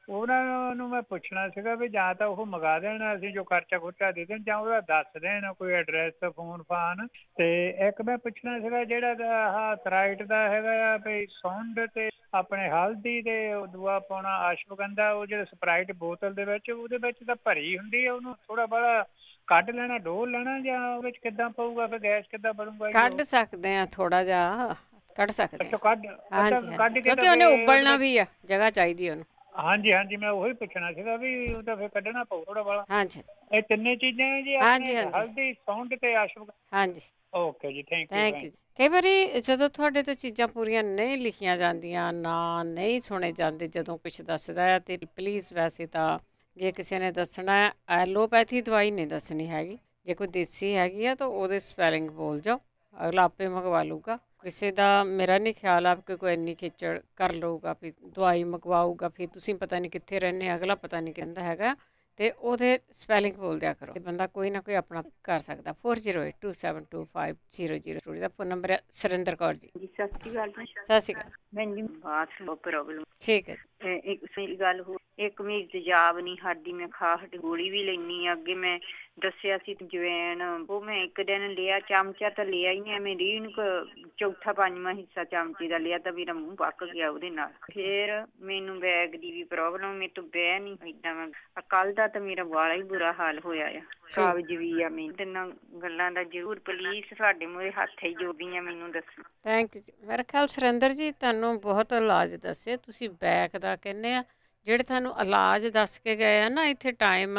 S10: ਉਹਨਾਂ ਨੂੰ ਮੈਂ ਪੁੱਛਣਾ ਸੀਗਾ ਵੀ ਜਾਂ ਤਾਂ ਉਹ ਮੰਗਾ ਦੇਣ, ਅਸੀਂ ਜੋ ਖਰਚਾ ਖੁਰਚਾ ਦੇ ਦੇਣ, ਜਾਂ ਉਹਦਾ ਦੱਸ ਦੇਣ ਕੋਈ ਐਡਰੈਸ, ਫੋਨ ਫਾਨ। ਤੇ ਇੱਕ ਮੈਂ ਪੁੱਛਣਾ ਸੀਗਾ ਜਿਹੜਾ ਆਹ ਥਰਾਈਟ ਦਾ ਹੈਗਾ ਆ ਵੀ ਸੁੰਡ ਤੇ ਆਪਣੇ ਹਲਦੀ ਤੇ ਦੂਆ ਪਾਉਣਾ ਅਸ਼ਵਗੰਧਾ, ਉਹ ਜਿਹੜਾ ਸਪਰਾਈਟ ਬੋਤਲ ਦੇ ਵਿੱਚ ਉਹਦੇ ਵਿੱਚ ਤਾਂ ਭਰੀ ਹੁੰਦੀ ਹੈ, ਉਹਨੂੰ ਥੋੜਾ ਬੜਾ ਕੱਢ ਲੈਣਾ, ਡੋਲ ਲੈਣਾ, ਜਾਂ ਉਹਦੇ ਵਿੱਚ ਕਿੱਦਾਂ ਪਊਗਾ, ਫਿਰ ਗੈਸ ਕਿੱਦਾਂ ਬਣੂਗਾ?
S1: ਕੱਢ ਸਕਦੇ ਆ, ਥੋੜਾ ਜਿਹਾ ਕੱਢ ਸਕਦੇ ਆ।
S10: ਕੱਢ
S1: ਹਾਂਜੀ
S10: ਕੱਢ ਕੇ
S1: ਕਿਉਂਕਿ ਉਹਨੇ ਉਬਲਣਾ ਵੀ ਆ, ਜਗ੍ਹਾ ਚਾਹੀਦੀ ਉਹਨੂੰ।
S10: ਹਾਂਜੀ ਹਾਂਜੀ, ਮੈਂ ਉਹੀ ਪੁੱਛਣਾ ਸੀਗਾ ਵੀ ਉਹ ਤਾਂ ਫਿਰ ਕੱਢਣਾ ਪਊ ਥੋੜਾ ਬੜਾ।
S1: ਹਾਂਜੀ,
S10: ਇਹ ਤਿੰਨੇ ਚੀਜ਼ਾਂ ਜੀ,
S1: ਹਾਂਜੀ
S10: ਹਲਦੀ, ਸੁੰਡ ਤੇ ਅਸ਼ਵਗੰਧਾ।
S1: ਹਾਂਜੀ,
S10: ਓਕੇ ਜੀ, ਥੈਂਕ ਯੂ
S1: ਥੈਂਕ ਯੂ। ਕਈ ਵਾਰੀ ਜਦੋਂ ਤੁਹਾਡੇ ਤੋਂ ਚੀਜ਼ਾਂ ਪੂਰੀਆਂ ਨਹੀਂ ਲਿਖੀਆਂ ਜਾਂਦੀਆਂ, ਨਾ ਨਹੀਂ ਸੁਣੇ ਜਾਂਦੇ ਜਦੋਂ ਕੁਛ ਦੱਸਦਾ ਹੈ, ਤੇ ਪਲੀਜ਼ ਵੈਸੇ ਤਾਂ ਜੇ ਕਿਸੇ ਨੇ ਦੱਸਣਾ ਹੈ, ਐਲੋਪੈਥੀ ਦਵਾਈ ਨਹੀਂ ਦੱਸਣੀ ਹੈਗੀ। ਜੇ ਕੋਈ ਦੇਸੀ ਹੈਗੀ ਆ ਤਾਂ ਉਹਦੇ ਸਪੈਲਿੰਗ ਬੋਲ ਜਾਓ, ਅਗਲਾ ਆਪੇ ਮੰਗਵਾ ਲੂਗਾ। ਕਿਸੇ ਦਾ ਮੇਰਾ ਨਹੀਂ ਖਿਆਲ ਆ ਕਿ ਕੋਈ ਇੰਨੀ ਖੇਚੜ ਕਰ ਲਊਗਾ ਵੀ ਦਵਾਈ ਮੰਗਵਾਊਗਾ, ਫਿਰ ਤੁਸੀਂ ਪਤਾ ਨਹੀਂ ਕਿੱਥੇ ਰਹਿੰਦੇ, ਅਗਲਾ ਪਤਾ ਨਹੀਂ ਕਹਿੰਦਾ ਹੈਗਾ, ਤੇ ਉਹਦੇ ਸਪੈਲਿੰਗ ਬੋਲ ਦਿਆ ਕਰੋ। ਬੰਦਾ ਕੋਈ ਨਾ ਕੋਈ ਆਪਣਾ ਕਰ ਸਕਦਾ। Four zero eight two seven two five zero zero two ਦਾ ਫੋਨ ਨੰਬਰ ਹੈ। ਸੁਰਿੰਦਰ ਕੌਰ ਜੀ,
S11: ਸਤਿ ਸ਼੍ਰੀ ਅਕਾਲ ਜੀ।
S1: ਸਤਿ ਸ਼੍ਰੀ ਅਕਾਲ।
S11: ਮੈਨੂੰ ਬਾਤ ਲੋ ਪ੍ਰੋਬਲਮ।
S1: ਠੀਕ ਹੈ।
S11: ਇੱਕ ਸਹੀ ਗੱਲ ਹੋ, ਇੱਕ ਮੇਰੀ ਤੇਜ਼ਾਬ ਨਹੀਂ ਹਟਦੀ, ਮੈਂ ਖਾਹਟ ਗੋਲੀ ਵੀ ਲੈਣੀ ਆ। ਅੱਗੇ ਮੈਂ ਦੱਸਿਆ ਸੀ ਜਵੈਣ, ਉਹ ਮੈਂ ਇੱਕ ਦਿਨ ਲਿਆ, ਚਮਚਾ ਤਾਂ ਲਿਆ ਹੀ ਨਹੀਂ, ਮੈਂ ਰੀਣ ਚੌਥਾ ਪੰਜਵਾਂ ਹਿੱਸਾ ਚਮਚੇ ਦਾ ਲਿਆ ਤਾਂ ਮੇਰਾ ਮੂੰਹ ਪੱਕ ਗਿਆ ਉਹਦੇ ਨਾਲ। ਫਿਰ ਮੈਨੂੰ ਬੈਗ ਦੀ ਵੀ ਪ੍ਰੋਬਲਮ, ਮੇਰੇ ਤੋਂ ਬਹਿ ਨਹੀਂ ਏਦਾਂ। ਮੈਂ ਕੱਲ ਦਾ ਤਾਂ ਮੇਰਾ ਵਾਲਾ ਹੀ ਬੁਰਾ ਹਾਲ ਹੋਇਆ ਆ, ਕਾਬਜ਼ ਵੀ ਆ। ਮੈਨੂੰ ਤਿੰਨਾਂ ਗੱਲਾਂ ਦਾ ਜ਼ਰੂਰ ਪਲੀਜ਼ ਤੁਹਾਡੇ ਮੂਹਰੇ ਹੱਥ ਹੀ ਜੋੜਦੀ ਆ, ਮੈਨੂੰ ਦੱਸੋ।
S1: ਥੈਂਕ ਯੂ ਜੀ। ਮੇਰਾ ਖਿਆਲ ਸੁਰਿੰਦਰ ਜੀ ਤੁਹਾਨੂੰ ਬਹੁਤ ਇਲਾਜ ਦੱਸੇ, ਤੁਸੀਂ ਬੈਕ ਦਾ ਕਹਿੰਦੇ ਆ, ਜਿਹੜੇ ਤੁਹਾਨੂੰ ਇਲਾਜ ਦੱਸ ਕੇ ਗਏ ਆ ਨਾ ਇੱਥੇ ਟਾਈਮ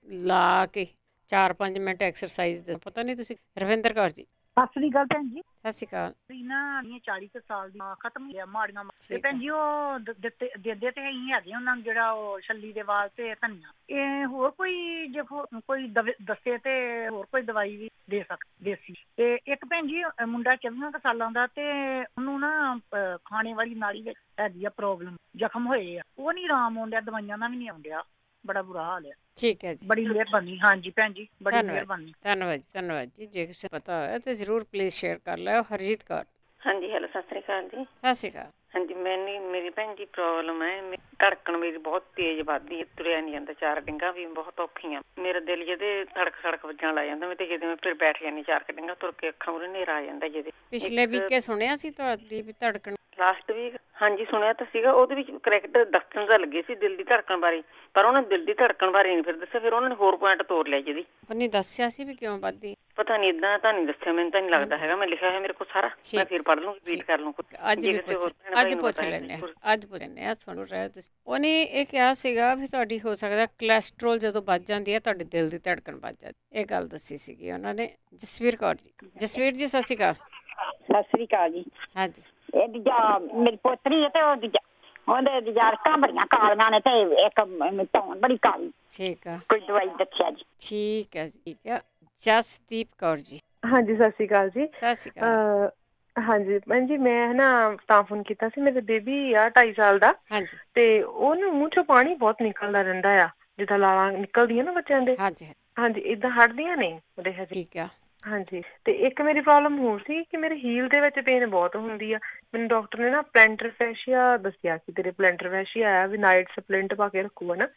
S1: ਲਾ ਕੇ ਚਾਰ ਪੰਜ ਮਿੰਟ ਐਕਸਰਸਾਈਜ਼ ਦੇ, ਪਤਾ ਨਹੀਂ ਤੁਸੀਂ। ਰਵਿੰਦਰ ਕੌਰ ਜੀ,
S12: ਸਤਿ ਸ੍ਰੀ ਅਕਾਲ ਭੈਣ ਜੀ।
S1: ਸਤਿ ਸ਼੍ਰੀ ਅਕਾਲ।
S12: ਨਾ ਚਾਲੀ ਕੁ ਸਾਲ ਦੀ ਖਤਮ ਹੋਇਆ ਮਾੜੀਆਂ, ਤੇ ਭੈਣ ਜੀ ਉਹ ਦਿੱਤੇ ਦਿੰਦੇ ਤੇ ਅਸੀਂ ਹੈਗੇ ਉਹਨਾਂ ਨੂੰ, ਜਿਹੜਾ ਉਹ ਛੱਲੀ ਦੇ ਵਾਲ ਤੇ ਧਨੀਆ। ਇਹ ਹੋਰ ਕੋਈ ਜੇ ਕੋਈ ਦੱਸੇ ਤੇ ਹੋਰ ਕੋਈ ਦਵਾਈ ਵੀ ਦੇ ਸਕ ਦੇਸੀ। ਤੇ ਇੱਕ ਭੈਣ ਜੀ ਮੁੰਡਾ ਚੌਵੀਆਂ ਕੁ ਸਾਲਾਂ ਦਾ, ਤੇ ਉਹਨੂੰ ਨਾ ਖਾਣੇ ਵਾਲੀ ਨਾਲੀ ਵਿੱਚ ਹੈਗੀ ਆ ਪ੍ਰੋਬਲਮ, ਜ਼ਖਮ ਹੋਏ ਆ, ਉਹ ਨਹੀਂ ਆਰਾਮ ਆਉਂਦਿਆ, ਦਵਾਈਆਂ ਨਾਲ ਵੀ ਨਹੀਂ ਆਉਂਦਿਆ, ਬੜਾ ਬੁਰਾ ਹਾਲ ਹੈ।
S1: ਠੀਕ ਹੈ ਜੀ,
S12: ਬੜੀ ਮਿਹਰਬਾਨੀ। ਹਾਂਜੀ ਭੈਣ ਜੀ, ਬੜੀ ਮਿਹਰਬਾਨੀ।
S1: ਧੰਨਵਾਦ ਜੀ, ਧੰਨਵਾਦ ਜੀ। ਜੇ ਕਿਸੇ ਪਤਾ ਹੋਇਆ ਤਾਂ ਜ਼ਰੂਰ ਪਲੀਜ਼ ਸ਼ੇਅਰ ਕਰ ਲਿਓ। ਹਰਜੀਤ ਕੌਰ।
S13: ਹਾਂਜੀ, ਹੈਲੋ, ਸਤਿ ਸ੍ਰੀ ਅਕਾਲ ਜੀ।
S1: ਸਤਿ ਸ਼੍ਰੀ ਅਕਾਲ।
S13: ਹਾਂਜੀ, ਮੈਨੂੰ ਮੇਰੀ ਭੈਣ ਜੀ ਪ੍ਰੋਬਲਮ ਹੈ, ਧੜਕਣ ਮੇਰੀ ਬਹੁਤ ਤੇਜ਼ ਵੱਧਦੀ ਹੈ, ਤੁਰਿਆ ਨਹੀਂ ਜਾਂਦਾ, ਚਾਰ ਡਿੰਗਾ ਵੀ ਬਹੁਤ ਔਖੀਆਂ। ਮੇਰਾ ਦਿਲ ਜਿਹਦੇ ਧੜਕ ਧੜਕ ਵੱਜਣ ਲੱਗ ਜਾਂਦਾ, ਮੈਂ ਤੇ ਜਦੋਂ ਮੈਂ ਫਿਰ ਬੈਠ ਜਾਂਦੀ ਚਾਰ ਡਿੰਗਾ, ਤੁਰ ਕੇ ਅੱਖਾਂ ਉਰੇ ਹਨੇਰਾ ਆ ਜਾਂਦਾ। ਜਿਹਦੇ
S1: ਪਿਛਲੇ ਵੀਕੇ ਸੁਣਿਆ ਸੀ ਤੁਹਾਡੀ ਵੀ ਧੜਕਣ?
S13: ਲਾਸਟ ਵੀਕ ਹਾਂਜੀ ਸੁਣਿਆ ਤਾਂ ਸੀਗਾ, ਉਹਦੇ ਵਿੱਚ ਕਰੈਕਟ ਦੱਸਣ ਦਾ ਲੱਗੇ ਸੀ ਦਿਲ ਦੀ ਧੜਕਣ ਬਾਰੇ, ਪਰ ਉਹਨੇ ਦਿਲ ਦੀ ਧੜਕਣ ਬਾਰੇ ਨਹੀਂ ਫਿਰ ਦੱਸਿਆ। ਫਿਰ ਉਹਨਾਂ ਨੇ ਹੋਰ ਪੁਆਇੰਟ ਤੋੜ ਲਿਆ ਜਿਹਦੀ।
S1: ਉਹਨੇ ਦੱਸਿਆ ਸੀ ਵੀ ਕਿਉਂ ਵੱਧਦੀ?
S13: ਪਤਾ ਨਹੀਂ, ਏਦਾਂ ਤਾਂ ਨਹੀਂ ਦੱਸਿਆ, ਮੈਨੂੰ ਤਾਂ ਨਹੀਂ ਲੱਗਦਾ ਹੈਗਾ। ਮੈਂ ਲਿਖਿਆ ਹੋਇਆ ਮੇਰੇ ਕੋਲ ਸਾਰਾ, ਮੈਂ ਫਿਰ ਪੜ੍ਹ ਲੂੰਗੀ, ਰੀਡ ਕਰ ਲੂੰ।
S1: ਅੱਜ ਵੀ ਪੁੱਛ ਅੱਜ ਪੁੱਛ ਲੈਂਦੇ ਹਾਂ, ਅੱਜ ਪੁੱਛ ਲੈਂਦੇ ਹਾਂ। ਸੁਣ ਰਹੇ ਤੁਸੀਂ, ਉਹਨੇ ਇਹ ਕਿਹਾ ਸੀਗਾ ਵੀ ਤੁਹਾਡੀ ਹੋ ਸਕਦਾ ਕੋਲੈਸਟਰੋਲ ਜਦੋਂ ਵੱਧ ਜਾਂਦੀ ਹੈ ਤੁਹਾਡੇ ਦਿਲ ਦੀ ਧੜਕਣ ਵੱਧ ਜਾਂਦੀ, ਇਹ ਗੱਲ ਦੱਸੀ ਸੀਗੀ ਉਹਨਾਂ ਨੇ। ਜਸਵੀਰ ਕੌਰ ਜੀ। ਜਸਵੀਰ ਜੀ, ਸਤਿ ਸ਼੍ਰੀ ਅਕਾਲ।
S14: ਸਤਿ ਸ਼੍ਰੀ ਅਕਾਲ ਜੀ।
S1: ਹਾਂਜੀ,
S14: ਇਹ ਦੂਜਾ ਮੇਰੀ ਪੋਤਰੀ ਹੈ, ਤੇ ਉਹ ਦੂਜਾ ਉਹਦੇ ਦੂਜਾ ਅੱਖਾਂ ਬੜੀਆਂ ਕਾਲੀਆਂ ਨੇ, ਤੇ ਇੱਕ ਧੌਣ ਬੜੀ ਕਾਲੀ।
S1: ਠੀਕ ਆ,
S14: ਕੋਈ ਦਵਾਈ ਦੱਸਿਆ ਜੀ?
S1: ਠੀਕ ਹੈ ਜੀ, ਠੀਕ ਹੈ। ਜਸਦੀਪ ਕੌਰ ਜੀ।
S15: ਹਾਂਜੀ, ਸਤਿ ਸ਼੍ਰੀ ਅਕਾਲ ਜੀ।
S1: ਸਤਿ ਸ਼੍ਰੀ ਅਕਾਲ।
S15: ਹਾਂਜੀ ਭੈਣ ਜੀ, ਮੈਂ ਨਾ ਤਾਂ ਫੋਨ ਕੀਤਾ ਸੀ, ਮੇਰੇ ਬੇਬੀ ਆ ਢਾਈ ਸਾਲ ਦਾ।
S1: ਹਾਂਜੀ।
S15: ਤੇ ਉਹਨੂੰ ਮੂੰਹ ਚੋਂ ਪਾਣੀ ਬਹੁਤ ਨਿਕਲਦਾ ਰਹਿੰਦਾ ਆ, ਜਿੱਦਾਂ ਲਾਲਾਂ ਨਿਕਲਦੀਆਂ ਨਾ ਬੱਚਿਆਂ ਦੇ।
S1: ਹਾਂਜੀ
S15: ਹਾਂਜੀ, ਏਦਾਂ ਹਟਦੀਆਂ ਨਹੀਂ ਉਹਦੇ ਹਜੇ।
S1: ਠੀਕ ਆ।
S15: ਹਾਂਜੀ, ਤੇ ਇੱਕ ਮੇਰੀ ਪ੍ਰੋਬਲਮ ਹੋਰ ਸੀ ਕਿ ਮੇਰੇ ਹੀਲ ਦੇ ਵਿੱਚ ਪੇਨ ਬਹੁਤ ਹੁੰਦੀ ਆ। ਮੈਨੂੰ ਡਾਕਟਰ ਨੇ ਨਾ ਪਲੈਂਟਰ ਫੈਸ਼ੀਆ ਦੱਸਿਆ ਸੀ, ਤੇਰੇ ਪਲੈਂਟਰ ਫੈਸ਼ੀਆ ਆਇਆ ਵੀ ਨਾਈਟ ਸਪਲਿੰਟ ਪਾ ਕੇ ਰੱਖੂਗਾ ਨਾ,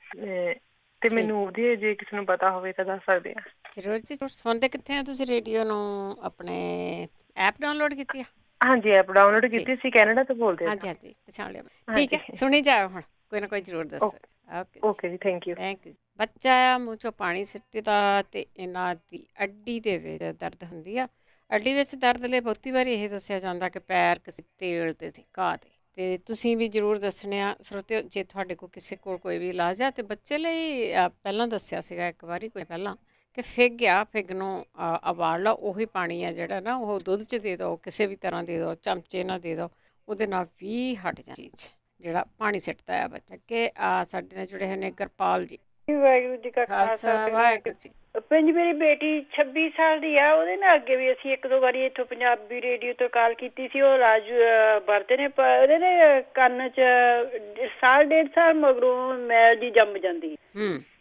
S15: ਤੇ ਮੈਨੂੰ ਉਹਦੀ ਜੇ ਕਿਸੇ ਨੂੰ ਪਤਾ ਹੋਵੇ ਤਾਂ ਦੱਸ ਸਕਦੇ ਆ।
S1: ਜ਼ਰੂਰ ਜੀ। ਸੁਣਦੇ ਕਿੱਥੇ ਆ ਤੁਸੀਂ ਰੇਡੀਓ ਨੂੰ? ਆਪਣੇ ਐਪ ਡਾਊਨਲੋਡ ਕੀਤੀ ਆ?
S15: ਹਾਂਜੀ, ਐਪ ਡਾਊਨਲੋਡ ਕੀਤੀ ਸੀ, ਕੈਨੇਡਾ ਤੋਂ ਬੋਲਦੇ ਆ।
S1: ਹਾਂਜੀ ਹਾਂਜੀ, ਪਛਾਣ ਲਿਆ। ਠੀਕ ਹੈ, ਸੁਣੀ ਜਾਓ ਹੁਣ, ਕੋਈ ਨਾ ਕੋਈ ਜ਼ਰੂਰ ਦੱਸੋ। ਓਕੇ
S15: ਓਕੇ ਜੀ, ਥੈਂਕ ਯੂ।
S1: Thank you. ਬੱਚਾ ਆ ਮੂੰਹ ਚੋਂ ਪਾਣੀ ਸਿੱਟਦਾ ਤੇ ਇਹਨਾਂ ਦੀ ਅੱਡੀ ਦੇ ਵਿੱਚ ਦਰਦ ਹੁੰਦੀ ਆ। ਅੱਡੀ ਵਿੱਚ ਦਰਦ ਲਈ ਬਹੁਤੀ ਵਾਰੀ ਇਹ ਦੱਸਿਆ ਜਾਂਦਾ ਕਿ ਪੈਰ ਕਿਸੇ ਤੇਲ ਤੇ ਸੀ, ਘਾਹ ਤੇ। ਤੇ ਤੁਸੀਂ ਵੀ ਜ਼ਰੂਰ ਦੱਸਣਿਆ ਸਰੋਤਿਓ, ਜੇ ਤੁਹਾਡੇ ਕੋਲ ਕਿਸੇ ਕੋਲ ਕੋਈ ਵੀ ਇਲਾਜ ਆ। ਤੇ ਬੱਚੇ ਲਈ ਪਹਿਲਾਂ ਦੱਸਿਆ ਸੀਗਾ ਇੱਕ ਵਾਰੀ ਕੋਈ ਪਹਿਲਾਂ ਕਿ ਫਿੱਗ ਆ, ਫਿੱਗ ਨੂੰ ਉਬਾਲ ਲਓ, ਉਹੀ ਪਾਣੀ ਆ ਜਿਹੜਾ ਨਾ ਉਹ ਦੁੱਧ 'ਚ ਦੇ ਦਿਓ, ਕਿਸੇ ਵੀ ਤਰ੍ਹਾਂ ਦੇ ਦਿਓ, ਚਮਚੇ ਨਾਲ ਦੇ ਦਿਓ, ਉਹਦੇ ਨਾਲ ਵੀ ਹਟ ਜਾ ਚੀਜ਼ ਜਿਹੜਾ ਪਾਣੀ ਸਿੱਟਦਾ ਆ ਬੱਚਾ। ਕਿ ਆ ਸਾਡੇ ਨਾਲ ਜੁੜੇ ਹੋਏ ਨੇ ਗੁਰਪਾਲ ਜੀ।
S16: ਵਾਹਿਗੁਰੂ ਜੀ ਕਾ ਖਾਲਸਾ, ਵਾਹਿਗੁਰੂ ਜੀ। ਭੈਣ ਜੀ, ਮੇਰੀ ਬੇਟੀ ਛੱਬੀ ਸਾਲ ਦੀ ਆ, ਉਹਦੇ ਨਾਲ ਅੱਗੇ ਵੀ ਅਸੀਂ ਇੱਕ ਦੋ ਵਾਰੀ ਇੱਥੋਂ ਪੰਜਾਬੀ ਰੇਡੀਓ ਤੋਂ ਕਾਲ ਕੀਤੀ ਸੀ। ਉਹ ਰਾਜੂ ਵਰਤੇ ਨੇ, ਉਹਦੇ ਨੇ ਕੰਨ 'ਚ ਸਾਲ ਡੇਢ ਸਾਲ ਮਗਰੋਂ ਮੈਲ ਜੀ ਜੰਮ ਜਾਂਦੀ।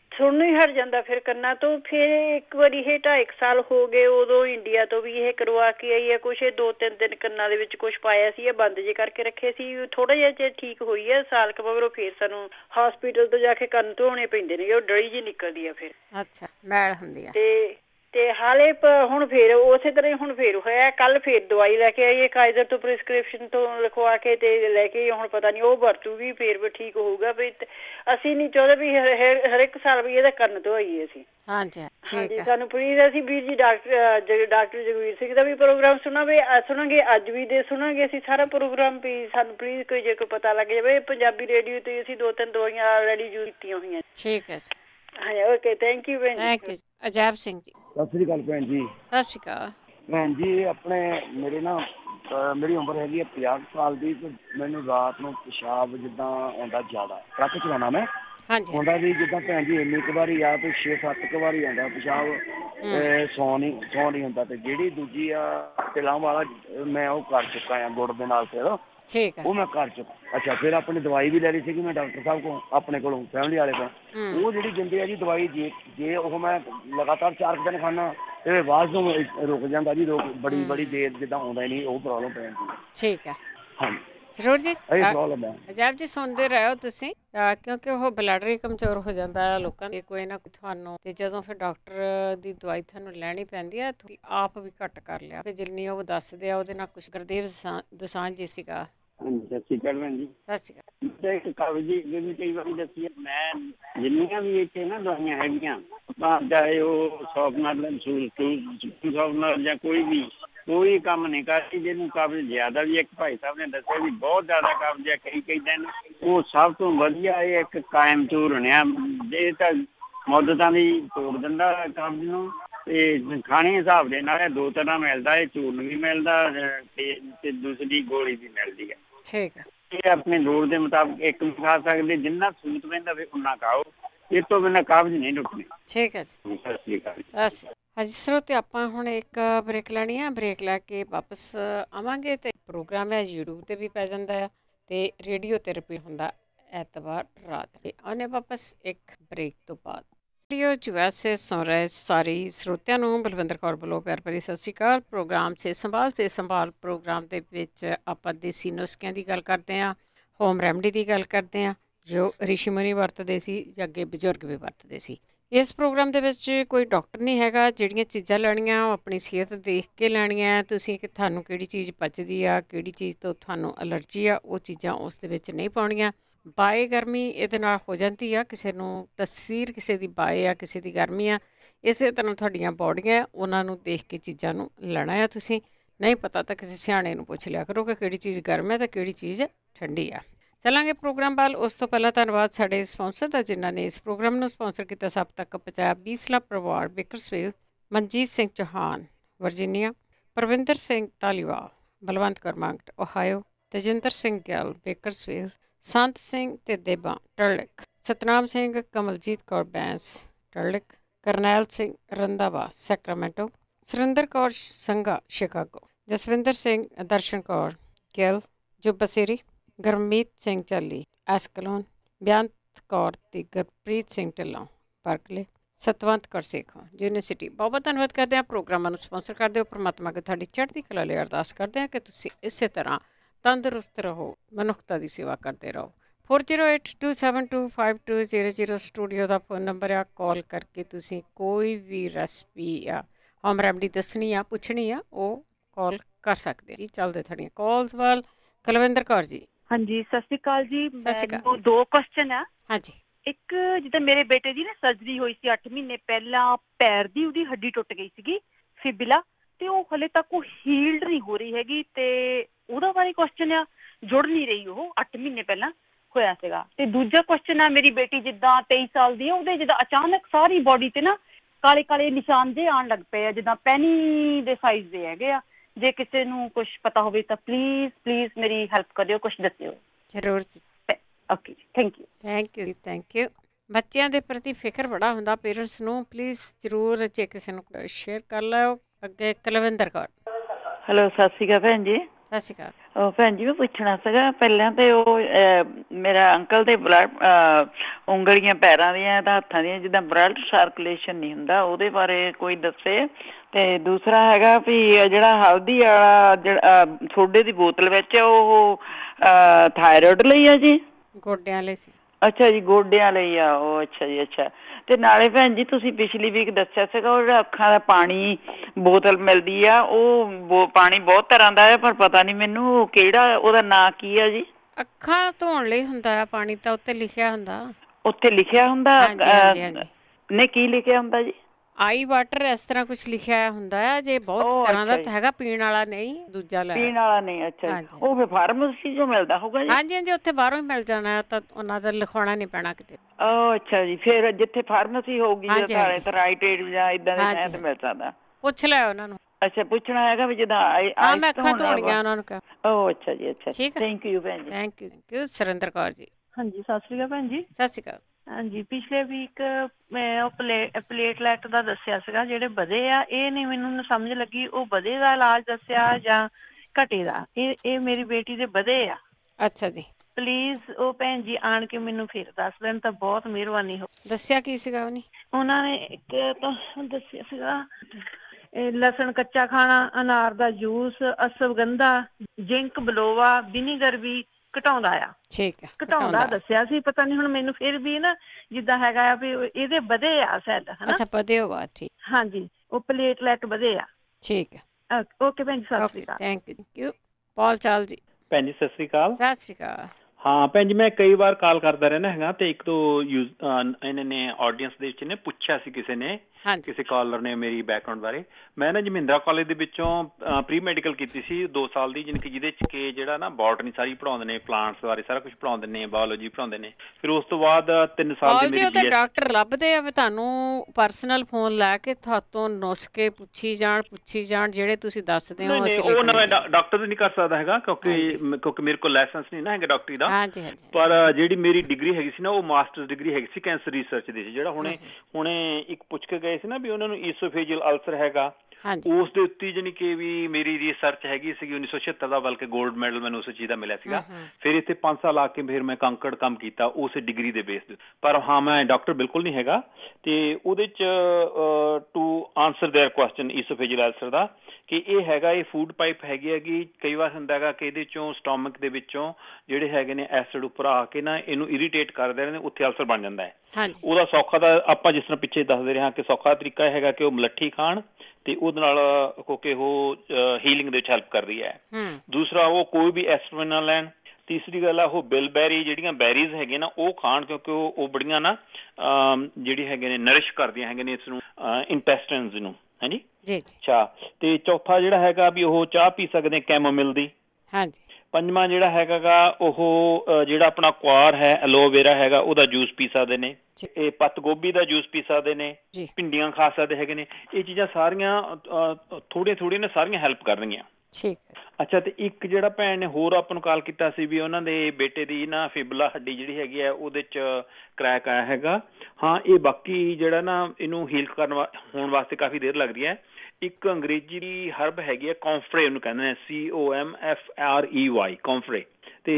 S16: ਸੁਣਨੋਂ ਹੀ ਹਟ ਜਾਂਦਾ ਫਿਰ ਕੰਨਾਂ ਤੋਂ। ਫਿਰ ਇੱਕ ਵਾਰੀ ਇਹ ਢਾਈ ਕੁ ਸਾਲ ਹੋ ਗਏ, ਉਦੋਂ ਇੰਡੀਆ ਤੋਂ ਵੀ ਇਹ ਕਰਵਾ ਕੇ ਆਈ ਹੈ ਕੁਛ। ਇਹ ਦੋ ਤਿੰਨ ਦਿਨ ਕੰਨਾਂ ਦੇ ਵਿੱਚ ਕੁਛ ਪਾਇਆ ਸੀ, ਇਹ ਬੰਦ ਜੇ ਕਰਕੇ ਰੱਖੇ ਸੀ। ਥੋੜਾ ਜਿਹਾ ਚਿਰ ਠੀਕ ਹੋਈ ਹੈ, ਸਾਲ ਕੁ ਮਗਰੋਂ ਫਿਰ ਸਾਨੂੰ ਹਸਪੀਟਲ ਤੋਂ ਜਾ ਕੇ ਕੰਨ ਧੋਣੇ ਪੈਂਦੇ ਨੇ, ਉਹ ਡਲੀ ਜੀ ਨਿਕਲਦੀ ਆ ਫਿਰ।
S1: ਅੱਛਾ, ਮੈਲ ਹੁੰਦੀ ਆ।
S16: ਤੇ ਤੇ ਹਾਲੇ ਹੁਣ ਫੇਰ ਉਸੇ ਤਰ੍ਹਾਂ ਹੀ ਹੁਣ ਫੇਰ ਹੋਇਆ। ਕੱਲ ਫੇਰ ਦਵਾਈ ਲੈ ਕੇ ਆਈਏ ਕਾਈਜ਼ਰ ਤੋਂ, ਪ੍ਰਿਸਕ੍ਰਿਪਸ਼ਨ ਤੋਂ ਲਿਖਵਾ ਕੇ ਤੇ ਲੈ ਕੇ। ਹੁਣ ਪਤਾ ਨਹੀਂ ਉਹ ਵਰਤੂਗੀ ਫੇਰ ਵੀ ਠੀਕ ਹੋਊਗਾ। ਵੀ ਅਸੀਂ ਨਹੀਂ ਚਾਹੁੰਦੇ ਵੀ ਹਰ ਇੱਕ ਸਾਲ ਵੀ ਇਹਦਾ ਕੰਨ ਧੋਈਏ ਅਸੀਂ।
S1: ਹਾਂਜੀ ਠੀਕ
S16: ਹੈ। ਸਾਨੂੰ ਪਲੀਜ਼ ਅਸੀਂ ਵੀਰ ਜੀ ਡਾਕਟਰ ਡਾਕਟਰ ਜਗਵੀਰ ਸਿੰਘ ਦਾ ਵੀ ਪ੍ਰੋਗਰਾਮ ਸੁਣਾਵੇ ਸੁਣਾਂਗੇ, ਅੱਜ ਵੀ ਦੇ ਸੁਣਾਂਗੇ ਅਸੀਂ ਸਾਰਾ ਪ੍ਰੋਗਰਾਮ। ਵੀ ਸਾਨੂੰ ਪਲੀਜ਼ ਕੋਈ ਜੇ ਕੋਈ ਪਤਾ ਲੱਗ ਜਾਵੇ। ਪੰਜਾਬੀ ਰੇਡੀਓ ਤੇ ਅਸੀਂ ਦੋ ਤਿੰਨ ਦਵਾਈਆਂ ਆਲਰੇਡੀ ਯੂਜ਼ ਕੀਤੀਆਂ ਹੋਈਆਂ।
S1: ਠੀਕ ਹੈ।
S16: ਹਾਂਜੀ ਓਕੇ, ਥੈਂਕ ਯੂ ਭੈਣ ਜੀ।
S1: Thank you. ਅਜੈਬ ਸਿੰਘ ਜੀ
S17: ਸਤਿ ਸ੍ਰੀ ਅਕਾਲ ਭੈਣ ਜੀ।
S1: ਸਤਿ ਸ਼੍ਰੀ ਅਕਾਲ
S17: ਭੈਣ ਜੀ। ਆਪਣੇ ਮੇਰੇ ਨਾ ਮੇਰੀ ਉਮਰ ਹੈਗੀ ਹੈ ਪੰਜਾਹ ਸਾਲ ਦੀ ਤੇ ਮੈਨੂੰ ਰਾਤ ਨੂੰ ਪਿਸ਼ਾਬ ਜਿੱਦਾਂ ਆਉਂਦਾ ਜ਼ਿਆਦਾ, ਟਰੱਕ ਚਲਾਉਣਾ ਮੈਂ।
S1: ਹਾਂਜੀ
S17: ਆਉਂਦਾ ਵੀ ਜਿੱਦਾਂ ਭੈਣ ਜੀ ਇੰਨੀ ਕੁ ਵਾਰੀ ਆ ਤੇ ਛੇ ਸੱਤ ਕੁ ਵਾਰੀ ਆਉਂਦਾ ਪਿਸ਼ਾਬ, ਸੌ ਨਹੀਂ ਸੌ ਨਹੀਂ ਹੁੰਦਾ। ਤੇ ਜਿਹੜੀ ਦੂਜੀ ਆ ਤਿਲਾਂ ਵਾਲਾ ਮੈਂ ਉਹ ਕਰ ਚੁੱਕਾ ਆ ਗੁੜ ਦੇ ਨਾਲ, ਫਿਰ
S1: ਠੀਕ ਹੈ ਉਹ
S17: ਮੈਂ ਕਰ ਚੁੱਕਾ। ਅੱਛਾ, ਫਿਰ ਆਪਣੀ ਦਵਾਈ ਵੀ ਲੈ ਲਈ ਸੀਗੀ ਮੈਂ ਡਾਕਟਰ ਸਾਹਿਬ ਕੋਲ ਆਪਣੇ ਕੋਲੋਂ, ਫੈਮਿਲੀ ਵਾਲੇ ਕੋਲ। ਉਹ ਜਿਹੜੀ ਦਿੰਦੇ ਆ ਜੀ ਦਵਾਈ, ਜੇ ਜੇ ਉਹ ਮੈਂ ਲਗਾਤਾਰ ਚਾਰ ਕੁ ਦਿਨ ਖਾਣਾ ਤੇ ਬਾਅਦ ਤੋਂ ਰੁਕ ਜਾਂਦਾ ਜੀ, ਰੁਕ ਬੜੀ ਬੜੀ ਦੇਰ ਜਿੱਦਾਂ ਆਉਂਦਾ ਹੀ ਨਹੀਂ, ਉਹ ਪ੍ਰੋਬਲਮ ਪੈ ਜਾਂਦੀ।
S1: ਠੀਕ ਹੈ,
S17: ਹਾਂਜੀ
S1: ਜ਼ਰੂਰ ਜੀ।
S17: ਇਹ ਪ੍ਰੋਬਲਮ ਹੈ
S1: ਅਜੈਬ ਜੀ, ਸੁਣਦੇ ਰਹੋ ਤੁਸੀਂ, ਕਿਉਂਕਿ ਉਹ ਬਲੱਡ ਵੀ ਕਮਜ਼ੋਰ ਹੋ ਜਾਂਦਾ ਲੋਕਾਂ ਦੇ ਕੋਈ ਨਾ ਕੋਈ ਤੁਹਾਨੂੰ। ਤੇ ਜਦੋਂ ਫਿਰ ਡਾਕਟਰ ਦੀ ਦਵਾਈ ਤੁਹਾਨੂੰ ਲੈਣੀ ਪੈਂਦੀ ਹੈ, ਤੁਸੀਂ ਆਪ ਵੀ ਘੱਟ ਕਰ ਲਿਆ ਕਿ ਜਿੰਨੀ ਉਹ ਦੱਸਦੇ ਆ ਉਹਦੇ ਨਾਲ ਕੁਛ। ਗੁਰਦੇਵ ਦੋਸਾਂਝ ਜੀ ਸੀਗਾ।
S18: ਹਾਂਜੀ ਸਤਿ ਸ਼੍ਰੀ ਅਕਾਲ ਭੈਣ ਜੀ।
S1: ਸਤਿ ਸ਼੍ਰੀ ਅਕਾਲ।
S18: ਇੱਕ ਕਵੀ ਜੀ ਅੱਗੇ ਵੀ ਕਈ ਵਾਰੀ ਦੱਸੀ ਹੈ, ਮੈਂ ਜਿੰਨੀਆਂ ਵੀ ਇੱਥੇ ਨਾ ਦਵਾਈਆਂ ਹੈਗੀਆਂ, ਚਾਹੇ ਉਹ ਸੌਫਨਰ ਸੌਫਨਰ ਜਾਂ ਕੋਈ ਵੀ ਕੋਈ ਕੰਮ ਨਹੀਂ ਕਰਦੀ ਜਿਹਨੂੰ ਕਬਜ਼ ਜ਼ਿਆਦਾ ਵੀ। ਇੱਕ ਭਾਈ ਸਾਹਿਬ ਨੇ ਦੱਸਿਆ ਵੀ ਬਹੁਤ ਜ਼ਿਆਦਾ ਕਬਜ਼ ਹੈ ਕਈ ਕਈ ਦਿਨ, ਉਹ ਸਭ ਤੋਂ ਵਧੀਆ ਇਹ ਇੱਕ ਕਾਇਮ ਚੂਰਨ ਆ। ਇਹ ਤਾਂ ਮੁੱਦਤਾਂ ਦੀ ਤੋੜ ਦਿੰਦਾ ਕਬਜ਼ ਨੂੰ। ਤੇ ਖਾਣੇ ਹਿਸਾਬ ਦੇ ਨਾਲ ਦੋ ਤਰ੍ਹਾਂ ਮਿਲਦਾ, ਇਹ ਚੂਰਨ ਵੀ ਮਿਲਦਾ ਤੇ ਦੂਸਰੀ ਗੋਲੀ ਵੀ ਮਿਲਦੀ ਹੈ।
S1: ਠੀਕ ਹੈ।
S18: ਇਹ ਆਪਣੇ ਲੋੜ ਦੇ ਮੁਤਾਬਕ ਇੱਕ ਵੀ ਖਾ ਸਕਦੇ, ਜਿੰਨਾ ਸੂਤ ਪੈਂਦਾ ਫਿਰ ਉਨਾ ਖਾਓ, ਇਸ ਤੋਂ ਬਿਨਾਂ ਕਬਜ਼ ਨਹੀਂ ਰੁਕਣੀ।
S1: ਠੀਕ ਹੈ ਜੀ।
S18: ਸਤਿ ਸ਼੍ਰੀ ਅਕਾਲ।
S1: ਹਾਂਜੀ ਸਰੋਤੇ, ਆਪਾਂ ਹੁਣ ਇੱਕ ਬ੍ਰੇਕ ਲੈਣੀ ਆ। ਬ੍ਰੇਕ ਲੈ ਕੇ ਵਾਪਸ ਆਵਾਂਗੇ। ਤੇ ਪ੍ਰੋਗਰਾਮ ਹੈ ਯੂਟਿਊਬ ਤੇ ਵੀ ਪੈ ਜਾਂਦਾ ਆ ਤੇ ਰੇਡੀਓ ਤੇ ਰਿਪੀਟ ਹੁੰਦਾ ਐਤਵਾਰ ਰਾਤ। ਤੇ ਆਉਣੇ ਵਾਪਸ ਇੱਕ ਬ੍ਰੇਕ ਤੋਂ ਬਾਅਦ। ਰੇਡੀਓ ਯੂ ਐਸ ਏ ਸੁਣ ਰਹੇ ਸਾਰੇ ਸਰੋਤਿਆਂ ਨੂੰ ਬਲਵਿੰਦਰ ਕੌਰ ਵੱਲੋਂ ਪਿਆਰ ਭਰੀ ਸਤਿ ਸ਼੍ਰੀ ਅਕਾਲ। ਪ੍ਰੋਗਰਾਮ ਸੇ ਸੰਭਾਲ ਸੇ ਸੰਭਾਲ ਪ੍ਰੋਗਰਾਮ ਦੇ ਵਿੱਚ ਆਪਾਂ ਦੇਸੀ ਨੁਸਖਿਆਂ ਦੀ ਗੱਲ ਕਰਦੇ ਹਾਂ, ਹੋਮ ਰੈਮਡੀ ਦੀ ਗੱਲ ਕਰਦੇ ਹਾਂ, ਜੋ ਰਿਸ਼ੀ ਮੁਨੀ ਵਰਤਦੇ ਸੀ ਜਾਂ ਅੱਗੇ ਬਜ਼ੁਰਗ ਵੀ ਵਰਤਦੇ ਸੀ। ਇਸ ਪ੍ਰੋਗਰਾਮ ਦੇ ਵਿੱਚ ਕੋਈ ਡਾਕਟਰ ਨਹੀਂ ਹੈਗਾ। ਜਿਹੜੀਆਂ ਚੀਜ਼ਾਂ ਲੈਣੀਆਂ ਉਹ ਆਪਣੀ ਸਿਹਤ ਦੇਖ ਕੇ ਲੈਣੀਆਂ। ਤੁਸੀਂ ਕਿ ਤੁਹਾਨੂੰ ਕਿਹੜੀ ਚੀਜ਼ ਪਚਦੀ ਆ, ਕਿਹੜੀ ਚੀਜ਼ ਤੋਂ ਤੁਹਾਨੂੰ ਐਲਰਜੀ ਆ, ਉਹ ਚੀਜ਼ਾਂ ਉਸ ਦੇ ਵਿੱਚ ਨਹੀਂ ਪਾਉਣੀਆਂ। ਬਾਏ ਗਰਮੀ ਇਹਦੇ ਨਾਲ ਹੋ ਜਾਂਦੀ ਆ, ਕਿਸੇ ਨੂੰ ਤਸੀਰ ਕਿਸੇ ਦੀ ਬਾਏ ਆ, ਕਿਸੇ ਦੀ ਗਰਮੀ ਆ। ਇਸੇ ਤਰ੍ਹਾਂ ਤੁਹਾਡੀਆਂ ਬੋਡੀਆਂ ਉਹਨਾਂ ਨੂੰ ਦੇਖ ਕੇ ਚੀਜ਼ਾਂ ਨੂੰ ਲੈਣਾ ਆ। ਤੁਸੀਂ ਨਹੀਂ ਪਤਾ ਤਾਂ ਕਿਸੇ ਸਿਆਣੇ ਨੂੰ ਪੁੱਛ ਲਿਆ ਕਰੋ ਕਿ ਕਿਹੜੀ ਚੀਜ਼ ਗਰਮ ਹੈ ਅਤੇ ਕਿਹੜੀ ਚੀਜ਼ ਠੰਡੀ ਆ। ਚੱਲਾਂਗੇ ਪ੍ਰੋਗਰਾਮ ਵੱਲ। ਉਸ ਤੋਂ ਪਹਿਲਾਂ ਧੰਨਵਾਦ ਸਾਡੇ ਸਪਾਂਸਰ ਦਾ ਜਿਨ੍ਹਾਂ ਨੇ ਇਸ ਪ੍ਰੋਗਰਾਮ ਨੂੰ ਸਪਾਂਸਰ ਕੀਤਾ, ਸਭ ਤੱਕ ਪਹੁੰਚਾਇਆ। ਬੀਸਲਾ ਪਰਿਵਾਰ Bakersfield, Manjit Singh Chauhan Virginia, Parvinder Singh Dhaliwal, Balwant Kaur Mangat Ohio, Tejinder Singh Gill Bakersfield, Sant Singh ਤੇ Deba Turlock, Satnam Singh Kamaljit Kaur Bains Turlock, Karnail Singh Randhawa Sacramento, Surinder Kaur Sangha Chicago, Jaswinder Singh Darshan Kaur Gill ਜੁਬਸੇਰੀ, ਗਰਮੀਤ ਸਿੰਘ ਚਾਲੀ ਐਸਕਲੋਨ, ਬਿਆੰਤ ਕੌਰ ਤੇ ਗੁਰਪ੍ਰੀਤ ਸਿੰਘ ਢਿੱਲੋਂ ਬਰਕਲੇ, ਸਤਵੰਤ ਕੌਰ ਸੇਖੋਂ ਯੂਨੀਵਰਸਿਟੀ। ਬਹੁਤ ਬਹੁਤ ਧੰਨਵਾਦ ਕਰਦੇ ਹਾਂ ਪ੍ਰੋਗਰਾਮਾਂ ਨੂੰ ਸਪਾਂਸਰ ਕਰਦੇ ਹੋ। ਪਰਮਾਤਮਾ ਅੱਗੇ ਤੁਹਾਡੀ ਚੜ੍ਹਦੀ ਕਲਾ ਲਈ ਅਰਦਾਸ ਕਰਦੇ ਹਾਂ ਕਿ ਤੁਸੀਂ ਇਸੇ ਤਰ੍ਹਾਂ ਤੰਦਰੁਸਤ ਰਹੋ, ਮਨੁੱਖਤਾ ਦੀ ਸੇਵਾ ਕਰਦੇ ਰਹੋ। Four zero eight two seven two five two zero zero studio ਦਾ ਫੋਨ ਨੰਬਰ ਆ। ਕਾਲ ਕਰਕੇ ਤੁਸੀਂ ਕੋਈ ਵੀ ਰੈਸਪੀ ਆ, ਹੋਮ ਰੈਮਡੀ ਦੱਸਣੀ ਆ, ਪੁੱਛਣੀ ਆ, ਉਹ ਕਾਲ ਕਰ ਸਕਦੇ ਜੀ। ਚੱਲਦੇ ਤੁਹਾਡੀਆਂ ਕਾਲਸ ਵੱਲ। ਕੁਲਵਿੰਦਰ ਕੌਰ ਜੀ।
S19: ਹਾਂਜੀ ਸਤਿ ਸ਼੍ਰੀ ਅਕਾਲ ਜੀ।
S1: ਸਤਿ ਸ਼੍ਰੀ ਅਕਾਲ।
S19: ਮੈਨੂੰ ਦੋ ਕੁਐਸਚਨ ਆ।
S1: ਹਾਂਜੀ।
S19: ਇੱਕ ਜਿੱਦਾਂ ਮੇਰੇ ਬੇਟੇ ਦੀ ਨਾ ਸਰਜਰੀ ਹੋਈ ਸੀ ਅੱਠ ਮਹੀਨੇ ਪਹਿਲਾਂ, ਪੈਰ ਦੀ ਉਹਦੀ ਹੱਡੀ ਟੁੱਟ ਗਈ ਸੀਗੀ ਫਿਬਿਲਾ, ਤੇ ਉਹ ਹਲੇ ਤੱਕ ਉਹ ਹੀਲਡ ਨਹੀਂ ਹੋ ਰਹੀ ਹੈਗੀ। ਤੇ ਉਹਦਾ ਬਾਰੇ ਕੁਐਸਚਨ ਆ, ਜੁੜ ਨਹੀਂ ਰਹੀ ਉਹ, ਅੱਠ ਮਹੀਨੇ ਪਹਿਲਾਂ ਹੋਇਆ ਸੀਗਾ। ਤੇ ਦੂਜਾ ਕੁਐਸਚਨ ਆ, ਮੇਰੀ ਬੇਟੀ ਜਿੱਦਾਂ ਤੇਈ ਸਾਲ ਦੀ ਆ, ਉਹਦੇ ਜਿੱਦਾਂ ਅਚਾਨਕ ਸਾਰੀ ਬੋਡੀ ਤੇ ਨਾ ਕਾਲੇ ਕਾਲੇ ਨਿਸ਼ਾਨ ਜਿਹੇ ਆਉਣ ਲੱਗ ਪਏ ਆ, ਜਿੱਦਾਂ ਪੈਨੀ ਦੇ ਸਾਈਜ਼ ਦੇ ਹੈਗੇ ਆ। ਜੇ ਕਿਸੇ ਨੂੰ ਕੁਛ ਪਤਾ ਹੋਵੇ ਤਾਂ ਪਲੀਜ਼ ਪਲੀਜ਼ ਮੇਰੀ ਹੈਲਪ ਕਰਿਓ, ਕੁਛ ਦੱਸਿਓ।
S1: ਜ਼ਰੂਰ ਜੀ।
S19: ਓਕੇ ਜੀ, ਥੈਂਕ ਯੂ।
S1: ਥੈਂਕ ਯੂ ਜੀ, ਥੈਂਕ ਯੂ। ਬੱਚਿਆਂ ਦੇ ਪ੍ਰਤੀ ਫਿਕਰ ਬੜਾ ਹੁੰਦਾ ਪੇਰੈਂਟਸ ਨੂੰ। ਪਲੀਜ਼ ਜ਼ਰੂਰ ਜੇ ਕਿਸੇ ਨੂੰ ਸ਼ੇਅਰ ਕਰ ਲਿਓ। ਅੱਗੇ ਕੁਲਵਿੰਦਰ ਕੌਰ।
S20: ਹੈਲੋ, ਸਤਿ ਸ਼੍ਰੀ ਅਕਾਲ ਭੈਣ ਜੀ।
S1: ਸਤਿ ਸ਼੍ਰੀ ਅਕਾਲ।
S20: ਉਹ ਭੈਣ ਜੀ ਮੈਂ ਪੁੱਛਣਾ ਸੀਗਾ, ਪਹਿਲਾਂ ਤੇ ਉਹ ਮੇਰਾ ਅੰਕਲ ਦੇ ਬਲੱਡ ਉਂਗਲੀਆਂ ਪੈਰਾਂ ਦੀਆਂ ਤਾਂ ਹੱਥਾਂ ਦੀਆਂ ਜਿੱਦਾਂ ਬਲੱਡ ਸਰਕੂਲੇਸ਼ਨ ਨਹੀਂ ਹੁੰਦਾ, ਉਹਦੇ ਬਾਰੇ ਕੋਈ ਦੱਸੇ। ਤੇ ਦੂਸਰਾ ਹੈਗਾ ਵੀ ਜਿਹੜਾ ਹਲਦੀ ਵਾਲਾ ਜਿਹੜਾ ਸੋਡੇ ਦੀ ਬੋਤਲ ਵਿੱਚ ਉਹ ਥਾਇਰੋਇਡ ਲਈ ਆ ਜੀ?
S1: ਗੋਡਿਆਂ ਲਈ ਸੀ।
S20: ਅੱਛਾ ਜੀ, ਗੋਡਿਆਂ ਲਈ ਆ ਉਹ। ਅੱਛਾ ਜੀ, ਅੱਛਾ। ਤੇ ਨਾਲੇ ਭੈਣ ਜੀ ਤੁਸੀਂ ਪਿਛਲੀ ਵੀਕ ਦੱਸਿਆ ਸੀਗਾ ਉਹ ਜਿਹੜਾ ਅੱਖਾਂ ਦਾ ਪਾਣੀ ਬੋਤਲ ਮਿਲਦੀ ਆ, ਉਹ ਪਾਣੀ ਬਹੁਤ ਤਰ੍ਹਾਂ ਦਾ ਹੈ ਪਰ ਪਤਾ ਨਹੀਂ ਮੈਨੂੰ ਕਿਹੜਾ, ਉਹਦਾ ਨਾਂ ਕੀ ਆ ਜੀ?
S1: ਅੱਖਾਂ ਧੋਣ ਲਈ ਹੁੰਦਾ ਆ ਪਾਣੀ, ਤਾਂ ਉੱਤੇ ਲਿਖਿਆ ਹੁੰਦਾ।
S20: ਉੱਥੇ ਲਿਖਿਆ ਹੁੰਦਾ? ਨਹੀਂ, ਕੀ ਲਿਖਿਆ ਹੁੰਦਾ ਜੀ?
S1: ਆਈ ਵਾਟਰ ਇਸ ਤਰ੍ਹਾਂ ਕੁਝ ਲਿਖਿਆ ਹੁੰਦਾ ਆ। ਜੇ ਬਹੁਤ ਤਰ੍ਹਾਂ ਦਾ ਹੈਗਾ, ਪੀਣ ਵਾਲਾ ਨਹੀਂ, ਦੂਜਾ ਲੈ।
S20: ਪੀਣ ਵਾਲਾ ਨਹੀਂ, ਅੱਛਾ ਜੀ। ਉਹ ਫਿਰ ਫਾਰਮੇਸੀ ਚੋਂ ਮਿਲਦਾ ਹੋਊਗਾ ਜੀ?
S1: ਹਾਂਜੀ ਹਾਂਜੀ, ਉੱਥੇ ਬਾਹਰੋਂ ਹੀ ਮਿਲ ਜਾਣਾ, ਤਾਂ ਉਹਨਾਂ ਦਾ ਲਿਖਾਉਣਾ ਨਹੀਂ ਪੈਣਾ ਕਿਤੇ।
S20: ਉਹ ਅੱਛਾ ਜੀ। ਫਿਰ ਜਿੱਥੇ ਫਾਰਮੇਸੀ ਹੋਊਗੀ ਰਾਈਟੇਡ ਜਾਂ ਇਦਾਂ ਦੇ ਤੇ ਮਿਲ ਸਕਦਾ?
S1: ਪੁੱਛ ਲਿਆ ਉਹਨਾਂ ਨੂੰ।
S20: ਅੱਛਾ, ਪੁੱਛਣਾ ਹੈਗਾ ਵੀ ਜਿੱਦਾਂ
S1: ਹਾਂ, ਮੈਂ ਅੱਖਾਂ ਧੋਣੀਆਂ ਉਹਨਾਂ ਨੂੰ ਕਿਹਾ।
S20: ਉਹ ਅੱਛਾ ਜੀ, ਅੱਛਾ।
S1: ਠੀਕ ਹੈ,
S20: ਥੈਂਕ ਯੂ ਭੈਣ ਜੀ।
S1: Thank you thank you. Surinder Kaur ji.
S21: ਹਾਂਜੀ, ਸਤਿ ਸ਼੍ਰੀ ਅਕਾਲ ਭੈਣ ਜੀ।
S1: ਸਤਿ ਸ਼੍ਰੀ ਅਕਾਲ।
S21: ਹਾਂਜੀ, ਪਿਛਲੇ ਵੀਕ ਮੈਂ ਉਹ ਪਲੇ ਪਲੇਟਲੈਟ ਦਾ ਦੱਸਿਆ ਸੀਗਾ ਜਿਹੜੇ ਵਧੇ ਆ, ਇਹ ਨਹੀਂ ਮੈਨੂੰ ਸਮਝ ਲੱਗੀ ਉਹ ਵਧੇ ਦਾ ਇਲਾਜ ਦੱਸਿਆ ਜਾਂ ਘਟੇ ਦਾ। ਇਹ ਇਹ ਮੇਰੀ ਬੇਟੀ ਦੇ ਵਧੇ ਆ।
S1: ਅੱਛਾ ਜੀ।
S21: ਪਲੀਜ਼ ਉਹ ਭੈਣ ਜੀ ਆਣ ਕੇ ਮੈਨੂੰ ਫਿਰ ਦੱਸ ਦੇਣ ਤਾਂ ਬਹੁਤ ਮਿਹਰਬਾਨੀ ਹੋ।
S1: ਦੱਸਿਆ ਕੀ ਸੀਗਾ ਉਹਨੇ?
S21: ਉਹਨਾਂ ਨੇ ਇੱਕ ਤਾਂ ਦੱਸਿਆ ਸੀਗਾ ਲਸਣ ਕੱਚਾ ਖਾਣਾ, ਅਨਾਰ ਦਾ ਜੂਸ, ਅਸ਼ਵਗੰਧਾ, ਜਿੰਕ ਬਲੋਵਾ, ਵਿਨੀਗਰ ਵੀ ਘਟਾਉਂਦਾ ਆ।
S1: ਠੀਕ ਹੈ,
S21: ਘਟਾਉਂਦਾ ਦੱਸਿਆ ਸੀ। ਪਤਾ ਨਹੀਂ ਹੁਣ ਮੈਨੂੰ ਫਿਰ ਵੀ ਨਾ ਜਿੱਦਾਂ ਹੈਗਾ ਆ ਵੀ ਇਹਦੇ ਵਧੇ ਆ ਸੈੱਲ, ਹਨਾ?
S1: ਅੱਛਾ, ਵਧੇ ਹੋ। ਠੀਕ।
S21: ਹਾਂਜੀ, ਉਹ ਪਲੇਟਲੈਟ ਵਧੇ ਆ।
S1: ਠੀਕ ਹੈ,
S21: ਓਕੇ ਭੈਣ ਜੀ, ਸਤਿ ਸ਼੍ਰੀ ਅਕਾਲ।
S1: Thank you thank you. ਪੌਲ ਚਾਲ ਜੀ।
S22: ਭੈਣ ਜੀ ਸਤਿ ਸ਼੍ਰੀ ਅਕਾਲ।
S1: ਸਤਿ ਸ਼੍ਰੀ ਅਕਾਲ।
S22: ਹਾਂ ਭੈਣ ਜੀ, ਮੈਂ ਕਈ ਵਾਰ ਕਾਲ ਕਰਦਾ ਰਹਿਣਾ ਹੈਗਾ ਤੇ ਇੱਕ ਦੋ ਯੂਜ਼ ਇਹਨਾਂ ਨੇ ਆਡੀਅנס ਦੇ ਵਿੱਚ ਨੇ ਪੁੱਛਿਆ ਸੀ, ਕਿਸੇ ਨੇ ਕਿਸੇ ਕਾਲਰ ਨੇ ਮੇਰੀ ਬੈਕਗ੍ਰਾਉਂਡ ਬਾਰੇ। ਮੈਂ ਨਾ ਜੀ ਮਹਿੰਦਰਾ ਕਾਲਜ ਦੇ ਵਿੱਚੋਂ ਪ੍ਰੀ ਮੈਡੀਕਲ ਕੀਤੀ ਸੀ ਦੋ ਸਾਲ ਦੀ, ਜਿਹਨੇ ਕਿ ਜਿਹਦੇ ਚ ਕਿ ਜਿਹੜਾ ਨਾ ਬੋਟਨੀ ਸਾਰੀ ਪੜਾਉਂਦੇ ਨੇ, ਪਲਾਂਟਸ ਬਾਰੇ ਸਾਰਾ ਕੁਝ ਪੜਾਉਂਦੇ ਨੇ, ਬਾਇਓਲੋਜੀ ਪੜਾਉਂਦੇ ਨੇ। ਫਿਰ ਉਸ ਤੋਂ ਬਾਅਦ ਤਿੰਨ ਸਾਲ ਦੀ ਮੇਰੀ
S1: ਡਾਕਟਰ ਲੱਭਦੇ ਆ ਵੀ ਤੁਹਾਨੂੰ ਪਰਸਨਲ ਫੋਨ ਲੈ ਕੇ ਤੁਹਾਤੋਂ ਨੁਸਖੇ ਪੁੱਛੀ ਜਾਣ ਪੁੱਛੀ ਜਾਣ ਜਿਹੜੇ ਤੁਸੀਂ ਦੱਸਦੇ ਹੋ।
S22: ਉਹ ਨਾ ਡਾਕਟਰ ਨਹੀਂ ਕਰ ਸਕਦਾ ਹੈਗਾ ਕਿਉਂਕਿ ਕਿਉਂਕਿ ਮੇਰੇ ਕੋਲ ਲਾਇਸੈਂਸ ਨਹੀਂ ਨਾ ਹੈਗਾ ਡਾਕਟਰੀ ਦਾ।
S1: ਹਾਂਜੀ ਹਾਂਜੀ।
S22: ਪਰ ਜਿਹੜੀ ਮੇਰੀ ਡਿਗਰੀ ਹੈਗੀ ਸੀ ਨਾ, ਉਹ ਮਾਸਟਰਸ ਡਿਗਰੀ ਹੈਗੀ ਸੀ ਕੈਂਸਰ ਰਿਸਰਚ ਦੀ ਸੀ। ਜਿਹੜਾ ਹੁਣੇ ਹੁਣੇ ਇੱਕ ਪੁੱਛ ਕੇ ਗਏ ਸੀ ਨਾ ਵੀ ਉਹਨਾਂ ਨੂੰ ਈਸੋਫੇਜੀਅਲ ਅਲਸਰ ਹੈਗਾ, ਉਸ ਦੇ ਉੱਤੇ ਜਾਨੀ ਕਿ ਵੀ ਮੇਰੀ ਰਿਸਰਚ ਹੈਗੀ ਸੀਗੀ ਉੱਨੀ ਸੌ ਛਿਹੱਤਰ ਦਾ, ਬਲਕਿ ਗੋਲਡ ਮੈਡਲ ਮੈਨੂੰ ਉਸ ਚੀਜ਼ ਦਾ ਮਿਲਿਆ ਸੀਗਾ। ਫਿਰ ਇੱਥੇ ਪੰਜ ਸਾਲ ਆ ਕੇ ਫਿਰ ਮੈਂ ਕੰਕੜ ਕੰਮ ਕੀਤਾ ਉਸ ਡਿਗਰੀ ਦੇ ਬੇਸ ਤੇ। ਪਰ ਹਾਂ, ਮੈਂ ਡਾਕਟਰ ਬਿਲਕੁਲ ਨਹੀਂ ਹੈਗਾ। ਤੇ ਉਹਦੇ ਚ to answer their question oesophageal ulcer ਦਾ, ਕਿ ਇਹ ਹੈਗਾ ਇਹ ਫੂਡ ਪਾਈਪ ਹੈਗੀ ਹੈਗੀ। ਕਈ ਵਾਰ ਹੁੰਦਾ ਹੈਗਾ ਕਿ ਇਹਦੇ ਚੋਂ ਸਟੋਮਕ ਦੇ ਵਿੱਚੋਂ ਜਿਹੜੇ ਹੈਗੇ ਨੇ ਐਸਿਡ ਉੱਪਰ ਆ ਕੇ ਨਾ ਇਹਨੂੰ ਇਰੀਟੇਟ ਕਰਦੇ ਨੇ, ਉੱਥੇ ਅਲਸਰ ਬਣ ਜਾਂਦਾ ਹੈ। ਉਹਦਾ ਸੌਖਾ ਦਾ ਆਪਾਂ ਜਿਸ ਤਰ੍ਹਾਂ ਪਿੱਛੇ ਦੱਸਦੇ ਰਹੇ ਹਾਂ ਕਿ ਸੌਖਾ ਤਰੀਕਾ ਹੈਗਾ ਕਿ ਉਹ ਮਲੱਠੀ ਖਾਣ ਤੇ ਉਹਦੇ ਨਾਲ ਕਿਉਂਕਿ ਉਹ ਹੀਲਿੰਗ ਦੇ ਵਿੱਚ ਹੈਲਪ ਕਰ ਰਹੀ ਹੈ। ਦੂਸਰਾ, ਉਹ ਕੋਈ ਵੀ ਐਸਪਰੀਨ ਨਾ ਲੈਣ। ਤੀਸਰੀ ਗੱਲ ਆ, ਉਹ ਬਿਲਬੈਰੀ ਜਿਹੜੀਆਂ ਬੈਰੀਜ਼ ਹੈਗੀਆਂ ਨਾ ਉਹ ਖਾਣ, ਕਿਉਂਕਿ ਉਹ ਉਹ ਬੜੀਆਂ ਨਾ ਜਿਹੜੀ ਹੈਗੇ ਨੇ ਨਰਿਸ਼ ਕਰਦੀਆਂ ਹੈਗੇ ਨੇ ਇਸ ਨੂੰ, ਇੰਟੈਸਟਾਈਨਸ ਨੂੰ। ਹਾਂਜੀ
S1: ਜੀ।
S22: ਅੱਛਾ, ਤੇ ਚੌਥਾ ਜਿਹੜਾ ਹੈਗਾ ਵੀ ਉਹ ਚਾਹ ਪੀ ਸਕਦੇ ਕੈਮੋਮਿਲ ਦੀ।
S1: ਹਾਂਜੀ।
S22: ਪੰਜਵਾਂ ਜਿਹੜਾ ਹੈਗਾ ਗਾ ਉਹ ਜਿਹੜਾ ਆਪਣਾ ਕੁਆਰ ਹੈ, ਐਲੋਵੇਰਾ ਹੈਗਾ, ਉਹਦਾ ਜੂਸ ਪੀ ਸਕਦੇ ਨੇ। ਇਹ ਪੱਤ ਗੋਭੀ ਦਾ ਜੂਸ ਪੀ ਸਕਦੇ ਨੇ, ਭਿੰਡੀਆਂ ਖਾ ਸਕਦੇ ਹੈਗੇ ਨੇ। ਇਹ ਚੀਜ਼ਾਂ ਸਾਰੀਆਂ ਥੋੜੀਆਂ ਥੋੜੀਆਂ ਨੇ ਸਾਰੀਆਂ ਹੈਲਪ ਕਰ ਰਹੀਆਂ।
S1: ਠੀਕ।
S22: ਅੱਛਾ, ਤੇ ਇੱਕ ਜਿਹੜਾ ਭੈਣ ਨੇ ਹੋਰ ਆਪਾਂ ਨੂੰ ਕਾਲ ਕੀਤਾ ਸੀ ਵੀ ਉਹਨਾਂ ਦੇ ਬੇਟੇ ਦੀ ਨਾ ਫਿਬਲਾ ਹੱਡੀ ਜਿਹੜੀ ਹੈਗੀ ਹੈ ਉਹਦੇ ਚ ਕਰੈਕ ਆਇਆ ਹੈਗਾ। ਹਾਂ, ਇਹ ਬਾਕੀ ਜਿਹੜਾ ਨਾ ਇਹਨੂੰ ਹੀਲ ਕਰਨ ਹੋਣ ਵਾਸਤੇ ਕਾਫੀ ਦੇਰ ਲੱਗਦੀ ਹੈ। ਇੱਕ ਅੰਗਰੇਜ਼ੀ ਦੀ ਹਰਬ ਹੈਗੀ ਹੈ ਕੌਂਫਰੇ, ਉਹਨੂੰ ਕਹਿੰਦੇ ਨੇ C O M F R E Y, comfrey. ਤੇ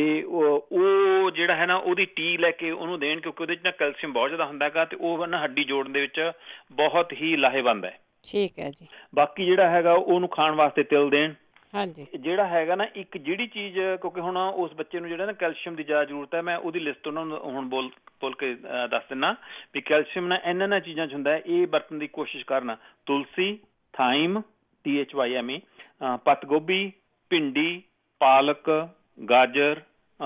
S22: ਉਹ ਜਿਹੜਾ ਹੈ ਨਾ ਉਹਦੀ ਟੀ ਲੈ ਕੇ ਉਹਨੂੰ ਦੇਣ, ਕਿਉਂਕਿ ਉਹਦੇ ਚ ਨਾ ਕੈਲਸ਼ੀਅਮ ਬਹੁਤ ਜ਼ਿਆਦਾ ਹੁੰਦਾ ਹੈਗਾ ਤੇ ਉਹ ਨਾ ਹੱਡੀ ਜੋੜਨ ਦੇ ਵਿੱਚ ਬਹੁਤ ਹੀ ਲਾਹੇਵੰਦ ਹੈ।
S1: ਠੀਕ ਹੈ ਜੀ।
S22: ਬਾਕੀ ਜਿਹੜਾ ਹੈਗਾ ਉਹਨੂੰ ਖਾਣ ਵਾਸਤੇ ਤਿਲ ਦੇਣ।
S1: ਹਾਂਜੀ।
S22: ਜਿਹੜਾ ਹੈਗਾ ਨਾ ਇੱਕ ਜਿਹੜੀ ਚੀਜ਼, ਕਿਉਂਕਿ ਹੁਣ ਉਸ ਬੱਚੇ ਨੂੰ ਜਿਹੜਾ ਨਾ ਕੈਲਸ਼ੀਅਮ ਦੀ ਜ਼ਿਆਦਾ ਜ਼ਰੂਰਤ ਹੈ, ਮੈਂ ਉਹਦੀ ਲਿਸਟ ਉਹਨਾਂ ਨੂੰ ਹੁਣ ਬੋਲ ਬੋਲ ਕੇ ਦੱਸ ਦਿੰਦਾ ਵੀ ਕੈਲਸ਼ੀਅਮ ਨਾ ਇਹਨਾਂ ਇਹਨਾਂ ਚੀਜ਼ਾਂ ਚ ਹੁੰਦਾ ਹੈ। ਇਹ ਵਰਤਣ ਦੀ ਕੋਸ਼ਿਸ਼ ਕਰਨਾ। ਤੁਲਸੀ, thyme, T H Y M A, ਪੱਤ ਗੋਭੀ, ਭਿੰਡੀ, ਪਾਲਕ, ਗਾਜਰ,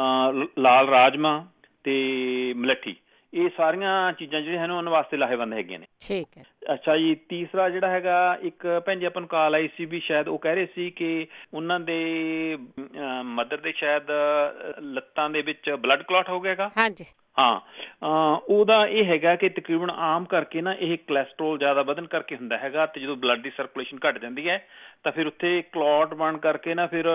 S22: ਲਾਲ ਰਾਜਮਾ ਤੇ ਮਲੱਠੀ, ਇਹ ਸਾਰੀਆਂ ਚੀਜ਼ਾਂ ਜਿਹੜੀਆਂ ਹਨ ਉਹਨਾਂ ਵਾਸਤੇ ਲਾਹੇਵੰਦ ਹੈਗੀਆਂ ਨੇ।
S1: ਠੀਕ ਹੈ।
S22: ਅੱਛਾ ਜੀ, ਤੀਸਰਾ ਜਿਹੜਾ ਹੈਗਾ ਇੱਕ ਭੈਣ ਜੀ ਆਪਾਂ ਨੂੰ ਕਾਲ ਆਈ ਸੀ ਵੀ ਸ਼ਾਇਦ ਉਹ ਕਹਿ ਰਹੇ ਸੀ ਕਿ ਉਹਨਾਂ ਦੇ ਮਦਰ ਦੇ ਸ਼ਾਇਦ ਲੱਤਾਂ ਦੇ ਵਿੱਚ ਬਲੱਡ ਕਲੌਟ ਹੋ ਗਿਆ।
S1: ਹਾਂਜੀ।
S22: ਹਾਂ, ਉਹਦਾ ਇਹ ਹੈਗਾ ਕਿ ਤਕਰੀਬਨ ਆਮ ਕਰਕੇ ਨਾ ਇਹ ਕੋਲੈਸਟਰੋਲ ਜ਼ਿਆਦਾ ਵਧਣ ਕਰਕੇ ਹੁੰਦਾ ਹੈਗਾ। ਤੇ ਜਦੋਂ ਬਲੱਡ ਦੀ ਸਰਕੂਲੇਸ਼ਨ ਘੱਟ ਜਾਂਦੀ ਹੈ ਤਾਂ ਫਿਰ ਉੱਥੇ ਕਲੌਟ ਬਣ ਕਰਕੇ ਨਾ ਫਿਰ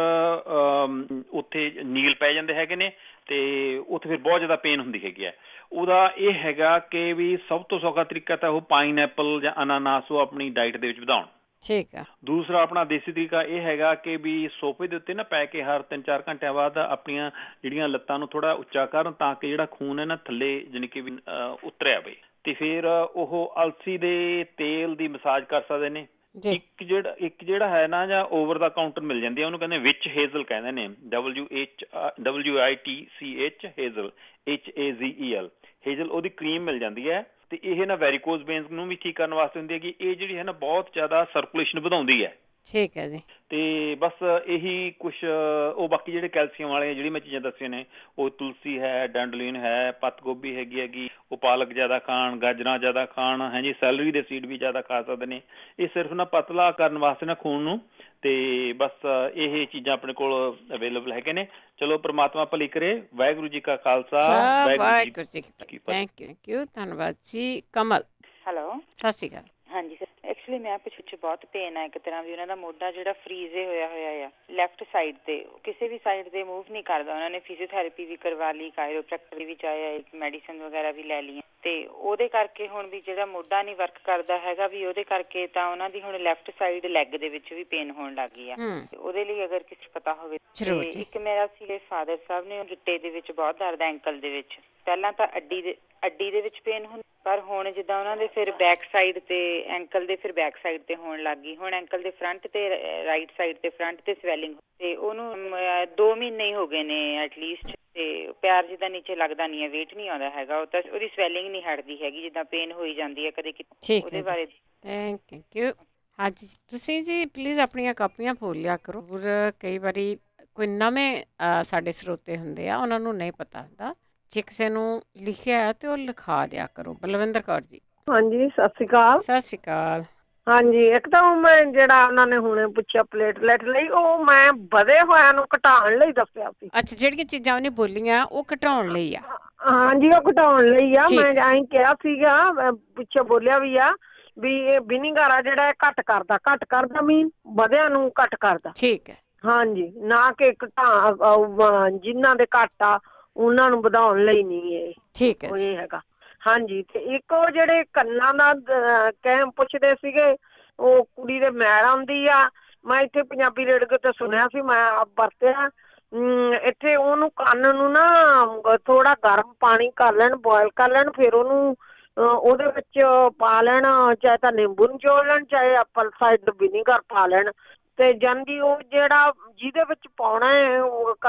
S22: ਉੱਥੇ ਨੀਲ ਪੈ ਜਾਂਦੇ ਹੈਗੇ ਨੇ ਤੇ ਉੱਥੇ ਫਿਰ ਬਹੁਤ ਜ਼ਿਆਦਾ ਪੇਨ ਹੁੰਦੀ ਹੈਗੀ ਹੈ। ਉਹਦਾ ਇਹ ਹੈਗਾ ਕਿ ਵੀ ਸਭ ਤੋਂ ਸੌਖਾ ਤਰੀਕਾ ਤਾਂ ਉਹ ਪਾਈਨਐਪਲ ਜਾਂ ਅਨਾਨਾਸ ਉਹ ਆਪਣੀ ਡਾਈਟ ਦੇ ਵਿੱਚ ਵਧਾਉਣ।
S1: ਠੀਕ ਆ।
S22: ਦੂਸਰਾ ਆਪਣਾ ਦੇਸੀ ਤਰੀਕਾ ਇਹ ਹੈਗਾ ਕਿ ਵੀ ਸੋਫੇ ਦੇ ਉੱਤੇ ਨਾ ਪੈ ਕੇ ਹਰ ਤਿੰਨ ਚਾਰ ਘੰਟਿਆਂ ਬਾਅਦ ਆਪਣੀਆਂ ਜਿਹੜੀਆਂ ਲੱਤਾਂ ਨੂੰ ਥੋੜਾ ਉੱਚਾ ਕਰਨ ਤਾਂ ਕਿ ਜਿਹੜਾ ਖੂਨ ਹੈ ਨਾ ਥੱਲੇ ਜਾਣੀ ਕਿ ਵੀ ਉਤਰਿਆ ਪਏ, ਤੇ ਫਿਰ ਉਹ ਅਲਸੀ ਦੇ ਤੇਲ ਦੀ ਮਸਾਜ ਕਰ ਸਕਦੇ ਨੇ। ਇੱਕ ਜਿਹੜਾ ਇੱਕ ਜਿਹੜਾ ਹੈ ਨਾ ਜਾਂ ਓਵਰ ਦਾ ਕਾਊਂਟਰ ਮਿਲ ਜਾਂਦੀ ਹੈ, ਉਹਨੂੰ ਕਹਿੰਦੇ ਵਿਚ ਹੇਜ਼ਲ ਕਹਿੰਦੇ ਨੇ, W H W I T C H hazel, H A Z E L hazel, ਉਹਦੀ ਕਰੀਮ ਮਿਲ ਜਾਂਦੀ ਹੈ। ਤੇ ਇਹ ਨਾ ਵੈਰੀਕੋਜ਼ ਵੇਨਸ ਨੂੰ ਵੀ ਠੀਕ ਕਰਨ ਵਾਸਤੇ ਹੁੰਦੀ ਹੈ ਕਿ ਇਹ ਜਿਹੜੀ ਹੈ ਨਾ ਬਹੁਤ ਜ਼ਿਆਦਾ ਸਰਕੂਲੇਸ਼ਨ ਵਧਾਉਂਦੀ ਹੈ।
S1: ਠੀਕ ਹੈ ਜੀ।
S22: ਤੇ ਬਸ ਇਹੀ ਕੁਛ, ਉਹ ਬਾਕੀ ਜਿਹੜੇ ਕੈਲਸ਼ੀਅਮ ਵਾਲੇ ਜਿਹੜੀ ਮੈਂ ਚੀਜ਼ਾਂ ਦੱਸੀਆਂ ਨੇ, ਉਹ ਤੁਲਸੀ ਹੈ, ਡੈਂਡਲਿਨ ਹੈ, ਪੱਤ ਗੋਭੀ ਹੈਗੀ ਹੈਗੀ, ਉਹ ਪਾਲਕ ਜ਼ਿਆਦਾ ਖਾਣ, ਗਾਜਰਾਂ ਜ਼ਿਆਦਾ ਖਾਣ, ਹਾਂਜੀ ਸੈਲਰੀ ਦੇ ਸੀਡ ਵੀ ਜ਼ਿਆਦਾ ਖਾ ਸਕਦੇ ਨੇ। ਇਹ ਸਿਰਫ ਨਾ ਪਤਲਾ ਕਰਨ ਵਾਸਤੇ ਨਾ ਖੂਨ ਨੂੰ, ਤੇ ਬਸ ਇਹ ਚੀਜ਼ਾਂ ਆਪਣੇ ਕੋਲ ਅਵੇਲੇਬਲ ਹੈਗੇ ਨੇ। ਚਲੋ ਪ੍ਰਮਾਤਮਾ ਭਲੀ ਕਰੇ। ਵਾਹਿਗੁਰੂ ਜੀ ਕਾ ਖਾਲਸਾ,
S1: ਵਾਹਿਗੁਰੂ ਜੀ ਕੀ ਫਤਿਹ। ਥੈਂਕ ਯੂ ਥੈਂਕ ਯੂ ਧੰਨਵਾਦ ਜੀ। ਕਮਲ
S3: ਹੈਲੋ,
S1: ਸਤਿ ਸ਼੍ਰੀ ਅਕਾਲ।
S3: ਹਾਂਜੀ ਸਰ, ਐਕਚੁਅਲੀ ਮੈਂ ਪਿੱਛੇ ਬਹੁਤ ਪੇਨ ਆ ਇੱਕ ਤਰ੍ਹਾਂ ਵੀ, ਉਹਨਾਂ ਦਾ ਮੋਢਾ ਜਿਹੜਾ ਫਰੀਜ਼ ਹੋਇਆ ਹੋਇਆ ਆ ਲੈਫਟ ਸਾਈਡ ਤੇ, ਕਿਸੇ ਵੀ ਸਾਈਡ ਤੇ ਮੂਵ ਨਹੀਂ ਕਰਦਾ। ਉਹਨਾਂ ਨੇ ਫਿਜ਼ੀਓਥੈਰੇਪੀ ਵੀ ਕਰਵਾ ਲਈ, ਕਾਇਰੋਪ੍ਰੈਕਟਰ ਵੀ ਚਾਹਿਆ, ਇੱਕ ਮੈਡੀਸਨ ਵਗੈਰਾ ਵੀ ਲੈ ਲਈ, ਤੇ ਉਹਦੇ ਕਰਕੇ ਹੁਣ ਵੀ ਜਿਹੜਾ ਮੋਢਾ ਨਹੀਂ ਵਰਕ ਕਰਦਾ ਹੈਗਾ ਵੀ, ਉਹਦੇ ਕਰਕੇ ਤਾਂ ਉਹਨਾਂ ਦੀ ਹੁਣ ਲੈਫਟ ਸਾਈਡ ਲੈਗ ਦੇ ਵਿੱਚ ਵੀ ਪੇਨ ਹੋਣ ਲੱਗ ਗਈ ਆ। ਉਹਦੇ ਲਈ ਅਗਰ ਕਿਸੇ ਪਤਾ ਹੋਵੇ। ਇੱਕ ਮੇਰਾ ਸੀ ਫਾਦਰ ਸਾਹਿਬ ਨੇ, ਗਿੱਟੇ ਦੇ ਵਿੱਚ ਬਹੁਤ ਦਰਦ, ਐਂਕਲ ਦੇ ਵਿੱਚ, ਪਹਿਲਾਂ ਤਾਂ ਅੱਡੀ ਦੇ ਅੱਡੀ ਦੇ ਵਿੱਚ ਪੇਨ ਹੁੰਦੀ, ਪਰ ਹੁਣ ਜਿੱਦਾਂ ਉਹਨਾਂ ਦੇ ਫਿਰ ਬੈਕ ਸਾਈਡ ਤੇ ਐਂਕਲ ਦੇ ਫਿਰ ਬੈਕ ਸਾਈਡ ਤੇ ਹੋਣ ਲੱਗ ਗਈ। ਹੁਣ ਐਂਕਲ ਦੇ ਫਰੰਟ ਤੇ ਰਾਈਟ ਸਾਈਡ ਤੇ ਫਰੰਟ ਤੇ ਸਵੈਲਿੰਗ, ਤੇ ਉਹਨੂੰ ਦੋ ਮਹੀਨੇ ਹੀ ਹੋ ਗਏ ਨੇ ਐਟਲੀਸਟ, ਤੇ ਪੈਰ ਜਿੱਦਾਂ ਨੀਚੇ ਲੱਗਦਾ ਨਹੀਂ ਹੈ, ਵੇਟ ਨਹੀਂ ਆਉਂਦਾ ਹੈਗਾ, ਉਹ ਤਾਂ ਉਹਦੀ ਸਵੈਲਿੰਗ ਨਹੀਂ ਹਟਦੀ ਹੈਗੀ, ਜਿੱਦਾਂ ਪੇਨ ਹੋਈ ਜਾਂਦੀ ਹੈ ਕਦੇ ਕਿਤੇ। ਉਹਦੇ ਬਾਰੇ
S1: ਥੈਂਕ ਯੂ। ਹਾਂਜੀ ਤੁਸੀਂ ਜੀ ਪਲੀਜ਼ ਆਪਣੀਆਂ ਕਾਪੀਆਂ ਫੋਲ ਲਿਆ ਕਰੋ। ਕਈ ਵਾਰੀ ਕੋਈ ਨਵੇਂ ਸਾਡੇ ਸਰੋਤੇ ਹੁੰਦੇ ਆ, ਉਹਨਾਂ ਨੂੰ ਨਹੀਂ ਪਤਾ ਹੁੰਦਾ, ਜੇ ਕਿਸੇ ਨੂੰ ਲਿਖਿਆ ਤੇ ਉਹ ਲਿਖਾ ਦਿਆ ਕਰੋ। ਬਲਵਿੰਦਰ ਕੌਰ ਜੀ।
S4: ਹਾਂਜੀ ਸਤਿ ਸ਼੍ਰੀ ਅਕਾਲ।
S1: ਸਤਿ ਸ਼੍ਰੀ ਅਕਾਲ।
S4: ਹਾਂਜੀ, ਇੱਕ ਤਾਂ ਮੈਂ ਜਿਹੜਾ ਉਹਨਾਂ ਨੇ ਹੁਣੇ ਪੁੱਛਿਆ ਪਲੇਟਲੈਟ ਲਈ, ਉਹ ਮੈਂ ਵਧੇ ਹੋਇਆਂ ਨੂੰ ਘਟਾਉਣ ਲਈ ਦੱਸਿਆ ਸੀ।
S1: ਅੱਛਾ, ਜਿਹੜੀਆਂ ਚੀਜ਼ਾਂ ਉਹਨੇ ਬੋਲੀਆਂ ਉਹ ਘਟਾਉਣ ਲਈ ਆ?
S4: ਹਾਂਜੀ, ਉਹ ਘਟਾਉਣ ਲਈ ਆ। ਮੈਂ ਐਂ ਕਿਹਾ ਸੀਗਾ, ਪਿੱਛੇ ਬੋਲਿਆ ਵੀ ਆ ਵੀ ਇਹ ਵਿਨੀਗਰ ਆ ਜਿਹੜਾ ਘੱਟ ਕਰਦਾ, ਘੱਟ ਕਰਦਾ ਮੀਨ ਵਧਿਆਂ ਨੂੰ ਘੱਟ ਕਰਦਾ।
S1: ਠੀਕ ਹੈ।
S4: ਹਾਂਜੀ, ਨਾ ਕਿ ਘਟਾ ਜਿਨ੍ਹਾਂ ਦੇ ਘੱਟ ਆ ਉਹਨਾਂ ਨੂੰ ਵਧਾਉਣ ਲਈ ਨਹੀਂ ਇਹ।
S1: ਠੀਕ ਹੈ,
S4: ਇਹ ਹੈਗਾ। ਹਾਂਜੀ, ਤੇ ਇੱਕ ਉਹ ਜਿਹੜੇ ਕੰਨਾਂ ਦਾ ਕਹਿ ਪੁੱਛਦੇ ਸੀਗੇ, ਉਹ ਕੁੜੀ ਦੇ ਮੈਲ ਆਉਂਦੀ ਆ। ਮੈਂ ਇੱਥੇ ਪੰਜਾਬੀ ਰੇਡੀਓ ਤੇ ਸੁਣਿਆ ਸੀ, ਮੈਂ ਆਪ ਵਰਤਿਆ। ਇੱਥੇ ਉਹਨੂੰ ਕੰਨ ਨੂੰ ਨਾ ਥੋੜਾ ਗਰਮ ਪਾਣੀ ਕਰ ਲੈਣ, ਬੋਇਲ ਕਰ ਲੈਣ, ਫਿਰ ਉਹਨੂੰ ਉਹਦੇ ਵਿੱਚ ਪਾ ਲੈਣ, ਚਾਹੇ ਤਾਂ ਨਿੰਬੂ ਨਿਚੋੜ ਲੈਣ, ਚਾਹੇ ਐਪਲ ਸਾਈਡਰ ਵਿਨੀਗਰ ਪਾ ਲੈਣ, ਤੇ ਜਾਂਦੀ ਉਹ ਜਿਹੜਾ ਜਿਹਦੇ ਵਿੱਚ ਪਾਉਣਾ ਹੈ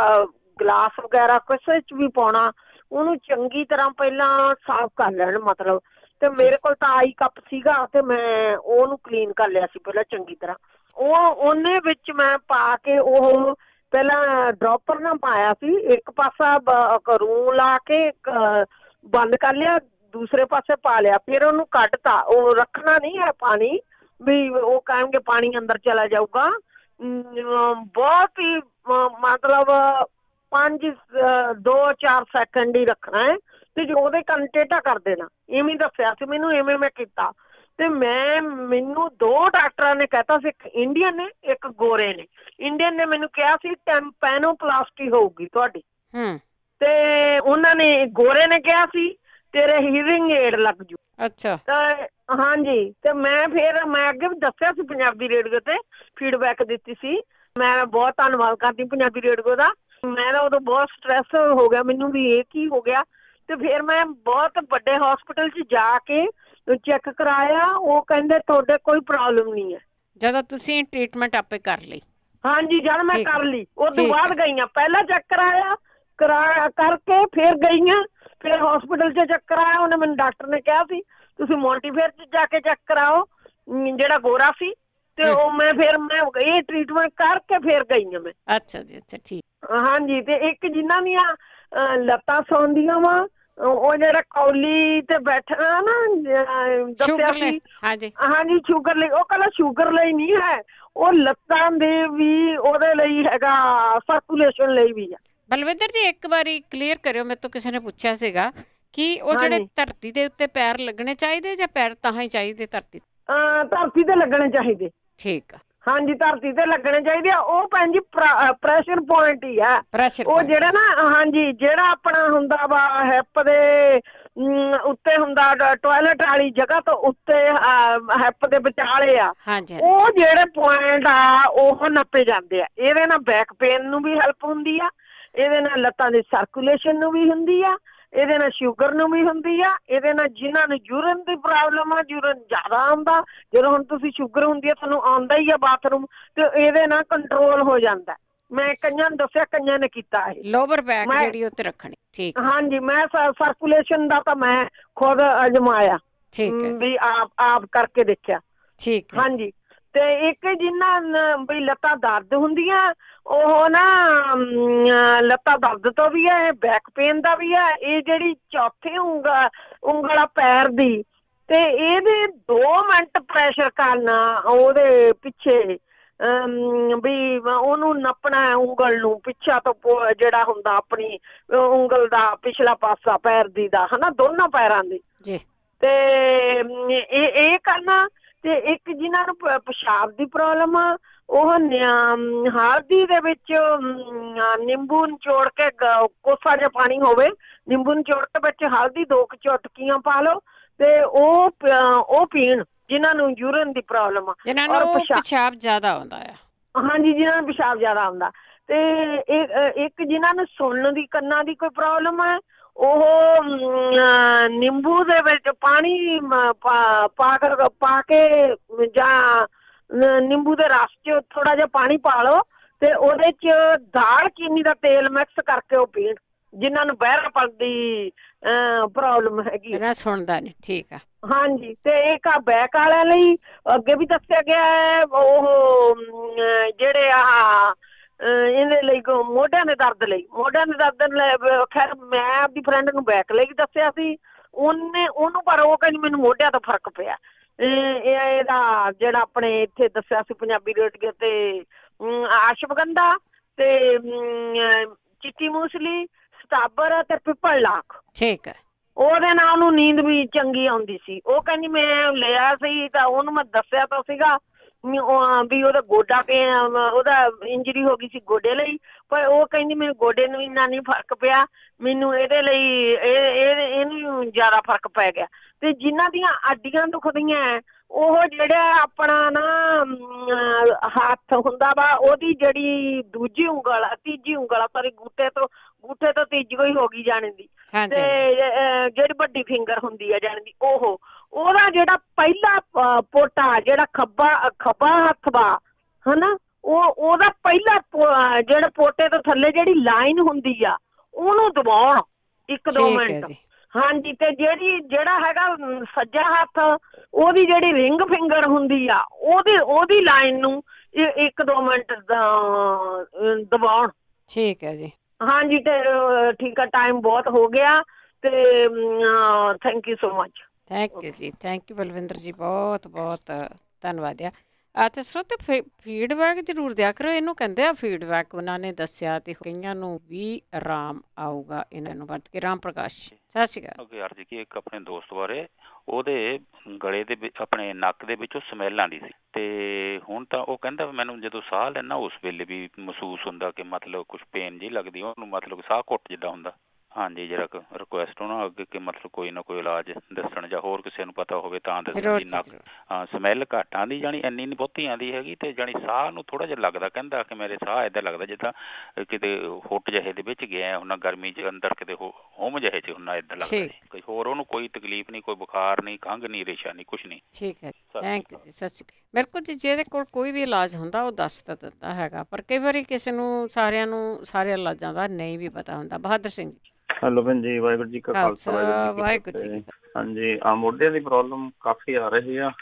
S4: ਗਲਾਸ ਵਗੈਰਾ ਕਿਸੇ ਚ ਵੀ ਪਾਉਣਾ, ਉਹਨੂੰ ਚੰਗੀ ਤਰ੍ਹਾਂ ਪਹਿਲਾਂ ਸਾਫ਼ ਕਰ ਲੈਣ ਮਤਲਬ। ਤੇ ਮੇਰੇ ਕੋਲ ਤਾਂ ਆਈ ਕੱਪ ਸੀਗਾ ਤੇ ਮੈਂ ਉਹਨੂੰ ਕਲੀਨ ਕਰ ਲਿਆ ਸੀ ਪਹਿਲਾਂ ਚੰਗੀ ਤਰ੍ਹਾਂ। ਉਹ ਉਹਨੇ ਵਿੱਚ ਮੈਂ ਪਾ ਕੇ ਉਹ ਪਹਿਲਾਂ ਡ੍ਰੌਪਰ ਨਾਲ ਪਾਇਆ ਸੀ, ਇੱਕ ਪਾਸਾ ਰੂ ਲਾ ਕੇ ਬੰਦ ਕਰ ਲਿਆ, ਦੂਸਰੇ ਪਾਸੇ ਪਾ ਲਿਆ, ਫਿਰ ਉਹਨੂੰ ਕੱਢਤਾ। ਉਹ ਰੱਖਣਾ ਨਹੀਂ ਹੈ ਪਾਣੀ ਵੀ ਉਹ ਕਹਿਣਗੇ ਪਾਣੀ ਅੰਦਰ ਚਲਾ ਜਾਊਗਾ। ਬਹੁਤ ਹੀ ਮਤਲਬ ਪੰਜ ਦੋ ਚਾਰ ਸੈਕਿੰਡ ਹੀ ਰੱਖਣਾ ਹੈ, ਤੇ ਜੋ ਉਹਦੇ ਕੰਨ ਟੇਢਾ ਕਰ ਦੇਣਾ। ਇਵੇਂ ਦੱਸਿਆ ਸੀ ਮੈਨੂੰ, ਇਵੇਂ ਮੈਂ ਕੀਤਾ। ਤੇ ਮੈਂ ਮੈਨੂੰ ਦੋ ਡਾਕਟਰਾਂ ਨੇ ਕਹਿਤਾ ਸੀ, ਇੱਕ ਇੰਡੀਅਨ ਨੇ ਇੱਕ ਗੋਰੇ ਨੇ। ਇੰਡੀਅਨ ਨੇ ਮੈਨੂੰ ਕਿਹਾ ਸੀ ਟੈਂਪੈਨੋਪਲਾਸਟੀ ਹੋਊਗੀ ਤੁਹਾਡੀ, ਤੇ ਉਹਨਾਂ ਨੇ ਗੋਰੇ ਨੇ ਕਿਹਾ ਸੀ ਤੇਰੇ ਹੀਅਰਿੰਗ ਏਡ ਲੱਗ ਜੂ।
S1: ਅੱਛਾ।
S4: ਤਾਂ ਹਾਂਜੀ, ਤੇ ਮੈਂ ਫਿਰ ਮੈਂ ਅੱਗੇ ਵੀ ਦੱਸਿਆ ਸੀ ਪੰਜਾਬੀ ਰੇਡੀਓ ਤੇ, ਫੀਡਬੈਕ ਦਿੱਤੀ ਸੀ। ਮੈਂ ਬਹੁਤ ਧੰਨਵਾਦ ਕਰਦੀ ਪੰਜਾਬੀ ਰੇਡੀਓ ਦਾ। ਮੈਂ ਤਾਂ ਉਦੋਂ ਬਹੁਤ ਸਟ੍ਰੈਸ ਹੋ ਗਿਆ ਮੈਨੂੰ ਵੀ ਇਹ ਕੀ ਹੋ ਗਿਆ, ਤੇ ਫਿਰ ਮੈਂ ਬਹੁਤ ਵੱਡੇ ਹਸਪੀਟਲ 'ਚ ਜਾ ਕੇ ਚੈੱਕ ਕਰਾਇਆ। ਉਹ ਕਹਿੰਦੇ ਤੁਹਾਡੇ ਕੋਈ ਪ੍ਰੋਬਲਮ ਨਹੀਂ ਹੈ।
S1: ਜਦੋਂ ਤੁਸੀਂ ਟ੍ਰੀਟਮੈਂਟ ਆਪੇ ਕਰ ਲਈ?
S4: ਹਾਂਜੀ, ਜਦ ਮੈਂ ਕਰ ਲਈ ਉਸ ਤੋਂ ਬਾਅਦ ਗਈਆਂ। ਪਹਿਲਾਂ ਚੈੱਕ ਕਰਾਇਆ, ਕਰਾ ਕਰਕੇ ਫਿਰ ਗਈਆਂ, ਫਿਰ ਹਸਪੀਟਲ 'ਚ ਚੈੱਕ ਕਰਾਇਆ। ਉਹਨੇ ਮੈਨੂੰ ਡਾਕਟਰ ਨੇ ਕਿਹਾ ਸੀ ਤੁਸੀਂ ਮੋਂਟੀਫੇਅਰ 'ਚ ਜਾ ਕੇ ਚੈੱਕ ਕਰਾਓ, ਜਿਹੜਾ ਗੋਰਾ ਸੀ। ਤੇ ਉਹ ਮੈਂ ਫਿਰ ਮੈਂ ਇਹ ਟ੍ਰੀਟਮੈਂਟ ਕਰਕੇ ਫਿਰ ਗਈ ਹਾਂ ਮੈਂ।
S1: ਅੱਛਾ ਜੀ, ਅੱਛਾ ਠੀਕ।
S4: ਹਾਂਜੀ, ਤੇ ਇੱਕ ਜਿਨ੍ਹਾਂ ਦੀਆਂ ਲੱਤਾਂ ਸੌਂਦੀਆਂ ਵਾ, ਉਹ ਜਿਹੜਾ ਕੌਲੀ ਤੇ ਬੈਠਣਾ ਨਾ ਦੱਸਿਆ ਸੀ।
S1: ਹਾਂਜੀ
S4: ਹਾਂਜੀ, ਸ਼ੂਗਰ ਲਈ। ਉਹ ਕਹਿੰਦਾ ਸ਼ੂਗਰ ਲਈ ਨਹੀਂ ਹੈ, ਉਹ ਲੱਤਾਂ ਦੇ ਵੀ ਉਹਦੇ ਲਈ ਹੈਗਾ, ਸਰਕੂਲੇਸ਼ਨ ਲਈ ਵੀ ਆ।
S1: ਬਲਵਿੰਦਰ ਜੀ ਇੱਕ ਵਾਰੀ ਕਲੀਅਰ ਕਰਿਓ, ਮੇਰੇ ਤੋਂ ਕਿਸੇ ਨੇ ਪੁੱਛਿਆ ਸੀਗਾ ਕਿ ਉਹ ਜਿਹੜੇ ਧਰਤੀ ਦੇ ਉੱਤੇ ਪੈਰ ਲੱਗਣੇ ਚਾਹੀਦੇ ਜਾਂ ਪੈਰ ਤਾਂ ਹੀ ਚਾਹੀਦੇ ਧਰਤੀ?
S4: ਧਰਤੀ ਤੇ ਲੱਗਣੇ ਚਾਹੀਦੇ।
S1: ਠੀਕ ਆ।
S4: ਹਾਂਜੀ, ਧਰਤੀ ਤੇ ਲੱਗਣੇ ਚਾਹੀਦੇ ਆ। ਉਹ ਭੈਣ ਜੀ ਪ੍ਰੈਸ਼ਰ ਪੁਆਇੰਟ ਹੀ ਆ ਉਹ ਜਿਹੜਾ ਨਾ। ਹਾਂਜੀ, ਜਿਹੜਾ ਆਪਣਾ ਹੁੰਦਾ ਵਾ ਹਿੱਪ ਦੇ ਉੱਤੇ ਹੁੰਦਾ ਟਾਇਲਟ ਵਾਲੀ ਜਗ੍ਹਾ ਤੋਂ ਉੱਤੇ ਹੈਪ ਦੇ ਵਿਚਾਲੇ ਆ, ਉਹ ਜਿਹੜੇ ਪੁਆਇੰਟ ਆ ਉਹ ਨੱਪੇ ਜਾਂਦੇ ਆ। ਇਹਦੇ ਨਾਲ ਬੈਕ ਪੇਨ ਨੂੰ ਵੀ ਹੈਲਪ ਹੁੰਦੀ ਆ, ਇਹਦੇ ਨਾਲ ਲੱਤਾਂ ਦੀ ਸਰਕੂਲੇਸ਼ਨ ਨੂੰ ਵੀ ਹੁੰਦੀ ਆ, ਇਹਦੇ ਨਾਲ ਸ਼ੂਗਰ ਨੂੰ ਵੀ ਹੁੰਦੀ ਆ, ਇਹਦੇ ਨਾਲ ਜਿਨ੍ਹਾਂ ਨੂੰ ਯੂਰਨ ਦੀ ਪ੍ਰੋਬਲਮ ਆ, ਯੂਰਨ ਜ਼ਿਆਦਾ ਆਉਂਦਾ, ਜਦੋਂ ਹੁਣ ਤੁਸੀਂ ਸ਼ੂਗਰ ਹੁੰਦੀ ਆ ਤੁਹਾਨੂੰ ਆਉਂਦਾ ਹੀ ਆ ਬਾਥਰੂਮ, ਤੇ ਇਹਦੇ ਨਾਲ ਕੰਟਰੋਲ ਹੋ ਜਾਂਦਾ। ਮੈਂ ਕਈਆਂ ਨੂੰ ਦੱਸਿਆ, ਕਈਆਂ ਨੇ ਕੀਤਾ ਇਹ
S1: ਲੋਅਰ ਬੈਕ ਜਿਹੜੀ ਉੱਤੇ ਰੱਖਣੀ। ਠੀਕ,
S4: ਹਾਂਜੀ, ਮੈਂ ਸਰਕੂਲੇਸ਼ਨ ਦਾ ਤਾਂ ਮੈਂ ਖੁਦ ਅਜਮਾਇਆ, ਵੀ ਆਪ ਆਪ ਕਰਕੇ ਦੇਖਿਆ।
S1: ਠੀਕ,
S4: ਹਾਂਜੀ। ਤੇ ਇੱਕ ਜਿੰਨਾ ਵੀ ਲੱਤਾਂ ਦਰਦ ਹੁੰਦੀਆਂ, ਉਹ ਨਾ ਲੱਤਾਂ ਦਰਦ ਤੋਂ ਵੀ ਹੈ, ਬੈਕ ਪੇਨ ਦਾ ਵੀ ਹੈ। ਇਹ ਜਿਹੜੀ ਚੌਥੀ ਉਂਗਲ ਉਂਗਲ ਆ ਪੈਰ ਦੀ, ਤੇ ਇਹਦੇ ਦੋ ਮਿੰਟ ਪ੍ਰੈਸ਼ਰ ਕਰਨਾ ਉਹਦੇ ਪਿੱਛੇ, ਵੀ ਉਹਨੂੰ ਨੱਪਣਾ ਉਂਗਲ ਨੂੰ, ਪਿੱਛਾ ਤੋਂ ਜਿਹੜਾ ਹੁੰਦਾ ਆਪਣੀ ਉਂਗਲ ਦਾ ਪਿਛਲਾ ਪਾਸਾ ਪੈਰ ਦੀ ਦਾ, ਹਨਾ, ਦੋਨੋਂ ਪੈਰਾਂ ਦੀ। ਤੇ ਇਹ ਇਹ ਕਰਨਾ। ਤੇ ਇੱਕ ਜਿਨ੍ਹਾਂ ਨੂੰ ਪਿਸ਼ਾਬ ਦੀ ਪ੍ਰੋਬਲਮ ਆ, ਉਹ ਹਲਦੀ ਦੇ ਵਿੱਚ ਨਿੰਬੂ ਨਿਚੋੜ ਕੇ, ਕੋਸਾ ਜਿਹਾ ਪਾਣੀ ਹੋਵੇ, ਨਿੰਬੂ ਨਿਚੋੜ ਕੇ ਵਿੱਚ ਹਲਦੀ ਦੋ ਕੁ ਚੁਟਕੀਆਂ ਪਾ ਲਓ, ਤੇ ਉਹ ਉਹ ਪੀਣ ਜਿਨ੍ਹਾਂ ਨੂੰ ਯੂਰਨ ਦੀ ਪ੍ਰੋਬਲਮ ਆ,
S1: ਜਿਨ੍ਹਾਂ ਨੂੰ ਪਿਸ਼ਾਬ ਜ਼ਿਆਦਾ ਆਉਂਦਾ ਆ।
S4: ਹਾਂਜੀ, ਜਿਨ੍ਹਾਂ ਨੂੰ ਪਿਸ਼ਾਬ ਜ਼ਿਆਦਾ ਆਉਂਦਾ। ਤੇ ਇੱਕ ਜਿਨ੍ਹਾਂ ਨੂੰ ਸੁਣਨ ਦੀ, ਕੰਨਾਂ ਦੀ ਕੋਈ ਪ੍ਰੋਬਲਮ ਹੈ, ਉਹ ਨਿੰਬੂ ਦੇ ਵਿੱਚ ਪਾਣੀ ਪਾ ਕਰ ਪਾ ਕੇ, ਜਾਂ ਨਿੰਬੂ ਦੇ ਰਸ 'ਚ ਥੋੜਾ ਜਿਹਾ ਪਾਣੀ ਪਾ ਲਓ, ਤੇ ਉਹਦੇ 'ਚ ਦਾਲ ਚੀਨੀ ਦਾ ਤੇਲ ਮਿਕਸ ਕਰਕੇ ਉਹ ਪੀਣ, ਜਿਨ੍ਹਾਂ ਨੂੰ ਬਹਿਰਾਪਣ ਦੀ ਪ੍ਰੋਬਲਮ ਹੈਗੀ।
S1: ਸੁਣਦਾ ਨਹੀਂ। ਠੀਕ ਆ।
S4: ਹਾਂਜੀ। ਤੇ ਇੱਕ ਆ ਬੈਕ ਵਾਲਿਆਂ ਲਈ ਅੱਗੇ ਵੀ ਦੱਸਿਆ ਗਿਆ ਹੈ, ਉਹ ਜਿਹੜੇ ਆਹ ਇਹਦੇ ਲਈ ਮੋਢਿਆਂ ਦੇ ਦਰਦ ਲਈ, ਮੋਢਿਆਂ ਦੇ ਦਰਦ ਲਈ, ਖੈਰ ਮੈਂ ਆਪਦੀ ਫਰੈਂਡ ਨੂੰ ਬੈਕ ਲਈ ਦੱਸਿਆ ਸੀ, ਉਹਨੇ ਉਹਨੂੰ, ਪਰ ਉਹ ਕਹਿੰਦੀ ਮੈਨੂੰ ਮੋਢਿਆਂ ਤੋਂ ਫਰਕ ਪਿਆ। ਇਹਦਾ ਜਿਹੜਾ ਆਪਣੇ ਇੱਥੇ ਦੱਸਿਆ ਸੀ ਪੰਜਾਬੀ ਰੇਡੀਓ ਤੇ, ਅਸ਼ਵਗੰਧਾ ਤੇ ਚਿੱਟੀ ਮੂਸਲੀ, ਸਟਾਬਰ ਤੇ ਪਿੱਪਲ ਲਾਖ।
S1: ਠੀਕ ਹੈ।
S4: ਉਹਦੇ ਨਾਲ ਉਹਨੂੰ ਨੀਂਦ ਵੀ ਚੰਗੀ ਆਉਂਦੀ ਸੀ। ਉਹ ਕਹਿੰਦੀ ਮੈਂ ਲਿਆ ਸੀ, ਤਾਂ ਉਹਨੂੰ ਮੈਂ ਦੱਸਿਆ ਤਾਂ ਸੀਗਾ ਵੀ ਉਹਦਾ ਗੋਡਾ ਪੇ ਉਹਦਾ ਇੰਜਰੀ ਹੋ ਗਈ ਸੀ ਗੋਡੇ ਲਈ, ਪਰ ਉਹ ਕਹਿੰਦੀ ਮੈਨੂੰ ਗੋਡੇ ਨੂੰ ਇੰਨਾ ਨਹੀਂ ਫਰਕ ਪਿਆ, ਮੈਨੂੰ ਇਹਦੇ ਲਈ ਇਹ ਇਹਨੂੰ ਜ਼ਿਆਦਾ ਫਰਕ ਪੈ ਗਿਆ। ਤੇ ਜਿਨ੍ਹਾਂ ਦੀਆਂ ਅੱਡੀਆਂ ਦੁਖਦੀਆਂ, ਉਹ ਜਿਹੜਾ ਆਪਣਾ ਨਾ ਹੱਥ ਹੁੰਦਾ ਵਾ, ਉਹਦੀ ਜਿਹੜੀ ਦੂਜੀ ਉਂਗਲ ਆ, ਤੀਜੀ ਉਂਗਲ ਆ, ਸੌਰੀ, ਗੂਠੇ ਤੋਂ ਗੂਠੇ ਤੋਂ ਤੀਜੀ ਕੋਈ ਹੋ ਗਈ ਜਾਣੀ ਦੀ, ਤੇ ਜਿਹੜੀ ਵੱਡੀ ਫਿੰਗਰ ਹੁੰਦੀ ਆ ਜਾਣੀ ਦੀ, ਉਹ ਉਹਦਾ ਜਿਹੜਾ ਪਹਿਲਾ ਪੋਟਾ, ਜਿਹੜਾ ਖੱਬਾ ਖੱਬਾ ਹੱਥ ਵਾ, ਹਨਾ, ਉਹ ਉਹਦਾ ਪਹਿਲਾ ਜਿਹੜਾ ਪੋਟੇ ਤੋਂ ਥੱਲੇ ਜਿਹੜੀ ਲਾਈਨ ਹੁੰਦੀ ਆ, ਉਹਨੂੰ ਦਬਾਉਣ ਇੱਕ ਦੋ ਮਿੰਟ। ਹਾਂਜੀ। ਤੇ ਜਿਹੜੀ ਜਿਹੜਾ ਹੈਗਾ ਸੱਜਾ ਹੱਥ, ਉਹਦੀ ਜਿਹੜੀ ਰਿੰਗ ਫਿੰਗਰ ਹੁੰਦੀ ਆ, ਉਹਦੀ ਉਹਦੀ ਲਾਈਨ ਨੂੰ ਇੱਕ ਦੋ ਮਿੰਟ ਦਬਾਉਣ।
S1: ਠੀਕ ਹੈ ਜੀ।
S4: ਹਾਂਜੀ। ਤੇ ਠੀਕ ਆ, ਟਾਈਮ ਬਹੁਤ ਹੋ ਗਿਆ, ਤੇ thank you so much.
S1: Thank you ਜੀ, ਥੈਂਕ ਯੂ ਬਲਵਿੰਦਰ ਜੀ, ਬਹੁਤ ਬਹੁਤ ਧੰਨਵਾਦ ਆ। ਤੇ ਸਰੋਤੇ ਫੀਡਬੈਕ ਜ਼ਰੂਰ ਦਿਆ ਕਰੋ, ਇਹਨੂੰ ਕਹਿੰਦੇ ਆ ਫੀਡਬੈਕ। ਉਹਨਾਂ ਨੇ ਦੱਸਿਆ ਤੇ ਕਈਆਂ ਨੂੰ ਵੀ ਆਰਾਮ ਆਊਗਾ ਇਹਨਾਂ ਨੂੰ ਵਰਤ ਕੇ। ਰਾਮ ਪ੍ਰਕਾਸ਼, ਸਤਿ ਸ਼੍ਰੀ ਅਕਾਲ।
S6: ਅੱਗੇ ਅਰਜ ਕੀ, ਇੱਕ ਆਪਣੇ ਦੋਸਤ ਬਾਰੇ, ਉਹਦੇ ਗਲੇ ਦੇ ਵਿੱਚ, ਆਪਣੇ ਨੱਕ ਦੇ ਵਿੱਚੋਂ ਸਮੈਲ ਆਉਂਦੀ ਸੀ, ਤੇ ਹੁਣ ਤਾਂ ਉਹ ਕਹਿੰਦਾ ਮੈਨੂੰ ਜਦੋਂ ਸਾਹ ਲੈਣਾ ਉਸ ਵੇਲੇ ਵੀ ਮਹਿਸੂਸ ਹੁੰਦਾ ਕਿ ਮਤਲਬ ਕੁਛ ਪੇਨ ਜਿਹੀ ਲੱਗਦੀ, ਉਹਨੂੰ ਮਤਲਬ ਸਾਹ ਘੁੱਟ ਜਿੱਦਾਂ ਹੁੰਦਾ। ਹਾਂਜੀ, ਜਰਾ ਰਿਕੁਐਸਟ ਉਹਨਾਂ ਅੱਗੇ ਕਿ ਮਤਲਬ ਕੋਈ ਨਾ ਕੋਈ ਇਲਾਜ ਦੱਸਣ, ਜਾਂ ਹੋਰ ਕਿਸੇ ਨੂੰ ਪਤਾ ਹੋਵੇ ਤਾਂ ਦੱਸਣ। ਜੀ ਨੱਕ, ਹਾਂ, ਸਮੈਲ ਘੱਟ ਆਉਂਦੀ, ਜਾਣੀ ਇੰਨੀ ਨਹੀਂ ਬਹੁਤੀ ਆਉਂਦੀ ਹੈਗੀ, ਤੇ ਜਾਣੀ ਸਾਹ ਨੂੰ ਥੋੜਾ ਜਿਹਾ ਲੱਗਦਾ, ਕਹਿੰਦਾ ਕਿ ਮੇਰੇ ਸਾਹ ਏਦਾਂ ਲੱਗਦਾ ਜਿੱਦਾਂ ਕਿਤੇ ਹੁੱਟ ਜਿਹੇ ਦੇ ਵਿੱਚ ਗਿਆ ਹੁੰਦਾ, ਗਰਮੀ ਚ ਅੰਦਰ ਕਿਤੇ ਹੋਮ ਜਿਹੇ ਚ ਹੁੰਦਾ, ਏਦਾਂ ਲੱਗਦਾ ਜੀ। ਹੋਰ ਉਹਨੂੰ ਕੋਈ ਤਕਲੀਫ ਨਹੀਂ, ਕੋਈ ਬੁਖਾਰ ਨਹੀਂ, ਖੰਘ ਨਹੀਂ, ਰੇਸ਼ਾ ਨਹੀਂ, ਕੁਛ ਨਹੀਂ।
S1: ਠੀਕ ਹੈ, ਥੈਂਕ ਯੂ ਜੀ, ਸਤਿ ਸ਼੍ਰੀ ਅਕਾਲ। ਬਿਲਕੁਲ ਜੀ, ਜਿਹਦੇ ਕੋਲ ਕੋਈ ਵੀ ਇਲਾਜ ਹੁੰਦਾ ਉਹ ਦੱਸ ਤਾਂ ਦਿੰਦਾ ਹੈਗਾ, ਪਰ ਕਈ ਵਾਰੀ ਕਿਸੇ ਨੂੰ, ਸਾਰਿਆਂ ਨੂੰ ਸਾਰੇ ਇਲਾਜਾਂ ਦਾ ਨਹੀਂ ਵੀ ਪਤਾ ਹੁੰਦਾ। ਬਹਾਦਰ ਸਿੰਘ ਜੀ।
S7: ਹੈਲੋ ਭੈਣ ਜੀ, ਵਾਹਿਗੁਰੂ ਜੀ ਕਾ ਖਾਲਸਾ, ਵਾਹਿਗੁਰੂ ਜੀ ਕੀ ਫਤਿਹ। ਹਾਂਜੀ, ਮੋਢਿਆਂ ਦੀ ਪ੍ਰੋਬਲਮ ਕਾਫੀ ਆ ਰਹੀ ਆ,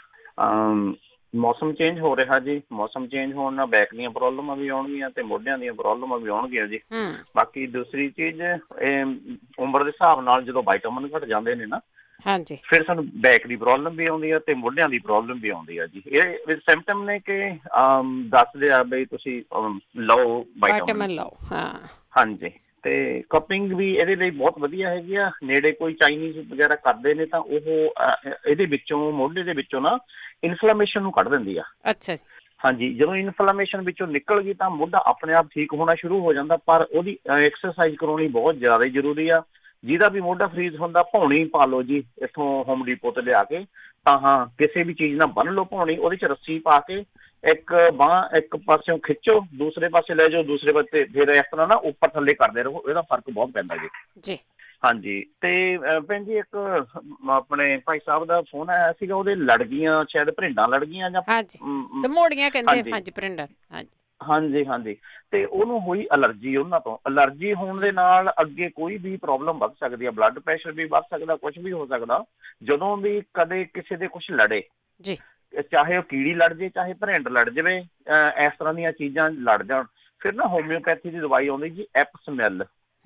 S7: ਮੌਸਮ ਚੇਂਜ ਹੋ ਰਿਹਾ ਜੀ, ਮੌਸਮ ਚੇਂਜ ਹੋਣ ਨਾਲ ਬੈਕ ਦੀਆਂ ਪ੍ਰੋਬਲਮਾਂ ਵੀ ਆਉਣਗੀਆਂ ਤੇ ਮੋਢਿਆਂ ਦੀਆਂ ਪ੍ਰੋਬਲਮਾਂ ਵੀ ਆਉਣਗੀਆਂ ਜੀ। ਬਾਕੀ ਦੂਸਰੀ ਚੀਜ਼, ਇਹ ਉਮਰ ਦੇ ਹਿਸਾਬ ਨਾਲ ਜਦੋਂ ਵਿਟਾਮਿਨ ਘਟ ਜਾਂਦੇ ਨੇ ਨਾ,
S1: ਹਾਂਜੀ,
S7: ਫਿਰ ਸਾਨੂੰ ਬੈਕ ਦੀ ਪ੍ਰੋਬਲਮ ਵੀ ਆਉਂਦੀ ਆ ਤੇ ਮੋਢਿਆਂ ਦੀ ਪ੍ਰੋਬਲਮ ਵੀ ਆਉਂਦੀ ਆ ਜੀ। ਇਹ ਸਿੰਪਟਮ ਨੇ ਕਿ ਦੱਸਦੇ ਆ ਬਈ ਤੁਸੀਂ ਲਓ ਵਿਟਾਮਿਨ ਲਓ। ਹਾਂ, ਹਾਂਜੀ। ਤੇ ਕਪਿੰਗ ਵੀ ਇਹਦੇ ਲਈ ਬਹੁਤ ਵਧੀਆ ਹੈਗੀ ਆ। ਨੇੜੇ ਕੋਈ ਚਾਈਨੀਜ਼ ਵਗੈਰਾ ਕਰਦੇ ਨੇ ਤਾਂ ਉਹ ਇਹਦੇ ਵਿੱਚੋਂ, ਮੋਢੇ ਦੇ ਵਿੱਚੋਂ ਨਾ ਇਨਫਲੇਮੇਸ਼ਨ ਨੂੰ ਕੱਢ ਦਿੰਦੀ ਆ।
S1: ਅੱਛਾ ਜੀ।
S7: ਹਾਂਜੀ, ਜਦੋਂ ਇਨਫਲੇਮੇਸ਼ਨ ਵਿੱਚੋਂ ਨਿਕਲ ਗਈ ਤਾਂ ਮੋਢਾ ਆਪਣੇ ਆਪ ਠੀਕ ਹੋਣਾ ਸ਼ੁਰੂ ਹੋ ਜਾਂਦਾ, ਪਰ ਉਹਦੀ ਐਕਸਰਸਾਈਜ਼ ਕਰਾਉਣੀ ਬਹੁਤ ਜ਼ਿਆਦਾ ਜ਼ਰੂਰੀ ਆ। ਜਿਹਦਾ ਵੀ ਮੋਢਾ ਫਰੀਜ਼ ਹੁੰਦਾ ਭੌਣੀ ਪਾ ਲਓ ਜੀ ਇੱਥੋਂ ਹੋਮ ਡੀਪੋ ਤੇ ਲਿਆ ਕੇ, ਤਾਂ ਹਾਂ ਕਿਸੇ ਵੀ ਚੀਜ਼ ਨਾਲ ਬੰਨ ਲਓ ਭੌਣੀ, ਉਹਦੇ ਚ ਰੱਸੀ ਪਾ ਕੇ ਇੱਕ ਬਾਂਹ ਇੱਕ ਪਾਸਿਓਂ ਖਿੱਚੋ, ਦੂਸਰੇ ਪਾਸੇ ਲੈ ਜਾਓ, ਦੂਸਰੇ ਪਾਸੇ ਫਿਰ ਇਸ ਤਰ੍ਹਾਂ ਨਾ ਉੱਪਰ ਥੱਲੇ ਕਰਦੇ ਰਹੋ, ਇਹਦਾ ਫਰਕ ਬਹੁਤ ਪੈਂਦਾ ਜੀ।
S1: ਜੀ
S7: ਹਾਂਜੀ। ਤੇ ਭੈਣ ਜੀ ਇੱਕ ਆਪਣੇ ਭਾਈ ਸਾਹਿਬ ਦਾ ਫੋਨ ਆਇਆ ਸੀਗਾ, ਉਹਦੇ ਲੜ ਗਈਆਂ ਸ਼ਾਇਦ ਭਰਿੰਡਾਂ ਲੜ ਗਈਆਂ ਜਾਂ
S1: ਮੋੜੀਆਂ ਕਹਿੰਦੇ, ਹਾਂਜੀ ਭਰਿੰਡਾਂ, ਹਾਂਜੀ
S7: ਹਾਂਜੀ ਹਾਂਜੀ। ਤੇ ਉਹਨੂੰ ਹੋਈ ਅਲਰਜੀ, ਉਹਨਾਂ ਤੋਂ ਅਲਰਜੀ ਹੋਣ ਦੇ ਨਾਲ ਅੱਗੇ ਕੋਈ ਵੀ ਪ੍ਰੋਬਲਮ ਵੱਧ ਸਕਦੀ ਹੈ, ਬਲੱਡ ਪ੍ਰੈਸ਼ਰ ਵੀ ਵੱਧ ਸਕਦਾ, ਕੁਝ ਵੀ ਹੋ ਸਕਦਾ। ਜਦੋਂ ਵੀ ਕਦੇ ਕਿਸੇ ਦੇ ਕੁਛ ਲੜੇ
S1: ਜੀ,
S7: ਚਾਹੇ ਉਹ ਕੀੜੀ ਲੜ ਜੇ ਚਾਹੇ ਭਰਿੰਡ ਲੜ ਜਾਵੇ, ਇਸ ਤਰ੍ਹਾਂ ਦੀਆਂ ਚੀਜ਼ਾਂ ਲੜ ਜਾਣ, ਫਿਰ ਨਾ ਹੋਮਿਓਪੈਥੀ ਦੀ ਦਵਾਈ ਆਉਂਦੀ ਜੀ ਐਪਸਮੈਲ,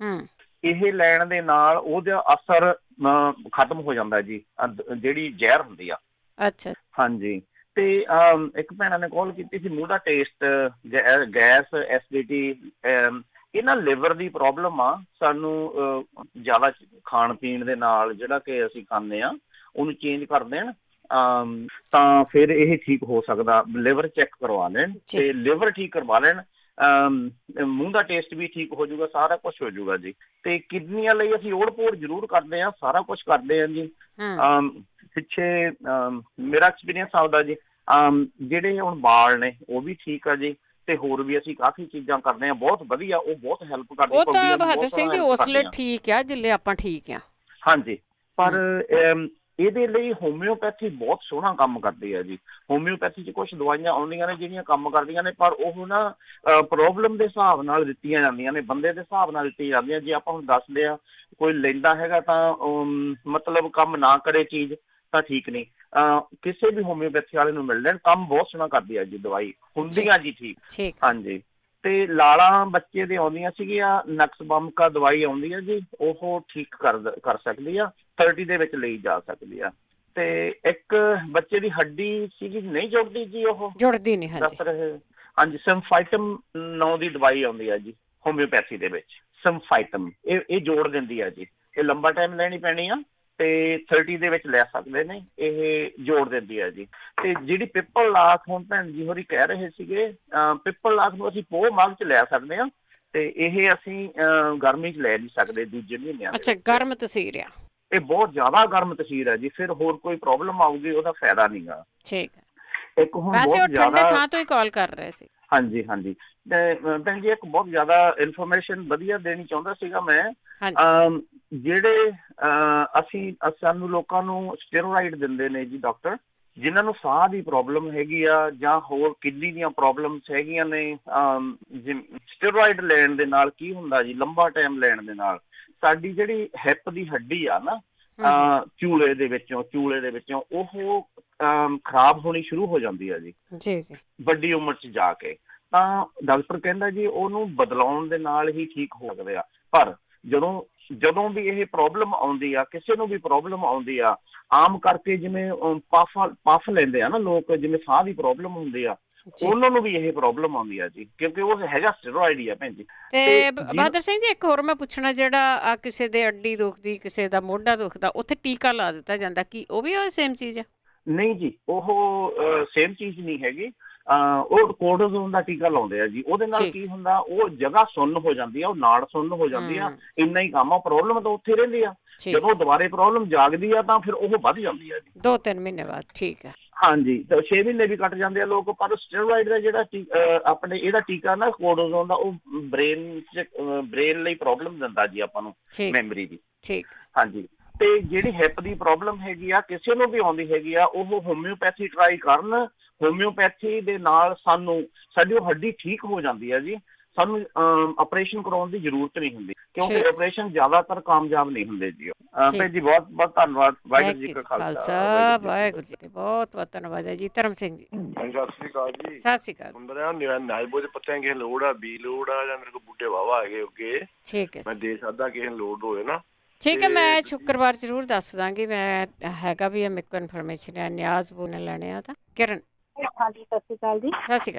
S7: ਇਹ ਲੈਣ ਦੇ ਨਾਲ ਉਹਦਾ ਅਸਰ ਖਤਮ ਹੋ ਜਾਂਦਾ ਜੀ, ਜਿਹੜੀ ਜ਼ਹਿਰ ਹੁੰਦੀ ਆ।
S1: ਅੱਛਾ,
S7: ਹਾਂਜੀ। ਤੇ ਇੱਕ ਭੈਣਾਂ ਨੇ ਕਾਲ ਕੀਤੀ ਸੀ, ਮੂੰਹ ਦਾ ਟੇਸਟ, ਗੈਸ, ਐਸਿਡਿਟੀ, ਇਹਨਾਂ ਲਿਵਰ ਦੀ ਪ੍ਰੋਬਲਮ ਆ, ਸਾਨੂੰ ਜ਼ਿਆਦਾ ਖਾਣ ਪੀਣ ਦੇ ਨਾਲ ਜਿਹੜਾ ਕਿ ਅਸੀਂ ਖਾਂਦੇ ਹਾਂ ਉਹਨੂੰ ਚੇਂਜ ਕਰ ਦੇਣ ਤਾਂ ਫਿਰ ਇਹ ਠੀਕ ਹੋ ਸਕਦਾ। ਲਿਵਰ ਚੈੱਕ ਕਰਵਾ ਲੈਣ ਤੇ ਲਿਵਰ ਠੀਕ ਕਰਵਾ ਲੈਣ, ਮੂੰਹ ਦਾ ਟੇਸਟ ਵੀ ਠੀਕ ਹੋ ਜਾਊਗਾ, ਸਾਰਾ ਕੁਛ ਹੋ ਜਾਊਗਾ ਜੀ। ਤੇ ਕਿਡਨੀਆਂ ਲਈ ਅਸੀਂ ਓੜ ਪੋੜ ਜ਼ਰੂਰ ਕਰਦੇ ਹਾਂ, ਸਾਰਾ ਕੁਛ ਕਰਦੇ ਹਾਂ ਜੀ। ਪਿੱਛੇ ਮੇਰਾ ਐਕਸਪੀਰੀਅੰਸ ਆਉਂਦਾ ਜੀ, ਜਿਹੜੇ ਹੁਣ ਵਾਲ ਨੇ ਉਹ ਵੀ ਠੀਕ ਆ ਜੀ, ਤੇ ਹੋਰ ਵੀ ਅਸੀਂ ਕਾਫੀ ਚੀਜ਼ਾਂ ਕਰਦੇ ਹਾਂ ਬਹੁਤ ਵਧੀਆ, ਉਹ ਬਹੁਤ ਹੈਲਪ ਕਰਦੇ।
S1: ਉਹ ਤਾਂ ਬਹਾਦਰ ਸਿੰਘ ਜੀ ਉਸ ਲਈ ਠੀਕ ਆ ਜਿੱਲੇ ਆਪਾਂ ਠੀਕ ਆ।
S7: ਹਾਂਜੀ, ਪਰ ਇਹਦੇ ਲਈ ਹੋਮਿਓਪੈਥੀ ਬਹੁਤ ਸੋਹਣਾ ਕੰਮ ਕਰਦੀ ਹੈ ਜੀ। ਹੋਮਿਓਪੈਥੀ 'ਚ ਕੁਛ ਦਵਾਈਆਂ ਆਉਂਦੀਆਂ ਨੇ ਜਿਹੜੀਆਂ ਕੰਮ ਕਰਦੀਆਂ ਨੇ, ਪਰ ਉਹ ਨਾ ਪ੍ਰੋਬਲਮ ਦੇ ਹਿਸਾਬ ਨਾਲ ਦਿੱਤੀਆਂ ਜਾਂਦੀਆਂ ਨੇ, ਬੰਦੇ ਦੇ ਹਿਸਾਬ ਨਾਲ ਦਿੱਤੀਆਂ ਜਾਂਦੀਆਂ। ਜੇ ਆਪਾਂ ਹੁਣ ਦੱਸਦੇ ਆ ਕੋਈ ਲੈਂਦਾ ਹੈਗਾ ਤਾਂ ਮਤਲਬ ਕੰਮ ਨਾ ਕਰੇ ਚੀਜ਼ ਤਾਂ ਠੀਕ ਨਹੀਂ। ਕਿਸੇ ਵੀ ਹੋਮਿਓਪੈਥੀ ਵਾਲੇ ਨੂੰ ਮਿਲ ਲੈਣ, ਕੰਮ ਬਹੁਤ ਸੋਹਣਾ ਕਰਦੀ ਹੈ ਜੀ ਦਵਾਈ, ਹੁੰਦੀਆਂ ਜੀ ਠੀਕ। ਹਾਂਜੀ। ਤੇ ਲਾਲਾਂ ਬੱਚੇ ਦੇ ਆਉਂਦੀਆਂ ਸੀਗੀਆਂ, ਨਕਸ ਬੰਮਕਾ ਦਵਾਈ ਆਉਂਦੀ ਹੈ ਜੀ, ਉਹ ਠੀਕ ਕਰ ਕਰ ਸਕਦੀ ਆ, ਥਰਟੀ ਦੇ ਵਿੱਚ ਲਈ ਜਾ ਸਕਦੀ ਆ। ਤੇ ਇੱਕ ਬੱਚੇ ਦੀ ਹੱਡੀ ਸੀਗੀ ਨਹੀਂ ਜੁੜਦੀ ਜੀ, ਉਹ
S1: ਜੁੜਦੀ ਨਹੀਂ,
S7: ਦੱਸ ਰਹੇ। ਹਾਂਜੀ, ਸਿੰਫਾਈਟਮ ਨਾਂ ਦੀ ਦਵਾਈ ਆਉਂਦੀ ਆ ਜੀ ਹੋਮਿਓਪੈਥੀ ਦੇ ਵਿੱਚ, ਸਿੰਫਾਈਟਮ, ਇਹ ਇਹ ਜੋੜ ਦਿੰਦੀ ਆ ਜੀ। ਇਹ ਲੰਬਾ ਟਾਈਮ ਲੈਣੀ ਪੈਣੀ ਆ ਤੇ ਥਰਟੀ ਦੇ ਵਿੱਚ ਲੈ ਸਕਦੇ ਨੇ, ਇਹ ਜੋੜ ਦਿੰਦੀ ਹੈ ਜੀ। ਤੇ ਜਿਹੜੀ ਪਿੱਪਲ ਲਾਖ ਹੁਣ ਭੈਣ ਜੀ ਹੋਰੀ ਕਹਿ ਰਹੇ ਸੀਗੇ, ਪਿੱਪਲ ਲਾਖ ਨੂੰ ਅਸੀਂ ਪੋਹ ਮਾਘ ਚ ਲੈ ਸਕਦੇ ਹਾਂ, ਤੇ ਇਹ ਅਸੀਂ ਗਰਮੀ ਚ ਲੈ ਨਹੀਂ ਸਕਦੇ ਦੂਜੇ ਮਹੀਨਿਆਂ।
S1: ਅੱਛਾ, ਗਰਮ ਤਸੀਰ ਆ
S7: ਇਹ, ਬਹੁਤ ਜ਼ਿਆਦਾ ਗਰਮ ਤਸੀਰ ਹੈ ਜੀ, ਫਿਰ ਹੋਰ ਕੋਈ ਪ੍ਰੋਬਲਮ ਆਊਗੀ ਉਹਦਾ ਫਾਇਦਾ ਨਹੀਂਗਾ।
S1: ਠੀਕ ਹੈ।
S7: ਇੱਕ ਹੁਣ ਬਹੁਤ
S1: ਠੰਡੇ ਥਾਂ ਤੋਂ ਹੀ ਕਾਲ ਕਰ ਰਹੇ ਸੀ।
S7: ਹਾਂਜੀ ਹਾਂਜੀ ਭੈਣ ਜੀ, ਇੱਕ ਬਹੁਤ ਜ਼ਿਆਦਾ ਇਨਫੋਰਮੇਸ਼ਨ ਵਧੀਆ ਦੇਣੀ ਚਾਹੁੰਦਾ ਸੀਗਾ ਮੈਂ। ਜਿਹੜੇ ਅਸੀਂ ਸਾਨੂੰ ਲੋਕਾਂ ਨੂੰ ਸਟੀਰੋਇਡ ਦਿੰਦੇ ਨੇ ਜੀ ਡਾਕਟਰ, ਜਿਨ੍ਹਾਂ ਨੂੰ ਸਾਹ ਦੀ ਪ੍ਰੋਬਲਮ ਹੈਗੀ ਆ ਜਾਂ ਹੋਰ ਕਿਡਨੀ ਦੀਆਂ ਪ੍ਰੋਬਲਮਸ ਹੈਗੀਆਂ ਨੇ, ਸਟੀਰੋਇਡ ਲੈਣ ਦੇ ਨਾਲ ਕੀ ਹੁੰਦਾ ਜੀ, ਲੰਬਾ ਟਾਈਮ ਲੈਣ ਦੇ ਨਾਲ ਸਾਡੀ ਜਿਹੜੀ ਹਿੱਪ ਦੀ ਹੱਡੀ ਆ ਨਾ, ਚੂਲੇ ਦੇ ਵਿੱਚੋਂ ਚੂਲੇ ਦੇ ਵਿੱਚੋਂ ਉਹ ਖਰਾਬ ਹੋਣੀ ਸ਼ੁਰੂ ਹੋ ਜਾਂਦੀ ਆ ਜੀ
S1: ਜੀ ਜੀ
S7: ਵੱਡੀ ਉਮਰ 'ਚ ਜਾ ਕੇ। ਤਾਂ ਡਾਕਟਰ ਕਹਿੰਦਾ ਜੀ ਉਹਨੂੰ ਬਦਲਾਉਣ ਦੇ ਨਾਲ ਹੀ ਠੀਕ ਹੋ ਸਕਦੇ ਆ। ਪਰ ਜਦੋਂ ਜਦੋਂ ਵੀ ਇਹ ਪ੍ਰੋਬਲਮ ਆਉਂਦੀ ਆ, ਕਿਸੇ ਨੂੰ ਵੀ ਪ੍ਰੋਬਲਮ ਆਉਂਦੀ ਆ, ਆਮ ਕਰਕੇ ਜਿਵੇਂ ਪਫ ਪਫ ਲੈਂਦੇ ਆ ਨਾ ਲੋਕ, ਜਿਵੇਂ ਸਾਹ ਦੀ ਪ੍ਰੋਬਲਮ ਹੁੰਦੀ ਆ, ਉਹਨਾਂ ਨੂੰ ਵੀ ਇਹ ਪ੍ਰੋਬਲਮ ਆਉਂਦੀ ਆ ਜੀ, ਕਿਉਂਕਿ ਉਹ ਹੈਗਾ ਸਟੀਰੋਇਡ ਹੀ ਆ ਭੈਣ ਜੀ।
S1: ਤੇ ਬਹਾਦਰ ਸਿੰਘ ਜੀ, ਇੱਕ ਹੋਰ ਮੈਂ ਪੁੱਛਣਾ, ਜਿਹੜਾ ਆ ਕਿਸੇ ਦੇ ਅੱਡੀ ਦੁਖਦੀ, ਕਿਸੇ ਦਾ ਮੋਢਾ ਦੁਖਦਾ, ਉੱਥੇ ਟੀਕਾ ਲਾ ਦਿੱਤਾ ਜਾਂਦਾ, ਕੀ ਉਹ ਵੀ ਉਹ ਸੇਮ ਚੀਜ਼ ਆ?
S7: ਨਹੀਂ ਜੀ, ਉਹ ਸੇਮ ਚੀਜ਼ ਨਹੀਂ ਹੈਗੀ। ਉਹ ਕੋਰਟਿਜ਼ੋਨ ਦਾ ਟੀਕਾ ਲਾਉਂਦੇ ਆ ਜੀ। ਉਹਦੇ ਨਾਲ ਕੀ ਹੁੰਦਾ, ਉਹ ਜਗ੍ਹਾ ਸੁੰਨ ਹੋ ਜਾਂਦੀ ਆ, ਉਹ ਨਾੜ ਸੁੰਨ ਹੋ ਜਾਂਦੀ ਆ, ਇੰਨਾ ਹੀ ਕੰਮ ਆ। ਪ੍ਰੋਬਲਮ ਤਾਂ ਉੱਥੇ ਰਹਿੰਦੀ ਆ, ਜਦੋਂ ਦੁਬਾਰੇ ਪ੍ਰੋਬਲਮ ਜਾਗਦੀ ਆ ਤਾਂ ਫਿਰ ਉਹ ਵੱਧ ਜਾਂਦੀ ਆ ਜੀ
S1: ਦੋ ਤਿੰਨ ਮਹੀਨੇ ਬਾਅਦ। ਠੀਕ ਹੈ।
S7: ਹਾਂਜੀ, ਤਾਂ ਛੇ ਮਹੀਨੇ ਵੀ ਕੱਟ ਜਾਂਦੇ ਆ ਲੋਕ। ਪਰ ਸਟੀਰੋਇਡ ਦਾ ਜਿਹੜਾ ਆਪਣੇ ਇਹਦਾ ਟੀਕਾ ਨਾ ਕੋਰਟਿਜ਼ੋਨ ਦਾ, ਉਹ ਬ੍ਰੇਨ ਚ ਬ੍ਰੇਨ ਲਈ ਪ੍ਰੋਬਲਮ ਦਿੰਦਾ ਜੀ ਆਪਾਂ ਨੂੰ, ਮੈਮਰੀ ਦੀ।
S1: ਠੀਕ।
S7: ਹਾਂਜੀ। ਤੇ ਜਿਹੜੀ ਹਿੱਪ ਦੀ ਪ੍ਰੋਬਲਮ ਹੈਗੀ ਆ, ਕਿਸੇ ਨੂੰ ਵੀ ਆਉਂਦੀ ਹੈਗੀ ਆ, ਉਹ ਹੋਮਿਓਪੈਥੀ ਟਰਾਈ ਕਰਨ। ਹੋਮਿਓਪੈਥੀ ਦੇ ਨਾਲ ਸਾਨੂੰ ਸਾਡੀ ਉਹ ਹੱਡੀ ਠੀਕ ਹੋ ਜਾਂਦੀ ਹੈ ਜੀ, ਸਾਨੂੰ ਆਪਰੇਸ਼ਨ ਕਰਾਉਣ ਦੀ ਜ਼ਰੂਰਤ ਨਹੀਂ ਹੁੰਦੀ, ਕਿਉਂਕਿ ਆਪਰੇਸ਼ਨ ਜ਼ਿਆਦਾਤਰ ਕਾਮਯਾਬ ਨਹੀਂ ਹੁੰਦੇ ਜੀ। ਭੈਣ ਜੀ ਬਹੁਤ ਬਹੁਤ ਧੰਨਵਾਦ। ਵਾਹਿਗੁਰੂ ਜੀ ਕਾ ਖਾਲਸਾ,
S1: ਵਾਹਿਗੁਰੂ ਜੀ ਕੀ ਬਹੁਤ ਬਹੁਤ ਧੰਨਵਾਦ ਹੈ ਜੀ। ਧਰਮ ਸਿੰਘ ਜੀ,
S2: ਸਤਿ ਸ਼੍ਰੀ ਅਕਾਲ ਜੀ।
S1: ਸਤਿ ਸ਼੍ਰੀ ਅਕਾਲ।
S2: ਹੁੰਦਾ ਨਾਜਬੋ ਦੇ ਪੱਤਿਆਂ ਕਿਸੇ ਲੋੜ ਆ, ਬੀ ਲੋੜ ਆ, ਜਾਂ ਮੇਰੇ ਕੋਲ ਬੂਟੇ ਵਾਵਾ ਹੈਗੇ ਅੱਗੇ,
S1: ਠੀਕ ਹੈ,
S2: ਮੈਂ ਦੇ ਸਕਦਾ ਕਿਸੇ ਨੂੰ ਲੋੜ ਹੋਏ ਨਾ।
S1: ਠੀਕ ਹੈ, ਮੈਂ ਸ਼ੁੱਕਰਵਾਰ ਜ਼ਰੂਰ ਦੱਸ ਦਾਂਗੀ। ਮੈਂ ਹੈਗਾ ਵੀ ਮੇਰੇ ਕੋਲ ਇਨਫੋਰਮੇਸ਼ਨ ਹੈ, ਨਿਆਜ਼ ਬੂ ਨੇ ਲੈਣੇ ਆ ਤਾਂ। ਕਿਰਨ,
S8: ਹਾਂਜੀ, ਸਤਿ ਸ਼੍ਰੀ ਅਕਾਲ ਜੀ।
S1: ਸਤਿ ਸ਼੍ਰੀ ਅਕਾਲ।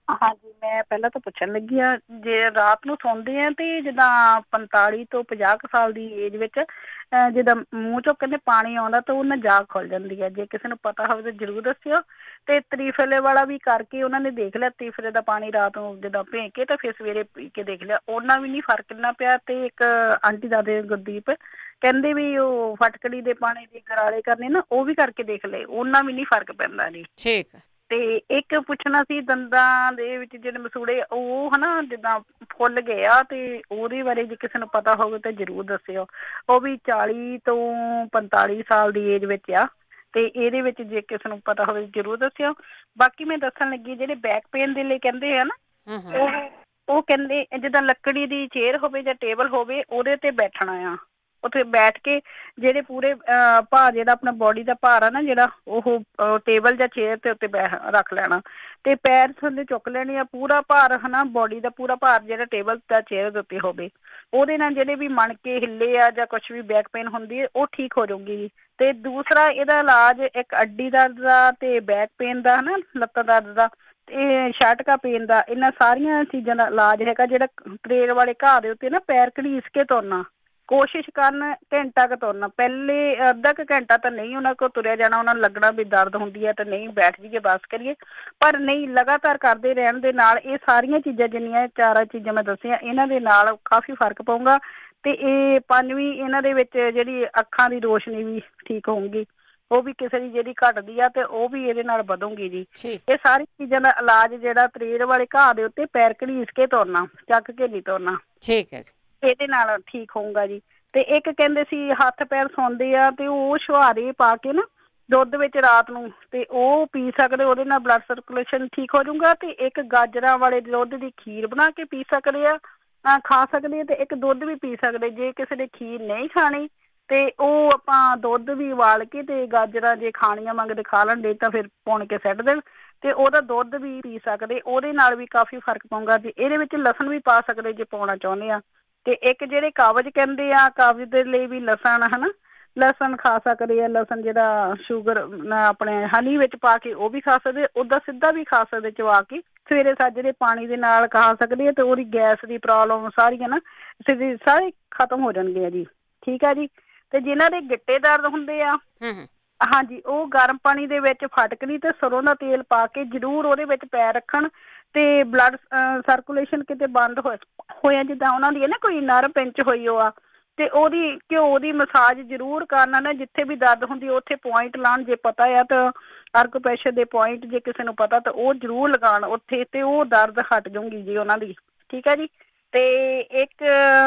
S12: ਹਾਂਜੀ, ਮੈਂ ਪਹਿਲਾਂ ਤਾਂ ਪੁੱਛਣ ਲੱਗੀ ਆ, ਜੇ ਰਾਤ ਨੂੰ ਸੌਂਦੇ ਆ ਤੇ ਜਿੱਦਾਂ ਪੰਤਾਲੀ ਤੋਂ ਪੰਜਾਹ ਕੁ ਸਾਲ ਦੀ ਏਜ ਵਿੱਚ ਅਹ ਜਿੱਦਾਂ ਮੂੰਹ ਚੋਂ ਕਹਿੰਦੇ ਪਾਣੀ ਆਉਂਦਾ ਤਾਂ ਉਹਨਾਂ ਜਾਗ ਖੁੱਲ ਜਾਂਦੀ ਹੈ। ਜੇ ਕਿਸੇ ਨੂੰ ਪਤਾ ਹੋਵੇ ਤਾਂ ਜ਼ਰੂਰ ਦੱਸਿਓ। ਤੇ ਤਰੀਫਲੇ ਵਾਲਾ ਵੀ ਕਰਕੇ ਉਹਨਾਂ ਨੇ ਦੇਖ ਲਿਆ, ਤਰੀਫਲੇ ਦਾ ਪਾਣੀ ਰਾਤ ਨੂੰ ਜਿੱਦਾਂ ਭੇਂ ਕੇ ਤਾਂ ਫਿਰ ਸਵੇਰੇ ਪੀ ਕੇ ਦੇਖ ਲਿਆ, ਉਹਨਾਂ ਵੀ ਨਹੀਂ ਫਰਕ ਇੰਨਾ ਪਿਆ। ਤੇ ਇੱਕ ਆਂਟੀ ਦਾਦੇ ਗੁਰਦੀਪ ਕਹਿੰਦੇ ਵੀ ਉਹ ਫਟਕੜੀ ਦੇ ਪਾਣੀ ਦੇ ਗਰਾਰੇ ਕਰਨੇ ਨਾ, ਉਹ ਵੀ ਕਰਕੇ ਦੇਖ ਲਏ, ਉਹਨਾਂ ਵੀ ਨਹੀਂ ਫਰਕ ਪੈਂਦਾ ਜੀ।
S1: ਠੀਕ।
S12: ਤੇ ਇੱਕ ਪੁੱਛਣਾ ਸੀ, ਦੰਦਾਂ ਦੇ ਵਿੱਚ ਜਿਹੜੇ ਮਸੂੜੇ ਉਹ ਹਨਾ ਜਿੱਦਾਂ ਫੁੱਲ ਗਏ ਆ, ਤੇ ਉਹਦੇ ਬਾਰੇ ਜੇ ਕਿਸੇ ਨੂੰ ਪਤਾ ਹੋਵੇ ਤਾਂ ਜ਼ਰੂਰ ਦੱਸਿਓ। ਉਹ ਵੀ ਚਾਲੀ ਤੋਂ ਪੰਤਾਲੀ ਸਾਲ ਦੀ ਏਜ ਵਿੱਚ ਆ, ਤੇ ਇਹਦੇ ਵਿੱਚ ਜੇ ਕਿਸੇ ਨੂੰ ਪਤਾ ਹੋਵੇ ਜ਼ਰੂਰ ਦੱਸਿਓ। ਬਾਕੀ ਮੈਂ ਦੱਸਣ ਲੱਗੀ, ਜਿਹੜੇ ਬੈਕ ਪੇਨ ਦੇ ਲਈ ਕਹਿੰਦੇ ਆ ਨਾ, ਉਹ ਉਹ ਕਹਿੰਦੇ ਜਿੱਦਾਂ ਲੱਕੜੀ ਦੀ ਚੇਅਰ ਹੋਵੇ ਜਾਂ ਟੇਬਲ ਹੋਵੇ, ਉਹਦੇ ਤੇ ਬੈਠਣਾ ਆ। ਉੱਥੇ ਬੈਠ ਕੇ ਜਿਹੜੇ ਪੂਰੇ ਭਾਰ ਜਿਹੜਾ ਆਪਣਾ ਬੋਡੀ ਦਾ ਭਾਰ ਆ ਨਾ, ਜਿਹੜਾ ਉਹ ਟੇਬਲ ਜਾਂ ਚੇਅਰ ਦੇ ਉੱਤੇ ਬੈ ਰੱਖ ਲੈਣਾ, ਤੇ ਪੈਰ ਥੱਲੇ ਚੁੱਕ ਲੈਣੇ ਆ। ਪੂਰਾ ਭਾਰ ਹਨਾ ਬੋਡੀ ਦਾ ਪੂਰਾ ਭਾਰ ਜਿਹੜਾ ਟੇਬਲ ਜਾਂ ਚੇਅਰ ਦੇ ਉੱਤੇ ਹੋਵੇ, ਉਹਦੇ ਨਾਲ ਜਿਹੜੇ ਵੀ ਮਣਕੇ ਹਿੱਲੇ ਆ ਜਾਂ ਕੁਛ ਵੀ ਬੈਕ ਪੇਨ ਹੁੰਦੀ ਹੈ ਉਹ ਠੀਕ ਹੋ ਜਾਊਗੀ। ਤੇ ਦੂਸਰਾ ਇਹਦਾ ਇਲਾਜ ਇੱਕ ਅੱਡੀ ਦਰਦ ਦਾ ਤੇ ਬੈਕ ਪੇਨ ਦਾ ਹਨਾ, ਲੱਤਾਂ ਦਰਦ ਦਾ ਤੇ ਛਾਟਕਾ ਪੇਨ ਦਾ, ਇਹਨਾਂ ਸਾਰੀਆਂ ਚੀਜ਼ਾਂ ਦਾ ਇਲਾਜ ਹੈਗਾ। ਜਿਹੜਾ ਤਰੇੜ ਵਾਲੇ ਘਾਹ ਦੇ ਉੱਤੇ ਨਾ ਪੈਰ ਘੜੀਸ ਕੇ ਤੁਰਨਾ, ਕੋਸ਼ਿਸ਼ ਕਰਨ ਘੰਟਾ ਕੁ ਤੁਰਨਾ। ਪਹਿਲੇ ਅੱਧਾ ਕੁ ਘੰਟਾ ਤਾਂ ਨਹੀਂ ਉਹਨਾਂ ਕੋਲ ਤੁਰਿਆ ਜਾਣਾ, ਉਹਨਾਂ ਨੂੰ ਲੱਗਣਾ ਵੀ ਦਰਦ ਹੁੰਦੀ ਹੈ ਤਾਂ ਨਹੀਂ ਬੈਠ ਜਾਈਏ ਬਸ ਕਰੀਏ, ਪਰ ਨਹੀਂ, ਲਗਾਤਾਰ ਕਰਦੇ ਰਹਿਣ ਦੇ ਨਾਲ ਇਹ ਸਾਰੀਆਂ ਚੀਜ਼ਾਂ ਜਿੰਨੀਆਂ ਚਾਰਾਂ ਚੀਜ਼ਾਂ ਮੈਂ ਦੱਸੀਆਂ, ਇਹਨਾਂ ਦੇ ਨਾਲ ਕਾਫੀ ਫਰਕ ਪਊਗਾ। ਤੇ ਇਹ ਪੰਜਵੀਂ ਇਹਨਾਂ ਦੇ ਵਿੱਚ ਜਿਹੜੀ ਅੱਖਾਂ ਦੀ ਰੋਸ਼ਨੀ ਵੀ ਠੀਕ ਹੋਊਗੀ, ਉਹ ਵੀ ਕਿਸੇ ਦੀ ਜਿਹੜੀ ਘਟਦੀ ਆ ਤੇ ਉਹ ਵੀ ਇਹਦੇ ਨਾਲ ਵਧੂਗੀ ਜੀ। ਇਹ ਸਾਰੀ ਚੀਜ਼ਾਂ ਦਾ ਇਲਾਜ ਜਿਹੜਾ ਤਰੇੜ ਵਾਲੇ ਘਾਹ ਦੇ ਉੱਤੇ ਪੈਰ ਘੜੀਸ ਕੇ ਤੁਰਨਾ, ਚੱਕ ਕੇ ਨਹੀਂ ਤੁਰਨਾ,
S1: ਠੀਕ ਹੈ ਜੀ,
S12: ਇਹਦੇ ਨਾਲ ਠੀਕ ਹੋਊਗਾ ਜੀ। ਤੇ ਇੱਕ ਕਹਿੰਦੇ ਸੀ ਹੱਥ ਪੈਰ ਸੌਂਦੇ ਆ ਤੇ ਉਹ ਛੁਹਾਰੇ ਪਾ ਕੇ ਨਾ ਦੁੱਧ ਵਿੱਚ ਰਾਤ ਨੂੰ ਤੇ ਉਹ ਪੀ ਸਕਦੇ, ਉਹਦੇ ਨਾਲ ਬਲੱਡ ਸਰਕੂਲੇਸ਼ਨ ਠੀਕ ਹੋ ਜਾਊਗਾ। ਤੇ ਇੱਕ ਗਾਜਰਾਂ ਵਾਲੇ ਦੁੱਧ ਦੀ ਖੀਰ ਬਣਾ ਕੇ ਪੀ ਸਕਦੇ ਆ, ਖਾ ਸਕਦੇ ਆ। ਤੇ ਇੱਕ ਦੁੱਧ ਵੀ ਪੀ ਸਕਦੇ, ਜੇ ਕਿਸੇ ਨੇ ਖੀਰ ਨਹੀਂ ਖਾਣੀ ਤੇ ਉਹ ਆਪਾਂ ਦੁੱਧ ਵੀ ਉਬਾਲ ਕੇ ਤੇ ਗਾਜਰਾਂ ਜੇ ਖਾਣੀਆਂ ਮੰਗਦੇ ਖਾ ਲੈਣ, ਦੇ ਤਾਂ ਫਿਰ ਪੁਣ ਕੇ ਸੁੱਟ ਦੇਣ, ਤੇ ਉਹਦਾ ਦੁੱਧ ਵੀ ਪੀ ਸਕਦੇ, ਉਹਦੇ ਨਾਲ ਵੀ ਕਾਫੀ ਫਰਕ ਪਊਗਾ ਜੀ। ਇਹਦੇ ਵਿੱਚ ਲਸਣ ਵੀ ਪਾ ਸਕਦੇ ਜੇ ਪਾਉਣਾ ਚਾਹੁੰਦੇ ਆ। ਤੇ ਇੱਕ ਜਿਹੜੇ ਕਾਬਜ਼ ਕਹਿੰਦੇ ਆ, ਕਾਬਜ਼ ਦੇ ਲਈ ਵੀ ਲਸਣ ਹਨਾ, ਲਸਣ ਖਾ ਸਕਦੇ ਆ। ਲਸਣ ਜਿਹੜਾ ਸ਼ੂਗਰ ਆਪਣੇ ਹਨੀ ਵਿੱਚ ਪਾ ਕੇ ਉਹ ਵੀ ਖਾ ਸਕਦੇ, ਉੱਦਾਂ ਸਿੱਧਾ ਵੀ ਖਾ ਸਕਦੇ ਚਵਾ ਕੇ, ਸਵੇਰੇ ਸਾਜਰੇ ਪਾਣੀ ਦੇ ਨਾਲ ਖਾ ਸਕਦੇ ਆ। ਤੇ ਉਹਦੀ ਗੈਸ ਦੀ ਪ੍ਰੋਬਲਮ ਸਾਰੀਆਂ ਨਾ ਸਾਰੇ ਖਤਮ ਹੋ ਜਾਣਗੇ ਜੀ, ਠੀਕ ਆ ਜੀ। ਤੇ ਜਿਨ੍ਹਾਂ ਦੇ ਗਿੱਟੇ ਦਰਦ ਹੁੰਦੇ ਆ, ਹਾਂਜੀ, ਉਹ ਗਰਮ ਪਾਣੀ ਦੇ ਵਿੱਚ ਫਟਕੜੀ ਤੇ ਸਰੋਂ ਦਾ ਤੇਲ ਪਾ ਕੇ ਜ਼ਰੂਰ ਉਹਦੇ ਵਿੱਚ ਪੈਰ ਰੱਖਣ, ਤੇ ਬਲੱਡ ਸਰਕੂਲੇਸ਼ਨ ਕਿਤੇ ਬੰਦ ਹੋ ਹੋਇਆ ਜਿੱਦਾਂ ਉਹਨਾਂ ਦੀ ਹੈ ਨਾ ਕੋਈ ਨਰਵ ਪਿੰਚ ਹੋਈ ਉਹ ਆ, ਤੇ ਉਹਦੀ ਘਿਓ ਦੀ ਮਸਾਜ ਜ਼ਰੂਰ ਕਰਨਾ ਨਾ, ਜਿੱਥੇ ਵੀ ਦਰਦ ਹੁੰਦੀ ਉੱਥੇ ਪੁਆਇੰਟ ਲਾਉਣ, ਜੇ ਪਤਾ ਆ ਤਾਂ ਅਰਕੂਪ੍ਰੈਸ਼ਰ ਦੇ ਪੁਆਇੰਟ ਜੇ ਕਿਸੇ ਨੂੰ ਪਤਾ ਤਾਂ ਉਹ ਜ਼ਰੂਰ ਲਗਾਉਣ ਉੱਥੇ, ਤੇ ਉਹ ਦਰਦ ਹਟ ਜਾਊਗੀ ਜੀ ਉਹਨਾਂ ਦੀ, ਠੀਕ ਹੈ ਜੀ। ਤੇ ਇੱਕ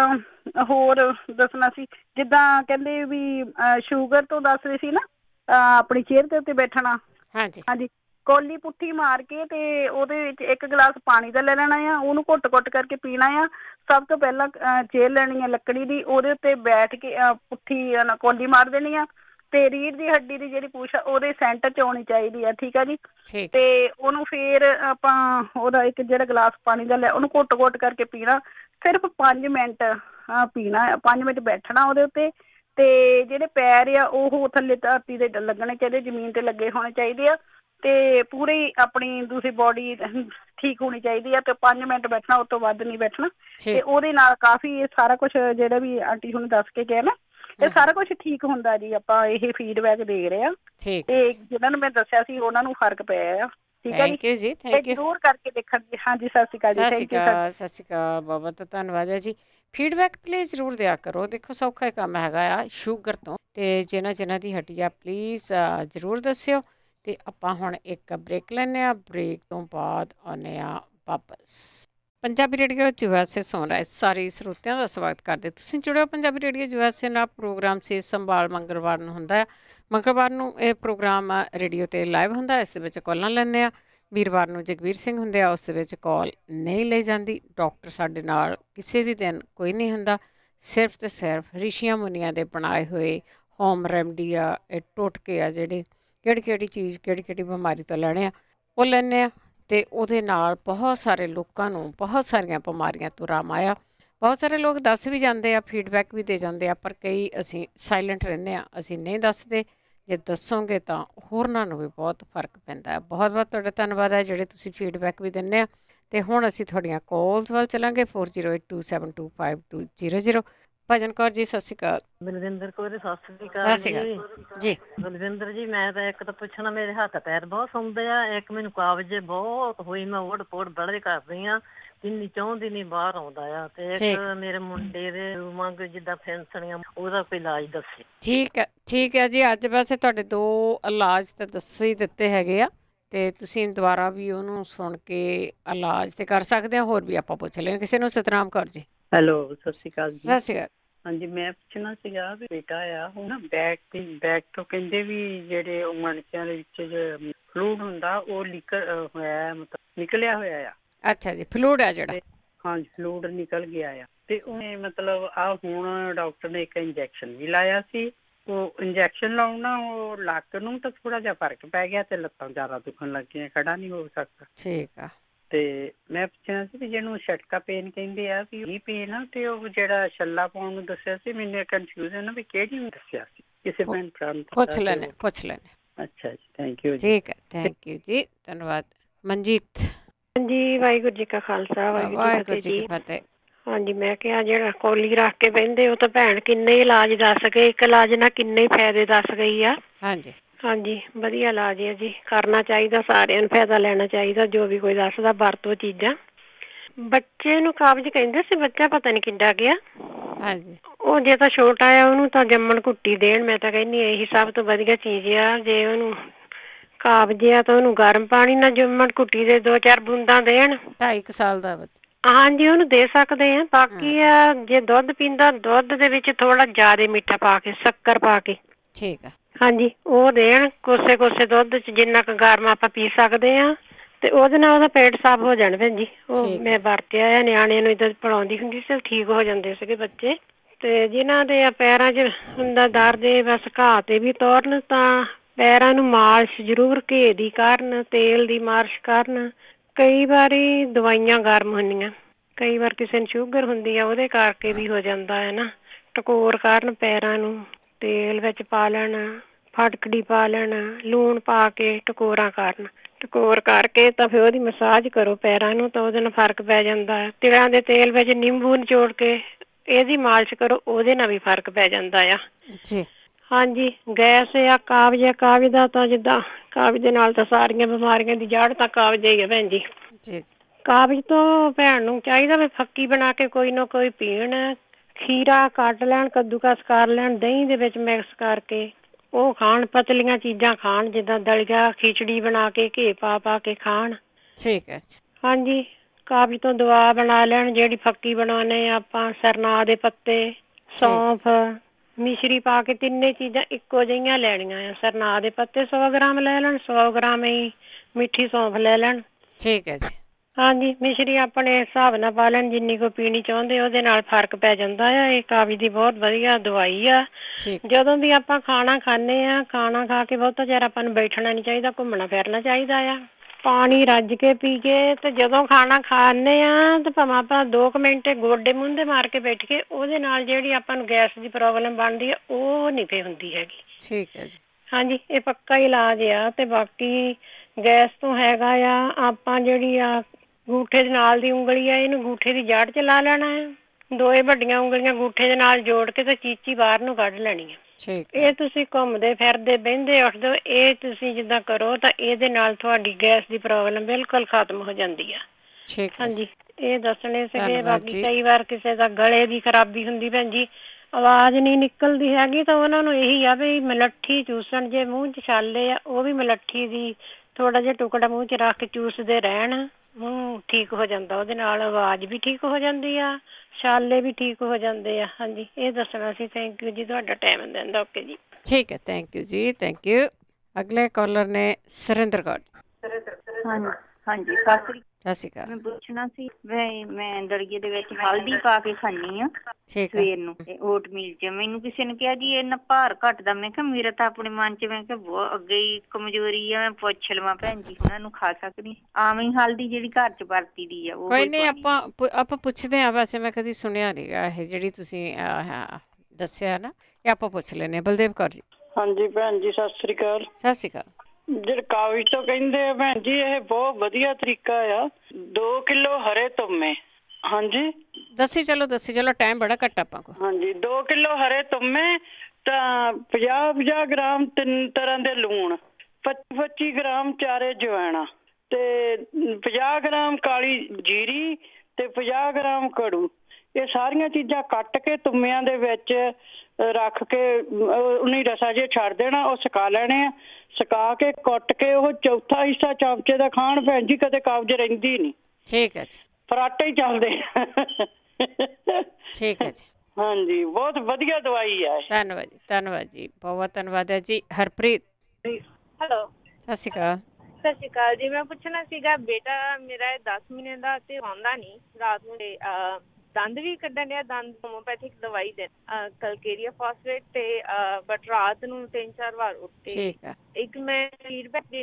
S12: ਹੋਰ ਦੱਸਣਾ ਸੀ, ਜਿੱਦਾਂ ਕਹਿੰਦੇ ਵੀ ਸ਼ੂਗਰ ਤੋਂ ਦੱਸ ਰਹੇ ਸੀ ਨਾ, ਆਪਣੀ ਚੇਅਰ ਦੇ ਉੱਤੇ ਬੈਠਣਾ,
S1: ਹਾਂਜੀ
S12: ਹਾਂਜੀ, ਕੋਲੀ ਪੁੱਠੀ ਮਾਰ ਕੇ ਤੇ ਉਹਦੇ ਵਿੱਚ ਇੱਕ ਗਲਾਸ ਪਾਣੀ ਦਾ ਲੈ ਲੈਣਾ ਆ, ਉਹਨੂੰ ਘੁੱਟ ਘੁੱਟ ਕਰਕੇ ਪੀਣਾ ਆ। ਸਭ ਤੋਂ ਪਹਿਲਾਂ ਚੇਅਰ ਲੈਣੀ ਆ ਲੱਕੜੀ ਦੀ, ਉਹਦੇ ਉੱਤੇ ਬੈਠ ਕੇ ਪੁੱਠੀ ਕੋਲੀ ਮਾਰ ਦੇਣੀ ਆ, ਤੇ ਰੀੜ ਦੀ ਹੱਡੀ ਦੀ ਜਿਹੜੀ ਪੂਛ ਆ ਉਹਦੇ ਸੈਂਟਰ 'ਚ ਆਉਣੀ ਚਾਹੀਦੀ ਆ, ਠੀਕ ਆ ਜੀ। ਤੇ ਉਹਨੂੰ ਫੇਰ ਆਪਾਂ ਉਹਦਾ ਇੱਕ ਜਿਹੜਾ ਗਲਾਸ ਪਾਣੀ ਦਾ ਲਿਆ ਉਹਨੂੰ ਘੁੱਟ ਘੁੱਟ ਕਰਕੇ ਪੀਣਾ, ਸਿਰਫ ਪੰਜ ਮਿੰਟ ਪੀਣਾ, ਪੰਜ ਮਿੰਟ ਬੈਠਣਾ ਉਹਦੇ ਉੱਤੇ। ਤੇ ਜਿਹੜੇ ਪੈਰ ਆ ਉਹ ਥੱਲੇ ਧਰਤੀ ਦੇ ਲੱਗਣੇ ਚਾਹੀਦੇ, ਜ਼ਮੀਨ ਤੇ ਲੱਗੇ ਹੋਣੇ ਚਾਹੀਦੇ ਆ, ਤੇ ਪੂਰੀ ਆਪਣੀ ਦੂਸਰੀ ਬੋਡੀ ਠੀਕ ਹੋਣੀ ਚਾਹੀਦੀ ਆ। ਤੇ ਪੰਜ ਮਿੰਟ ਬੈਠਣਾ, ਉਸ ਤੋਂ ਵੱਧ ਨਹੀਂ ਬੈਠਣਾ। ਤੇ ਉਹਦੇ ਨਾਲ ਕਾਫੀ ਇਹ ਸਾਰਾ ਕੁਛ ਜਿਹੜਾ ਵੀ ਆਂਟੀ ਹੁਣ ਦੱਸ ਕੇ ਗਿਆ ਨਾ, ਇਹ ਸਾਰਾ ਕੁਛ ਠੀਕ ਹੁੰਦਾ ਜੀ। ਆਪਾਂ ਇਹ ਫੀਡਬੈਕ ਦੇ ਰਹੇ ਆ, ਤੇ ਜਿਹਨਾਂ ਨੂੰ ਮੈਂ ਦੱਸਿਆ ਸੀ ਉਹਨਾਂ ਨੂੰ ਫਰਕ ਪਿਆ ਆ, ਠੀਕ ਹੈ ਜੀ। ਜ਼ਰੂਰ ਕਰਕੇ ਦੇਖਣ ਜੀ। ਹਾਂਜੀ, ਸਤਿ ਸ਼੍ਰੀ ਅਕਾਲ ਜੀ।
S1: ਸਤਿ ਸ਼੍ਰੀ ਅਕਾਲ, ਸਤਿ ਸ਼੍ਰੀ ਅਕਾਲ, ਬਹੁਤ ਬਹੁਤ ਧੰਨਵਾਦ ਹੈ ਜੀ। ਫੀਡਬੈਕ ਪਲੀਜ਼ ਜ਼ਰੂਰ ਦਿਆ ਕਰੋ, ਦੇਖੋ ਸੌਖਾ ਕੰਮ ਹੈਗਾ ਆ ਸ਼ੂਗਰ ਤੋਂ, ਤੇ ਜਿਨ੍ਹਾਂ ਜਿਨ੍ਹਾਂ ਦੀ ਹੱਡੀ ਆ ਪਲੀਜ਼ ਜ਼ਰੂਰ ਦੱਸਿਓ। ਤੇ ਆਪਾਂ ਹੁਣ ਇੱਕ ਬ੍ਰੇਕ ਲੈਂਦੇ ਹਾਂ, ਬ੍ਰੇਕ ਤੋਂ ਬਾਅਦ ਆਉਂਦੇ ਹਾਂ ਵਾਪਸ। Punjabi radio U S A ਸੁਣ ਰਹੇ ਸਾਰੇ ਸਰੋਤਿਆਂ ਦਾ ਸਵਾਗਤ ਕਰਦੇ। ਤੁਸੀਂ ਜੁੜਿਓ Punjabi radio U S A ਨਾਲ। ਪ੍ਰੋਗਰਾਮ ਸਿਹਤ ਸੰਭਾਲ ਮੰਗਲਵਾਰ ਨੂੰ ਹੁੰਦਾ ਹੈ, ਮੰਗਲਵਾਰ ਨੂੰ ਇਹ ਪ੍ਰੋਗਰਾਮ ਰੇਡੀਓ 'ਤੇ ਲਾਈਵ ਹੁੰਦਾ, ਇਸ ਦੇ ਵਿੱਚ ਕਾਲਾਂ ਲੈਂਦੇ ਹਾਂ। ਵੀਰਵਾਰ ਨੂੰ ਜਗਵੀਰ ਸਿੰਘ ਹੁੰਦੇ ਆ, ਉਸ ਦੇ ਵਿੱਚ ਕਾਲ ਨਹੀਂ ਲਈ ਜਾਂਦੀ। ਡਾਕਟਰ ਸਾਡੇ ਨਾਲ ਕਿਸੇ ਵੀ ਦਿਨ ਕੋਈ ਨਹੀਂ ਹੁੰਦਾ, ਸਿਰਫ ਅਤੇ ਸਿਰਫ ਰਿਸ਼ੀਆਂ ਮੁਨੀਆਂ ਦੇ ਬਣਾਏ ਹੋਏ ਹੋਮ ਰੈਮਡੀ ਆ, ਇਹ ਟੋਟਕੇ ਆ ਜਿਹੜੇ, ਕਿਹੜੀ ਕਿਹੜੀ ਚੀਜ਼ ਕਿਹੜੀ ਕਿਹੜੀ ਬਿਮਾਰੀ ਤੋਂ ਲੈਣੇ ਆ ਉਹ ਲੈਂਦੇ ਆ। ਅਤੇ ਉਹਦੇ ਨਾਲ ਬਹੁਤ ਸਾਰੇ ਲੋਕਾਂ ਨੂੰ ਬਹੁਤ ਸਾਰੀਆਂ ਬਿਮਾਰੀਆਂ ਤੋਂ ਆਰਾਮ ਆਇਆ। ਬਹੁਤ ਸਾਰੇ ਲੋਕ ਦੱਸ ਵੀ ਜਾਂਦੇ ਆ, ਫੀਡਬੈਕ ਵੀ ਦੇ ਜਾਂਦੇ ਆ, ਪਰ ਕਈ ਅਸੀਂ ਸਾਇਲੈਂਟ ਰਹਿੰਦੇ ਹਾਂ, ਅਸੀਂ ਨਹੀਂ ਦੱਸਦੇ। ਜੇ ਦੱਸੋਗੇ ਤਾਂ ਹੋਰਨਾਂ ਨੂੰ ਵੀ ਬਹੁਤ ਫਰਕ ਪੈਂਦਾ ਹੈ। ਬਹੁਤ ਬਹੁਤ ਤੁਹਾਡਾ ਧੰਨਵਾਦ ਹੈ ਜਿਹੜੇ ਤੁਸੀਂ ਫੀਡਬੈਕ ਵੀ ਦਿੰਦੇ ਆ। ਤੇ ਹੁਣ ਅਸੀਂ ਤੁਹਾਡੀਆਂ ਕਾਲਸ ਵੱਲ ਚੱਲਾਂਗੇ four zero eight two seven two five two zero zero। ਭਜਨ ਕੌਰ ਜੀ ਸਤਿ ਸ਼੍ਰੀ ਅਕਾਲ।
S8: ਬਲਵਿੰਦਰ ਕੌਰ ਸਤਿ ਸ਼੍ਰੀ ਅਕਾਲ ਜੀ।
S1: ਜੀ
S8: ਬਲਵਿੰਦਰ ਜੀ ਮੈਂ ਤਾਂ ਇੱਕ ਤਾਂ ਪੁੱਛਣਾ, ਮੇਰੇ ਹੱਥ ਪੈਰ ਬਹੁਤ ਸੁੰਦੇ ਆ, ਇੱਕ ਮੈਨੂੰ ਕਾਬਜ਼ ਬਹੁਤ ਹੋਈ, ਮੈਂ ਓੜ ਪੋੜ ਬੜੇ ਕਰਦੀ ਆ, ਜਿੰਨੀ ਚਾਹੁੰਦੀ ਨਹੀਂ ਬਾਹਰ ਆਉਂਦਾ ਆ, ਤੇ ਇੱਕ ਮੇਰੇ ਮੁੰਡੇ ਦੇ ਮੰਗ ਜਿੱਦਾਂ ਫੈਂਸਣੀਆਂ, ਉਹਦਾ ਕੋਈ ਇਲਾਜ ਦੱਸੇ।
S1: ਠੀਕ ਹੈ ਠੀਕ ਹੈ ਜੀ। ਅੱਜ ਵੈਸੇ ਤੁਹਾਡੇ ਦੋ ਇਲਾਜ ਤਾਂ ਦੱਸ ਹੀ ਦਿੱਤੇ ਹੈਗੇ ਆ, ਤੇ ਤੁਸੀਂ ਦੁਬਾਰਾ ਵੀ ਉਹਨੂੰ ਸੁਣ ਕੇ ਇਲਾਜ ਤੇ ਕਰ ਸਕਦੇ ਆ। ਹੋਰ ਵੀ ਆਪਾਂ ਪੁੱਛ ਲੈਣ ਕਿਸੇ ਨੂੰ। ਸਤਨਾਮ ਕੌਰ ਜੀ
S9: ਹੈਲੋ ਸਤਿ ਸ਼੍ਰੀ ਅਕਾਲ ਜੀ।
S1: ਸਤਿ ਸ਼੍ਰੀ ਅਕਾਲ।
S9: ਹਾਂਜੀ ਮੈਂ ਪੁੱਛਣਾ ਸੀਗਾ ਵੀ ਬੇਟਾ ਆ ਉਹ ਨਾ ਬੈਕ ਤੇ ਬੈਕ ਤੋਂ ਕਹਿੰਦੇ ਵੀ ਜਿਹੜੇ ਉਹ ਮਣਕਿਆਂ ਦੇ ਵਿੱਚ ਜੋ ਫਲੂਡ ਹੁੰਦਾ ਉਹ ਨਿਕਲ ਹੋਇਆ, ਮਤਲਬ ਨਿਕਲਿਆ ਹੋਇਆ ਆ।
S1: ਅੱਛਾ ਜੀ, ਫਲੂਡ ਆ ਜਿਹੜਾ।
S9: ਹਾਂਜੀ ਫਲੂਡ ਨਿਕਲ ਗਿਆ ਆ, ਤੇ ਉਹਨੇ ਮਤਲਬ ਆ ਹੁਣ ਡਾਕਟਰ ਨੇ ਇੱਕ ਇੰਜੈਕਸ਼ਨ ਵੀ ਲਾਇਆ ਸੀ। ਉਹ ਇੰਜੈਕਸ਼ਨ ਲਾਉਣ ਨਾਲ ਉਹ ਲੱਕ ਨੂੰ ਤਾਂ ਥੋੜਾ ਜਿਹਾ ਫਰਕ ਪੈ ਗਿਆ, ਤੇ ਲੱਤਾਂ ਜ਼ਿਆਦਾ ਦੁਖਣ ਲੱਗੀਆਂ, ਖੜਾ ਨਹੀਂ ਹੋ ਸਕਦਾ।
S1: ਠੀਕ ਆ।
S9: ਤੇ ਮੈਂ ਪੁੱਛਣਾ ਸੀ ਵੀ ਜਿਹਨੂੰ ਛਟਕਾ ਪੇਨ ਕਹਿੰਦੇ ਆ ਵੀ ਇਹ ਪੇਨ ਆ, ਤੇ ਉਹ ਜਿਹੜਾ ਛੱਲਾ ਪਾਉਣ ਨੂੰ ਦੱਸਿਆ ਸੀ, ਮੈਨੂੰ ਕਨਫਿਊਜ਼ਨ ਆ ਵੀ ਕਿਹੜੀ ਨੂੰ ਦੱਸਿਆ ਸੀ, ਕਿਸੇ ਭੈਣ ਭਰਾ ਨੂੰ
S1: ਪੁੱਛ ਲੈਣੇ ਪੁੱਛ ਲੈਣੇ।
S9: ਅੱਛਾ ਜੀ, ਥੈਂਕ ਯੂ।
S1: ਠੀਕ ਹੈ, ਥੈਂਕ ਯੂ ਜੀ, ਧੰਨਵਾਦ। ਮਨਜੀਤ
S23: ਹਾਂਜੀ, ਵਾਹਿਗੁਰੂ ਜੀ ਕਾ ਖਾਲਸਾ
S1: ਵਾਹਿਗੁਰੂ ਜੀ ਕੀ ਫਤਿਹ।
S23: ਹਾਂਜੀ ਮੈਂ ਕਿਹਾ ਜਿਹੜਾ ਕੌਲੀ ਰੱਖ ਕੇ ਬਹਿੰਦੇ ਉਹ ਤਾਂ ਭੈਣ ਕਿੰਨੇ ਇਲਾਜ ਦੱਸ ਗਏ, ਇੱਕ ਇਲਾਜ ਨਾਲ ਕਿੰਨੇ ਫਾਇਦੇ ਦੱਸ ਗਈ ਆ।
S1: ਹਾਂਜੀ
S23: ਹਾਂਜੀ ਵਧੀਆ ਇਲਾਜ ਹੈ ਜੀ, ਕਰਨਾ ਚਾਹੀਦਾ, ਸਾਰਿਆਂ ਨੂੰ ਫਾਇਦਾ ਲੈਣਾ ਚਾਹੀਦਾ, ਜੋ ਵੀ ਕੋਈ ਦੱਸਦਾ ਵਰਤੋ ਚੀਜ਼ਾਂ। ਬੱਚੇ ਨੂੰ ਕਾਬਜ਼ ਕਹਿੰਦੇ ਸੀ, ਬੱਚਾ ਪਤਾ ਨਹੀਂ ਕਿੱਡਾ ਗਿਆ।
S1: ਹਾਂਜੀ
S23: ਉਹ ਜੇ ਤਾਂ ਛੋਟਾ ਆ ਉਹਨੂੰ ਤਾਂ ਜੰਮਣ ਘੁੱਟੀ ਦੇਣ, ਮੈਂ ਤਾਂ ਕਹਿੰਦੀ ਇਹੀ ਸਭ ਤੋਂ ਵਧੀਆ ਚੀਜ਼ ਆ। ਜੇ ਉਹਨੂੰ ਕਾਬਜ਼ ਆ ਤਾਂ ਉਹਨੂੰ ਗਰਮ ਪਾਣੀ ਨਾਲ ਜੰਮਣ ਘੁੱਟੀ ਦੇ ਦੋ ਚਾਰ ਬੂੰਦਾਂ ਦੇਣ।
S1: ਢਾਈ ਕੁ ਸਾਲ ਦਾ ਬੱਚਾ
S23: ਹਾਂਜੀ ਉਹਨੂੰ ਦੇ ਸਕਦੇ ਆ। ਬਾਕੀ ਆ ਜੇ ਦੁੱਧ ਪੀਂਦਾ, ਦੁੱਧ ਦੇ ਵਿੱਚ ਥੋੜਾ ਜ਼ਿਆਦਾ ਮਿੱਠਾ ਪਾ ਕੇ, ਸ਼ੱਕਰ ਪਾ ਕੇ।
S1: ਠੀਕ ਆ।
S23: ਹਾਂਜੀ ਉਹ ਦੇਣ ਕੋਸੇ ਕੋਸੇ ਦੁੱਧ ਚ, ਜਿੰਨਾ ਕੁ ਗਰਮ ਆਪਾਂ ਪੀ ਸਕਦੇ ਆ, ਤੇ ਉਹਦੇ ਨਾਲ ਉਹਦਾ ਪੇਟ ਸਾਫ਼ ਹੋ ਜਾਣਾ ਭੈਣ ਜੀ। ਉਹ ਮੈਂ ਵਰਤਿਆ ਆ, ਨਿਆਣਿਆਂ ਨੂੰ ਇੱਦਾਂ ਪੜਾਉਂਦੀ ਹੁੰਦੀ ਸੀ, ਠੀਕ ਹੋ ਜਾਂਦੇ ਸੀਗੇ ਬੱਚੇ। ਤੇ ਜਿਨ੍ਹਾਂ ਦੇ ਆ ਪੈਰਾਂ 'ਚ ਹੁੰਦਾ ਦਰਦ, ਬਸ ਘਾਹ ਤੇ ਵੀ ਤੋਰਨ, ਤਾਂ ਪੈਰਾਂ ਨੂੰ ਮਾਲਿਸ਼ ਜ਼ਰੂਰ ਘੇ ਦੀ ਕਰਨ, ਤੇਲ ਦੀ ਮਾਲਿਸ਼ ਕਰਨ। ਕਈ ਵਾਰੀ ਦਵਾਈਆਂ ਗਰਮ ਹੁੰਦੀਆਂ, ਕਈ ਵਾਰ ਕਿਸੇ ਨੂੰ ਸ਼ੂਗਰ ਹੁੰਦੀ ਆ, ਉਹਦੇ ਕਰਕੇ ਵੀ ਹੋ ਜਾਂਦਾ ਹੈ ਨਾ। ਟਕੋਰ ਕਰਨ ਪੈਰਾਂ ਨੂੰ, ਤੇਲ ਵਿੱਚ ਪਾ ਲੈਣਾ, ਫਟਕੜੀ ਪਾ ਲੈਣਾ, ਲੂਣ ਪਾ ਕੇ ਟਕੋਰਾਂ ਕਰਨ। ਟਕੋਰ ਕਰਕੇ ਤਾਂ ਫਿਰ ਉਹਦੀ ਮਸਾਜ ਕਰੋ ਪੈਰਾਂ ਨੂੰ, ਤਾਂ ਉਹਦੇ ਨਾਲ ਫਰਕ ਪੈ ਜਾਂਦਾ ਹੈ। ਤਿਲਾਂ ਦੇ ਤੇਲ ਵਿੱਚ ਨਿੰਬੂ ਨਿਚੋੜ ਕੇ ਇਹਦੀ ਮਾਲਿਸ਼ ਕਰੋ, ਉਹਦੇ ਨਾਲ ਵੀ ਫਰਕ ਪੈ ਜਾਂਦਾ ਆ
S1: ਜੀ।
S23: ਹਾਂਜੀ ਗੈਸ ਆ, ਕਾਬਜ਼ ਆ, ਕਾਬਜ਼ ਦਾ ਤਾਂ ਜਿੱਦਾਂ ਕਾਬਜ਼ ਦੇ ਨਾਲ ਤਾਂ ਸਾਰੀਆਂ ਬਿਮਾਰੀਆਂ ਦੀ ਜੜ੍ਹ ਤਾਂ ਕਾਬਜ਼ ਹੀ ਆ ਭੈਣ ਜੀ।
S1: ਜੀ
S23: ਕਾਬਜ਼ ਤੋਂ ਭੈਣ ਨੂੰ ਚਾਹੀਦਾ ਵੀ ਫੱਕੀ ਬਣਾ ਕੇ ਕੋਈ ਨਾ ਕੋਈ ਪੀਣ। ਖੀਰਾ ਕੱਟ ਲੈਣ, ਕੱਦੂਕਸ ਕਰ ਲੈਣ, ਦਹੀਂ ਦੇ ਵਿੱਚ ਮਿਕਸ ਕਰਕੇ ਉਹ ਖਾਣ। ਪਤਲੀਆਂ ਚੀਜ਼ਾਂ ਖਾਣ, ਜਿੱਦਾਂ ਦਲੀਆ, ਖਿਚੜੀ ਬਣਾ ਕੇ ਘੇ ਪਾ ਪਾ ਕੇ ਖਾਣ।
S1: ਠੀਕ ਹੈ।
S23: ਹਾਂਜੀ ਕਾਬਜ਼ ਤੋਂ ਦਵਾ ਬਣਾ ਲੈਣ, ਜਿਹੜੀ ਫੱਕੀ ਬਣਾਉਂਦੇ ਆਪਾਂ, ਸਰਨਾ ਦੇ ਪੱਤੇ, ਸੌਂਫ, ਮਿਸ਼ਰੀ ਪਾ ਕੇ, ਤਿੰਨੇ ਚੀਜ਼ਾਂ ਇੱਕੋ ਜਿਹੀਆਂ ਲੈਣੀਆਂ ਆ। ਸਰਨਾ ਦੇ ਪੱਤੇ ਸੌ ਗ੍ਰਾਮ ਲੈ ਲੈਣ, ਸੌ ਗ੍ਰਾਮ ਹੀ ਮਿੱਠੀ ਸੌਂਫ ਲੈ ਲੈਣ।
S1: ਠੀਕ ਹੈ ਜੀ।
S23: ਹਾਂਜੀ ਮਿਸ਼ਰੀ ਆਪਣੇ ਹਿਸਾਬ ਨਾਲ ਪਾ ਲੈਣ, ਜਿੰਨੀ ਕੋ ਪੀਣੀ ਚਾਹੁੰਦੇ, ਉਹਦੇ ਨਾਲ ਫਰਕ ਪੈ ਜਾਂਦਾ ਆ। ਇਹ ਕਾਬਜ਼ ਦੀ ਬਹੁਤ ਵਧੀਆ ਦਵਾਈ ਆ। ਜਦੋਂ ਵੀ ਆਪਾਂ ਖਾਣਾ ਖਾਂਦੇ ਆ, ਖਾਣਾ ਖਾ ਕੇ ਬਹੁਤਾ ਚਿਰ ਆਪਾਂ ਨੂੰ ਬੈਠਣਾ ਨਹੀਂ ਚਾਹੀਦਾ, ਘੁੰਮਣਾ ਫਿਰਨਾ ਚਾਹੀਦਾ ਆ। ਪਾਣੀ ਰੱਜ ਕੇ ਪੀ ਕੇ, ਤੇ ਜਦੋਂ ਖਾਣਾ ਖਾਂਦੇ ਆ ਤੇ ਭਾਵੇਂ ਆਪਾਂ ਦੋ ਕੁ ਮਿੰਟ ਗੋਡੇ ਮੂੰਹ ਦੇ ਮਾਰ ਕੇ ਬੈਠ ਕੇ, ਉਹਦੇ ਨਾਲ ਜਿਹੜੀ ਆਪਾਂ ਨੂੰ ਗੈਸ ਦੀ ਪ੍ਰੋਬਲਮ ਬਣਦੀ ਆ ਉਹ ਨਹੀਂ ਫੇ ਹੁੰਦੀ ਹੈਗੀ।
S1: ਠੀਕ ਹੈ ਜੀ।
S23: ਹਾਂਜੀ ਇਹ ਪੱਕਾ ਇਲਾਜ ਆ। ਤੇ ਬਾਕੀ ਗੈਸ ਤੋਂ ਹੈਗਾ ਆ, ਆਪਾਂ ਜਿਹੜੀ ਆ ਅੰਗੂਠੇ ਦੇ ਨਾਲ ਦੀ ਉਂਗਲੀ ਆ, ਇਹਨੂੰ ਅੰਗੂਠੇ ਦੀ ਜੜ੍ਹ 'ਚ ਲਾ ਲੈਣਾ ਹੈ। ਦੋਏ ਵੱਡੀਆਂ ਉਂਗਲੀਆਂ ਅੰਗੂਠੇ ਦੇ ਨਾਲ ਜੋੜ ਕੇ ਤੇ ਚੀਚੀ ਬਾਹਰ ਨੂੰ ਕੱਢ ਲੈਣੀ ਆ। ਇਹ ਤੁਸੀਂ ਘੁੰਮਦੇ ਫਿਰਦੇ ਬਹਿੰਦੇ ਉੱਠਦੇ, ਇਹ ਤੁਸੀਂ ਜਿੱਦਾਂ ਕਰੋ ਤਾਂ ਇਹਦੇ ਨਾਲ ਤੁਹਾਡੀ ਗੈਸ ਦੀ ਪ੍ਰੋਬਲਮ ਬਿਲਕੁਲ ਖਤਮ ਹੋ ਜਾਂਦੀ ਆ। ਹਾਂਜੀ ਇਹ ਦੱਸਣੇ ਸੀਗੇ। ਬਾਕੀ ਕਈ ਵਾਰ ਕਿਸੇ ਦਾ ਗਲੇ ਦੀ ਖਰਾਬੀ ਹੁੰਦੀ ਭੈਣ ਜੀ, ਆਵਾਜ਼ ਨਹੀਂ ਨਿਕਲਦੀ ਹੈਗੀ, ਤਾਂ ਉਹਨਾਂ ਨੂੰ ਇਹੀ ਆ ਵੀ ਮਲੱਠੀ ਚੂਸਣ। ਜੇ ਮੂੰਹ 'ਚ ਛਾਲੇ ਆ, ਉਹ ਵੀ ਮਲੱਠੀ ਦੀ ਥੋੜਾ ਜਿਹਾ ਟੁਕੜਾ ਮੂੰਹ 'ਚ ਰੱਖ ਕੇ ਚੂਸਦੇ ਰਹਿਣ, ਮੂੰਹ ਠੀਕ ਹੋ ਜਾਂਦਾ। ਉਹਦੇ ਨਾਲ ਆਵਾਜ਼ ਵੀ ਠੀਕ ਹੋ ਜਾਂਦੀ ਆ, ਛਾਲੇ ਵੀ ਠੀਕ ਹੋ ਜਾਂਦੇ ਆ। ਹਾਂਜੀ ਇਹ ਦੱਸਣਾ ਸੀ। ਥੈਂਕ ਯੂ ਜੀ, ਤੁਹਾਡਾ ਟਾਈਮ ਦਿੰਦਾ। ਓਕੇ ਜੀ
S1: ਠੀਕ ਹੈ, ਥੈਂਕ ਯੂ ਜੀ, ਥੈਂਕ ਯੂ। ਅਗਲੇ ਕਾਲਰ ਨੇ ਸੁਰਿੰਦਰ ਕੌਰ।
S11: ਹਾਂਜੀ ਹਾਂਜੀ ਸਤਿ ਸ੍ਰੀ
S1: ਸਤਿ ਸ਼੍ਰੀ ਅਕਾਲ।
S11: ਮੈਂ ਪੁੱਛਣਾ ਸੀ ਵੀ ਮੈਂ ਦਲੀਏ ਦੇ ਵਿੱਚ ਹਲਦੀ ਪਾ ਕੇ ਖਾਂਦੀ ਆ ਸਵੇਰ ਨੂੰ, ਤੇ ਓਟ ਮੀਲ ਚ। ਮੈਨੂੰ ਕਿਸੇ ਨੇ ਕਿਹਾ ਜੀ ਇਹਨਾਂ ਭਾਰ ਘੱਟਦਾ। ਮੈਂ ਕਿਹਾ ਮੇਰਾ ਤਾਂ ਆਪਣੇ ਮਨ ਚ, ਮੈਂ ਕਿਹਾ ਬਹੁਤ ਅੱਗੇ ਹੀ ਕਮਜ਼ੋਰੀ ਆ, ਮੈਂ ਪੁੱਛ ਲਵਾਂ ਭੈਣ ਜੀ ਉਹਨਾਂ ਨੂੰ ਖਾ ਸਕਦੀ ਆਵੇਂ ਹਲਦੀ ਜਿਹੜੀ ਘਰ ਚ ਵਰਤੀ ਦੀ ਆ ਉਹ?
S1: ਕੋਈ ਨਹੀਂ, ਆਪਾਂ ਆਪਾਂ ਪੁੱਛਦੇ ਹਾਂ। ਵੈਸੇ ਮੈਂ ਕਦੀ ਸੁਣਿਆ ਨੀਗਾ ਇਹ ਜਿਹੜੀ ਤੁਸੀਂ ਦੱਸਿਆ ਨਾ, ਇਹ ਆਪਾਂ ਪੁੱਛ ਲੈਂਦੇ ਹਾਂ। ਬਲਦੇਵ ਕੌਰ ਜੀ।
S24: ਹਾਂਜੀ ਭੈਣ ਜੀ ਸਤਿ ਸ੍ਰੀ ਅਕਾਲ।
S1: ਸਤਿ ਸ਼੍ਰੀ ਅਕਾਲ।
S5: ਜਿਹੜੇ ਕਾਗਜ਼ ਤੋਂ ਕਹਿੰਦੇ ਆ ਭੈਣ ਜੀ, ਇਹ ਬਹੁਤ ਵਧੀਆ ਤਰੀਕਾ ਆ। ਦੋ ਕਿਲੋ ਹਰੇ ਤੁੰਮੇ। ਹਾਂਜੀ
S1: ਦੱਸੀ ਚਲੋ ਦੱਸੀ ਚਲੋ, ਟਾਈਮ ਬੜਾ ਘੱਟ ਆਪਾਂ ਕੋਲ।
S5: ਹਾਂਜੀ, ਦੋ ਕਿਲੋ ਹਰੇ ਤੁੰਮੇ ਤਾਂ ਪੰਜਾਹ ਪੰਜਾਹ ਗ੍ਰਾਮ ਤਿੰਨ ਤਰ੍ਹਾਂ ਦੇ ਲੂਣ, ਪੱਚੀ ਪੱਚੀ ਗ੍ਰਾਮ ਚਾਰੇ ਜਵੈਣਾ ਤੇ ਪੰਜਾਹ ਗ੍ਰਾਮ ਕਾਲੀ ਜੀਰੀ ਤੇ ਪੰਜਾਹ ਗ੍ਰਾਮ ਕੜੂ। ਇਹ ਸਾਰੀਆਂ ਚੀਜ਼ਾਂ ਕੱਟ ਕੇ ਤੁੰਮਿਆਂ ਦੇ ਵਿੱਚ ਰੱਖ ਕੇ ਉਨੀ ਰਸਾ ਜੇ ਛੱਡ ਦੇਣਾ। ਉਹ ਸੁਕਾ ਲੈਣੇ ਆ, ਸੁਕਾ ਕੇ ਕੁੱਟ ਕੇ ਉਹ ਚੌਥਾ ਹਿੱਸਾ ਚਮਚੇ ਦਾ ਖਾਣ ਭੈਣ ਜੀ, ਕਦੇ ਕਬਜ਼ ਰਹਿੰਦੀ ਨਹੀਂ।
S1: ਠੀਕ ਹੈ ਜੀ,
S5: ਫਰਾਟੇ ਹੀ ਚੱਲਦੇ।
S1: ਠੀਕ ਹੈ ਜੀ,
S5: ਹਾਂਜੀ, ਬਹੁਤ ਵਧੀਆ ਦਵਾਈ ਹੈ।
S1: ਧੰਨਵਾਦ ਜੀ, ਧੰਨਵਾਦ ਜੀ, ਬਹੁਤ ਧੰਨਵਾਦ ਹੈ ਜੀ। ਹਰਪ੍ਰੀਤ
S10: ਹੈਲੋ,
S1: ਸਤਿ ਸ਼੍ਰੀ ਅਕਾਲ।
S10: ਸਤਿ ਸ਼੍ਰੀ ਅਕਾਲ ਜੀ। ਮੈਂ ਪੁੱਛਣਾ ਸੀਗਾ, ਬੇਟਾ ਮੇਰਾ ਦਸ ਮਹੀਨੇ ਦਾ ਤੇ ਆਉਂਦਾ ਨਹੀਂ ਰਾਤ ਨੂੰ, ਤੇ ਦੰਦ ਵੀ ਕੱਢਣ ਡਿਆ, ਦੰਦ ਹੋਮੋਪੈਥਿਕ ਦਵਾਈ ਦੇ ਕਲਕੇਰੀਆ ਫਾਸਫੇਟ ਤੇ ਬਟ ਰਾਤ ਨੂੰ ਤਿੰਨ ਚਾਰ ਵਾਰ ਉੱਠੇ।
S1: ਠੀਕ ਹੈ।
S10: ਇੱਕ ਮੈਂ ਫੀਡਬੈਕ ਦੇ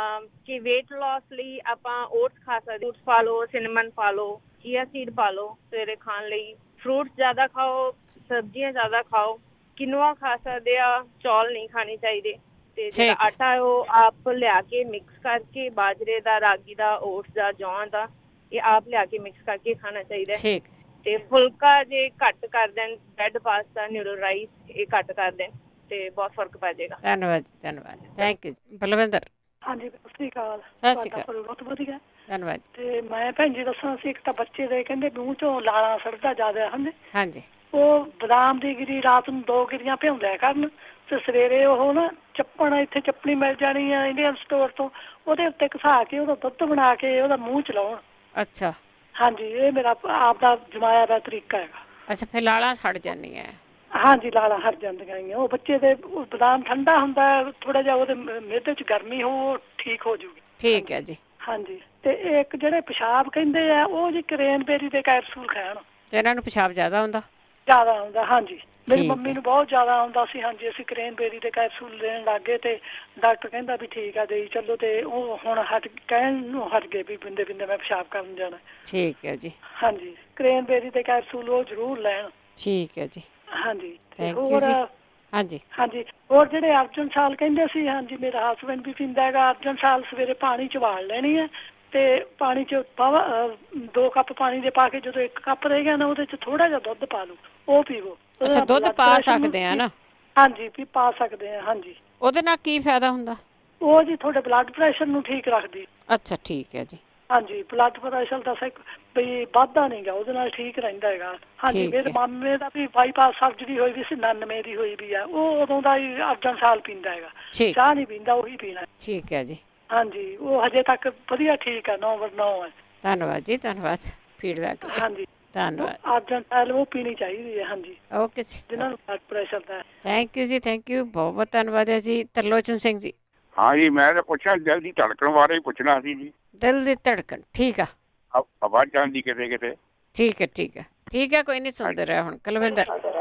S10: ਕਿ weight loss ਲਈ ਆਪਾਂ ਓਟਸ ਖਾ ਸਕਦੇ, ਓਟਸ ਪਾ ਲਓ, ਸਿਨੇਮਨ ਪਾ ਲਓ, ਚੀਆ ਸੀਡ ਪਾ ਲਓ ਸਵੇਰੇ ਖਾਣ ਲਈ, ਫਰੂਟਸ ਜ਼ਿਆਦਾ ਖਾਓ, ਸਬਜ਼ੀਆਂ ਜ਼ਿਆਦਾ ਖਾਓ, ਕਿਨੋਆ ਖਾ ਸਕਦੇ ਆ, ਚੌਲ ਨਹੀਂ ਖਾਣੇ ਚਾਹੀਦੇ। ਤੇ ਜਿਹੜਾ ਆਟਾ ਉਹ ਆਪ ਲਿਆ ਕੇ ਮਿਕਸ ਕਰਕੇ, ਬਾਜਰੇ ਦਾ, ਰਾਗੀ ਦਾ, ਓਟਸ ਦਾ, ਜੌਂ ਦਾ, ਇਹ ਆਪ ਲਿਆ ਕੇ ਮਿਕਸ ਕਰਕੇ ਖਾਣਾ ਚਾਹੀਦਾ।
S1: ਠੀਕ।
S10: ਤੇ ਫੁਲਕਾ ਜੇ ਘੱਟ ਕਰ ਦੇਣ, ਬ੍ਰੈਡ, ਪਾਸਤਾ, ਨਿਊਡਲ, ਰਾਈਸ ਇਹ ਘੱਟ ਕਰ ਦੇਣ ਤੇ ਬਹੁਤ ਫਰਕ ਪੈ ਜਾਏਗਾ।
S1: ਧੰਨਵਾਦ ਜੀ, ਧੰਨਵਾਦ, ਥੈਂਕ ਯੂ। ਬਲਵਿੰਦਰ।
S13: ਹਾਂਜੀ, ਸਤਿ ਸ਼੍ਰੀ ਅਕਾਲ।
S1: ਸਤਿ ਸ਼੍ਰੀ ਅਕਾਲ।
S13: ਬਹੁਤ ਵਧੀਆ,
S1: ਧੰਨਵਾਦ।
S13: ਤੇ ਮੈਂ ਭੈਣ ਜੀ ਦੱਸਣਾ ਸੀ, ਇੱਕ ਤਾਂ ਬੱਚੇ ਦੇ ਕਹਿੰਦੇ ਮੂੰਹ ਚੋਂ ਲਾਲਾਂ ਸੜਦਾ ਜ਼ਿਆਦਾ ਹਨ।
S1: ਹਾਂਜੀ।
S13: ਉਹ ਬਦਾਮ ਦੀ ਗਿਰੀ ਰਾਤ ਨੂੰ ਦੋ ਗਿਰੀਆਂ ਭਿਉਂਦਿਆ ਕਰਨ ਤੇ ਸਵੇਰੇ ਉਹ ਨਾ ਚੱਪਣ, ਇੱਥੇ ਚੱਪਣੀ ਮਿਲ ਜਾਣੀ ਆ ਇੰਡੀਅਨ ਸਟੋਰ ਤੋਂ, ਉਹਦੇ ਉੱਤੇ ਘਸਾ ਕੇ ਉਹਦਾ ਦੁੱਧ ਬਣਾ ਕੇ ਉਹਦਾ ਮੂੰਹ ਚ ਲਾਉਣ।
S1: ਅੱਛਾ।
S13: ਹਾਂਜੀ, ਇਹ ਮੇਰਾ ਆਪ ਦਾ ਜਮਾਇਆ ਦਾ ਤਰੀਕਾ ਹੈਗਾ।
S1: ਅੱਛਾ, ਫਿਰ ਲਾਲਾਂ ਛੱਡ ਜਾਂਦੀਆਂ?
S13: ਹਾਂਜੀ, ਲਾਲਾਂ ਹਟ ਜਾਂਦੀਆਂ ਹੀ। ਉਹ ਬੱਚੇ ਦੇ ਬਦਾਮ ਠੰਡਾ ਹੁੰਦਾ, ਥੋੜਾ ਜਿਹਾ ਉਹਦੇ ਮਿਹਦੇ ਚ ਗਰਮੀ ਹੋ, ਉਹ ਠੀਕ ਹੋ ਜੂਗੀ।
S1: ਠੀਕ ਹੈ ਜੀ।
S13: ਹਾਂਜੀ, ਤੇ ਇੱਕ ਜਿਹੜੇ ਪਿਸ਼ਾਬ ਕਹਿੰਦੇ ਆ, ਉਹ ਜੀ ਕਰੇਨਬੇਰੀ ਦੇ ਕੈਪਸੂਲ ਖਾਣ।
S1: ਤੇ ਇਹਨਾਂ ਨੂੰ ਪਿਸ਼ਾਬ ਜ਼ਿਆਦਾ ਹੁੰਦਾ?
S13: ਜ਼ਿਆਦਾ ਆਉਂਦਾ, ਹਾਂਜੀ। ਮੇਰੀ ਮੰਮੀ ਨੂੰ ਬਹੁਤ ਜ਼ਿਆਦਾ ਆਉਂਦਾ ਸੀ। ਹਾਂਜੀ, ਅਸੀਂ ਕਰੇਨਬੇਰੀ ਦੇ ਕੈਪਸੂਲ ਲੈਣ ਲੱਗ ਗਏ ਤੇ ਡਾਕਟਰ ਕਹਿੰਦਾ ਵੀ ਠੀਕ ਆ ਦੇਈ ਚੱਲੋ, ਤੇ ਉਹ ਹੁਣ ਹਟ ਕਹਿਣ ਨੂੰ ਹਟ ਗਏ ਵੀ ਬਿੰਦੇ ਬਿੰਦੇ ਮੈਂ ਪਿਸ਼ਾਬ ਕਰਨ ਜਾਣਾ।
S1: ਠੀਕ ਹੈ ਜੀ।
S13: ਹਾਂਜੀ, ਕਰੇਨਬੇਰੀ ਦੇ ਕੈਪਸੂਲ ਉਹ ਜ਼ਰੂਰ ਲੈਣ।
S1: ਠੀਕ ਹੈ ਜੀ।
S13: ਹਾਂਜੀ, ਤੇ
S1: ਹੋਰ ਹਾਂਜੀ
S13: ਹਾਂਜੀ ਹੋਰ ਜਿਹੜੇ ਅਰਜਨ ਸਾਲ ਕਹਿੰਦੇ ਸੀ, ਹਾਂਜੀ ਮੇਰਾ ਹਸਬੈਂਡ ਵੀ ਪੀਂਦਾ ਹੈਗਾ ਅਰਜਨ ਸਾਲ। ਸਵੇਰੇ ਪਾਣੀ ਚ ਉਬਾਲ ਲੈਣੀ ਹੈ ਤੇ ਪਾਣੀ ਚ ਪਾਵਾ ਦੋ ਕੱਪ ਪਾਣੀ ਦੇ ਪਾ ਕੇ, ਜਦੋਂ ਇੱਕ ਕੱਪ ਰਹਿ ਗਿਆ ਨਾ, ਉਹਦੇ ਚ ਥੋੜਾ ਜਿਹਾ ਦੁੱਧ ਪਾ ਲਓ, ਉਹ ਪੀਵੋ।
S1: ਅੱਛਾ, ਦੁੱਧ ਪਾ ਸਕਦੇ ਆ ਨਾ?
S13: ਹਾਂਜੀ, ਵੀ ਪਾ ਸਕਦੇ ਆ। ਹਾਂਜੀ,
S1: ਉਹਦੇ ਨਾਲ ਕੀ ਫਾਇਦਾ ਹੁੰਦਾ?
S13: ਉਹ ਜੀ ਤੁਹਾਡੇ ਬਲੱਡ ਪ੍ਰੈਸ਼ਰ ਨੂੰ ਠੀਕ ਰੱਖਦੀ।
S1: ਅੱਛਾ, ਠੀਕ ਹੈ ਜੀ।
S13: ਹਾਂਜੀ, ਬਲੱਡ ਪ੍ਰੈਸ਼ਰ ਦਾ ਵੀ ਵਾਧਾ ਨਹੀਂ ਗਾ, ਉਹਦੇ ਨਾਲ ਠੀਕ ਰਹਿੰਦਾ ਹੈਗਾ। ਹਾਂਜੀ, ਮੇਰੇ ਮਾਮੇ ਦਾ ਵੀ ਬਾਈਪਾਸ ਸਰਜਰੀ ਹੋਈ ਵੀ ਸੀ, ਨਾਨਵੇਂ ਦੀ ਹੋਈ ਵੀ ਆ, ਉਹ ਉਦੋਂ ਦਾ ਹੀ ਅਰਜਨ ਸਾਲ ਪੀਂਦਾ ਹੈਗਾ। ਚਾਹ ਨਹੀਂ ਪੀਂਦਾ, ਉਹੀ ਪੀਣਾ।
S1: ਠੀਕ ਹੈ ਜੀ।
S13: ਹਾਂਜੀ, ਉਹ ਹਜੇ ਤੱਕ ਵਧੀਆ ਠੀਕ ਹੈ, ਨੌ ਵਰ ਨੌ ਹੈ।
S1: ਧੰਨਵਾਦ ਜੀ, ਧੰਨਵਾਦ ਫੀਡਬੈਕ।
S13: ਹਾਂਜੀ,
S1: ਧੰਨਵਾਦ।
S13: ਅਰਜਨ ਸਾਲ ਉਹ ਪੀਣੀ ਚਾਹੀਦੀ ਹੈ। ਹਾਂਜੀ,
S1: ਓਕੇ ਜੀ।
S13: ਜਿਹਨਾਂ ਨੂੰ ਬਲੱਡ ਪ੍ਰੈਸ਼ਰ ਦਾ।
S1: ਥੈਂਕ ਯੂ ਜੀ, ਥੈਂਕ ਯੂ, ਬਹੁਤ ਬਹੁਤ ਧੰਨਵਾਦ ਹੈ ਜੀ। ਤਰਲੋਚਨ ਸਿੰਘ ਜੀ।
S24: ਹਾਂ ਜੀ, ਮੈਂ ਤਾਂ ਪੁੱਛਿਆ ਦਿਲ ਦੀ ਧੜਕਣ ਬਾਰੇ ਹੀ ਪੁੱਛਣਾ ਸੀ ਜੀ।
S1: ਦਿਲ ਦੀ ਧੜਕਨ, ਠੀਕ ਆ।
S24: ਆਵਾਜ਼ ਜਾਂਦੀ ਕਿਤੇ ਕਿਤੇ।
S1: ਠੀਕ ਹੈ, ਠੀਕ ਹੈ, ਠੀਕ ਹੈ, ਕੋਈ ਨਹੀਂ, ਸੁਣਦੇ ਰਹੇ ਹੁਣ। ਕੁਲਵਿੰਦਰ।
S20: ਸਤਿ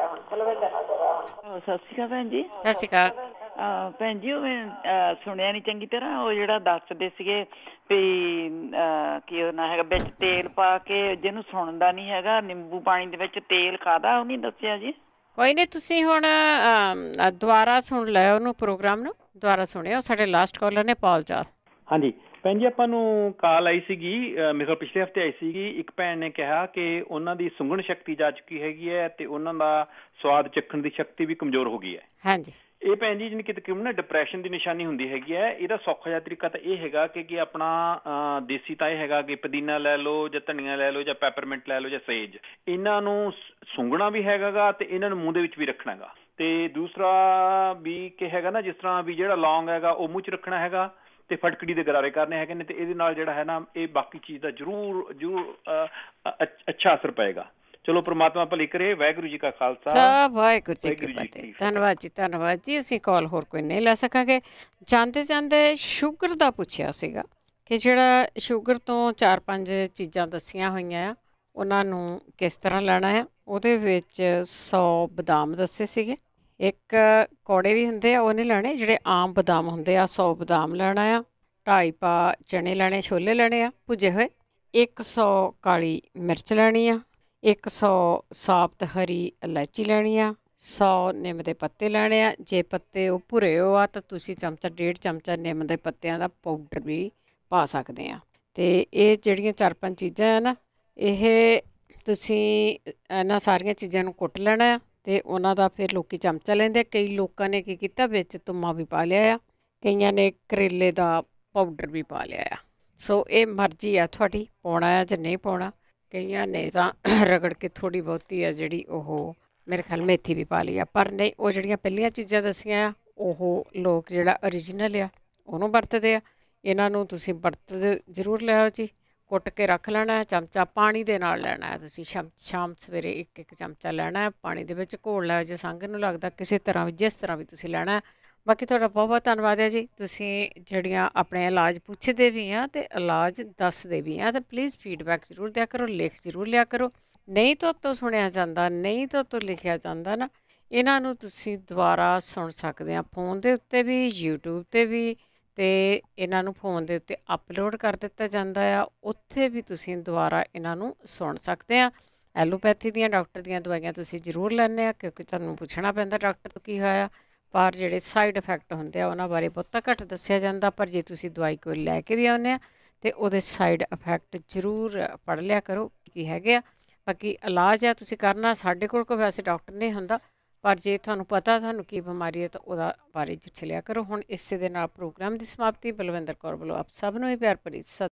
S20: ਸ਼੍ਰੀ ਅਕਾਲ ਭੈਣ ਜੀ।
S1: ਸਤਿ ਸ਼੍ਰੀ ਅਕਾਲ
S20: ਭੈਣ ਜੀ। ਉਹ ਮੈਂ ਸੁਣਿਆ ਨਹੀਂ ਚੰਗੀ ਤਰ੍ਹਾਂ, ਉਹ ਜਿਹੜਾ ਦੱਸਦੇ ਸੀਗੇ ਵੀ ਕੀ ਉਹ ਨਾ ਹੈਗਾ ਵਿੱਚ ਤੇਲ ਪਾ ਕੇ, ਜਿਹਨੂੰ ਸੁਣਦਾ ਨਹੀਂ ਹੈਗਾ, ਨਿੰਬੂ ਪਾਣੀ ਦੇ ਵਿੱਚ ਤੇਲ ਖਾਦਾ, ਉਹ ਨਹੀਂ ਦੱਸਿਆ ਜੀ?
S1: ਕੋਈ ਨਹੀਂ, ਤੁਸੀਂ ਹੁਣ ਦੁਬਾਰਾ ਸੁਣ ਲਿਓ ਉਹਨੂੰ, ਪ੍ਰੋਗਰਾਮ ਨੂੰ ਦੁਬਾਰਾ ਸੁਣਿਓ। ਸਾਡੇ ਲਾਸਟ ਕਾਲਰ ਨੇ ਪੌਲ ਚਾਲ।
S22: ਹਾਂਜੀ ਭੈਣ ਜੀ, ਆਪਾਂ ਨੂੰ ਕਾਲ ਆਈ ਸੀਗੀ, ਮੇਰੇ ਕੋਲ ਪਿਛਲੇ ਹਫ਼ਤੇ ਆਈ ਸੀਗੀ। ਇੱਕ ਭੈਣ ਨੇ ਕਿਹਾ ਕਿ ਉਹਨਾਂ ਦੀ ਸੁੰਘਣ ਸ਼ਕਤੀ ਜਾ ਚੁੱਕੀ ਹੈਗੀ ਹੈ ਤੇ ਉਹਨਾਂ ਦਾ ਸਵਾਦ ਚੱਖਣ ਦੀ ਸ਼ਕਤੀ ਵੀ ਕਮਜ਼ੋਰ ਹੋ ਗਈ ਹੈ।
S1: ਹਾਂਜੀ,
S22: ਇਹ ਭੈਣ ਜੀ ਜਿਹਨੇ ਕਿਤੇ ਕਿਉਂ ਨਾ ਡਿਪਰੈਸ਼ਨ ਦੀ ਨਿਸ਼ਾਨੀ ਹੁੰਦੀ ਹੈਗੀ ਹੈ। ਇਹਦਾ ਸੌਖਾ ਜਿਹਾ ਤਰੀਕਾ ਤਾਂ ਇਹ ਹੈਗਾ ਕਿ ਕਿ ਆਪਣਾ ਦੇਸੀ ਤਾਂ ਇਹ ਹੈਗਾ ਕਿ ਪੁਦੀਨਾ ਲੈ ਲਓ ਜਾਂ ਧਨੀਆ ਲੈ ਲਓ ਜਾਂ ਪੈਪਰਮਿੰਟ ਲੈ ਲਓ ਜਾਂ ਸੇਜ, ਇਹਨਾਂ ਨੂੰ ਸੁੰਘਣਾ ਵੀ ਹੈਗਾ ਗਾ ਤੇ ਇਹਨਾਂ ਨੂੰ ਮੂੰਹ ਦੇ ਵਿੱਚ ਵੀ ਰੱਖਣਾ ਹੈਗਾ। ਤੇ ਦੂਸਰਾ ਵੀ ਕਿ ਹੈਗਾ ਨਾ, ਜਿਸ ਤਰ੍ਹਾਂ ਵੀ ਜਿਹੜਾ ਲੌਂਗ ਹੈਗਾ ਉਹ ਮੂੰਹ 'ਚ ਰੱਖਣਾ ਹੈਗਾ ਤੇ ਫਟਕੜੀ ਦੇ ਗਰਾਰੇ ਕਰਨੇ ਹੈਗੇ ਨੇ, ਤੇ ਇਹਦੇ ਨਾਲ ਜਿਹੜਾ ਹੈ ਨਾ, ਇਹ ਬਾਕੀ ਚੀਜ਼ ਦਾ ਜ਼ਰੂਰ ਜ਼ਰੂਰ ਅੱਛਾ ਅਸਰ ਪਏਗਾ। ਚਲੋ ਪ੍ਰਮਾਤਮਾ ਭਲੀ ਕਰੇ। ਵਾਹਿਗੁਰੂ ਜੀ ਕਾ ਖਾਲਸਾ,
S1: ਵਾਹਿਗੁਰੂ ਜੀ ਕੀ ਫਤਿਹ। ਧੰਨਵਾਦ ਜੀ, ਧੰਨਵਾਦ ਜੀ। ਅਸੀਂ ਕਾਲ ਹੋਰ ਕੋਈ ਨਹੀਂ ਲੈ ਸਕਾਂਗੇ। ਜਾਂਦੇ ਜਾਂਦੇ ਸ਼ੂਗਰ ਦਾ ਪੁੱਛਿਆ ਸੀਗਾ ਕਿ ਜਿਹੜਾ ਸ਼ੂਗਰ ਤੋਂ ਚਾਰ ਪੰਜ ਚੀਜ਼ਾਂ ਦੱਸੀਆਂ ਹੋਈਆਂ ਆ, ਉਹਨਾਂ ਨੂੰ ਕਿਸ ਤਰ੍ਹਾਂ ਲੈਣਾ ਆ। ਉਹਦੇ ਵਿੱਚ ਸੌ ਬਦਾਮ ਦੱਸੇ ਸੀਗੇ, ਇੱਕ ਕੌੜੇ ਵੀ ਹੁੰਦੇ ਆ, ਉਹ ਨਹੀਂ ਲੈਣੇ। ਜਿਹੜੇ ਆਮ ਬਦਾਮ ਹੁੰਦੇ ਆ, ਸੌ ਬਦਾਮ ਲੈਣਾ ਆ। ਢਾਈ ਪਾ ਚਣੇ ਲੈਣੇ, ਛੋਲੇ ਲੈਣੇ ਆ ਭੁੱਜੇ ਹੋਏ। ਇੱਕ ਸੌ ਕਾਲੀ ਮਿਰਚ ਲੈਣੀ ਆ। ਇੱਕ ਸੌ ਸਾਬਤ ਹਰੀ ਇਲਾਇਚੀ ਲੈਣੀ ਆ। ਸੌ ਨਿੰਮ ਦੇ ਪੱਤੇ ਲੈਣੇ ਆ। ਜੇ ਪੱਤੇ ਉਹ ਭੁਰੇ ਹੋ ਆ ਤਾਂ ਤੁਸੀਂ ਚਮਚਾ ਡੇਢ ਚਮਚਾ ਨਿੰਮ ਦੇ ਪੱਤਿਆਂ ਦਾ ਪਾਊਡਰ ਵੀ ਪਾ ਸਕਦੇ ਆ। ਅਤੇ ਇਹ ਜਿਹੜੀਆਂ ਚਾਰ ਪੰਜ ਚੀਜ਼ਾਂ ਆ ਨਾ, ਇਹ ਤੁਸੀਂ ਇਹਨਾਂ ਸਾਰੀਆਂ ਚੀਜ਼ਾਂ ਨੂੰ ਕੁੱਟ ਲੈਣਾ ਆ ਅਤੇ ਉਹਨਾਂ ਦਾ ਫਿਰ ਲੋਕ ਚਮਚਾ ਲੈਂਦੇ। ਕਈ ਲੋਕਾਂ ਨੇ ਕੀ ਕੀਤਾ, ਵਿੱਚ ਧੁੰਮਾ ਵੀ ਪਾ ਲਿਆ ਆ, ਕਈਆਂ ਨੇ ਕਰੇਲੇ ਦਾ ਪਾਊਡਰ ਵੀ ਪਾ ਲਿਆ ਆ। ਸੋ ਇਹ ਮਰਜ਼ੀ ਆ ਤੁਹਾਡੀ ਪਾਉਣਾ ਆ ਜਾਂ ਨਹੀਂ ਪਾਉਣਾ। ਕਈਆਂ ਨੇ ਤਾਂ ਰਗੜ ਕੇ ਥੋੜ੍ਹੀ ਬਹੁਤੀ ਆ ਜਿਹੜੀ ਉਹ ਮੇਰੇ ਖਿਆਲ ਮੇਥੀ ਵੀ ਪਾ ਲਈ ਆ, ਪਰ ਨਹੀਂ, ਉਹ ਜਿਹੜੀਆਂ ਪਹਿਲੀਆਂ ਚੀਜ਼ਾਂ ਦੱਸੀਆਂ ਆ ਉਹ ਲੋਕ ਜਿਹੜਾ ਓਰੀਜਨਲ ਆ ਉਹਨੂੰ ਵਰਤਦੇ ਆ। ਇਹਨਾਂ ਨੂੰ ਤੁਸੀਂ ਵਰਤ ਜ਼ਰੂਰ ਲਿਆਓ ਜੀ। ਕੁੱਟ ਕੇ ਰੱਖ ਲੈਣਾ, ਚਮਚਾ ਪਾਣੀ ਦੇ ਨਾਲ ਲੈਣਾ ਹੈ ਤੁਸੀਂ। ਸ਼ਾਮ ਸ਼ਾਮ ਸਵੇਰੇ ਇੱਕ ਇੱਕ ਚਮਚਾ ਲੈਣਾ ਹੈ, ਪਾਣੀ ਦੇ ਵਿੱਚ ਘੋਲ ਲਿਆ ਜੇ ਸੰਗ ਨੂੰ ਲੱਗਦਾ, ਕਿਸੇ ਤਰ੍ਹਾਂ ਵੀ ਜਿਸ ਤਰ੍ਹਾਂ ਵੀ ਤੁਸੀਂ ਲੈਣਾ। ਬਾਕੀ ਤੁਹਾਡਾ ਬਹੁਤ ਬਹੁਤ ਧੰਨਵਾਦ ਹੈ ਜੀ। ਤੁਸੀਂ ਜਿਹੜੀਆਂ ਆਪਣੇ ਇਲਾਜ ਪੁੱਛਦੇ ਵੀ ਆ ਅਤੇ ਇਲਾਜ ਦੱਸਦੇ ਵੀ ਆ, ਅਤੇ ਪਲੀਜ਼ ਫੀਡਬੈਕ ਜ਼ਰੂਰ ਦਿਆ ਕਰੋ, ਲਿਖ ਜ਼ਰੂਰ ਲਿਆ ਕਰੋ। ਨਹੀਂ ਤੋਂ ਤੋਂ ਸੁਣਿਆ ਜਾਂਦਾ, ਨਹੀਂ ਤੋਂ ਤੋਂ ਲਿਖਿਆ ਜਾਂਦਾ ਨਾ, ਇਹਨਾਂ ਨੂੰ ਤੁਸੀਂ ਦੁਬਾਰਾ ਸੁਣ ਸਕਦੇ ਆ ਫੋਨ ਦੇ ਉੱਤੇ ਵੀ, ਯੂਟਿਊਬ 'ਤੇ ਵੀ, ਅਤੇ ਇਹਨਾਂ ਨੂੰ ਫੋਨ ਦੇ ਉੱਤੇ ਅਪਲੋਡ ਕਰ ਦਿੱਤਾ ਜਾਂਦਾ ਆ, ਉੱਥੇ ਵੀ ਤੁਸੀਂ ਦੁਬਾਰਾ ਇਹਨਾਂ ਨੂੰ ਸੁਣ ਸਕਦੇ ਆ। ਐਲੋਪੈਥੀ ਦੀਆਂ ਡਾਕਟਰ ਦੀਆਂ ਦਵਾਈਆਂ ਤੁਸੀਂ ਜ਼ਰੂਰ ਲੈਂਦੇ ਆ, ਕਿਉਂਕਿ ਤੁਹਾਨੂੰ ਪੁੱਛਣਾ ਪੈਂਦਾ ਡਾਕਟਰ ਤੋਂ ਕੀ ਹੋਇਆ, ਪਰ ਜਿਹੜੇ ਸਾਈਡ ਇਫੈਕਟ ਹੁੰਦੇ ਆ ਉਹਨਾਂ ਬਾਰੇ ਬਹੁਤਾ ਘੱਟ ਦੱਸਿਆ ਜਾਂਦਾ। ਪਰ ਜੇ ਤੁਸੀਂ ਦਵਾਈ ਕੋਈ ਲੈ ਕੇ ਵੀ ਆਉਂਦੇ ਆ ਅਤੇ ਉਹਦੇ ਸਾਈਡ ਇਫੈਕਟ ਜ਼ਰੂਰ ਪੜ੍ਹ ਲਿਆ ਕਰੋ ਕੀ ਹੈਗੇ ਆ। ਬਾਕੀ ਇਲਾਜ ਆ ਤੁਸੀਂ ਕਰਨਾ, ਸਾਡੇ ਕੋਲ ਕੋਈ ਵੈਸੇ ਡਾਕਟਰ ਨਹੀਂ ਹੁੰਦਾ, ਪਰ ਜੇ ਤੁਹਾਨੂੰ ਪਤਾ ਤੁਹਾਨੂੰ ਕੀ ਬਿਮਾਰੀ ਹੈ ਤਾਂ ਉਹਦਾ ਬਾਰੇ ਪੁੱਛ ਲਿਆ ਕਰੋ। ਹੁਣ ਇਸੇ ਦੇ ਨਾਲ ਪ੍ਰੋਗਰਾਮ ਦੀ ਸਮਾਪਤੀ। ਬਲਵਿੰਦਰ ਕੌਰ ਵੱਲੋਂ ਆਪ ਸਭ ਨੂੰ ਹੀ ਪਿਆਰ ਭਰੀ ਸਤਿ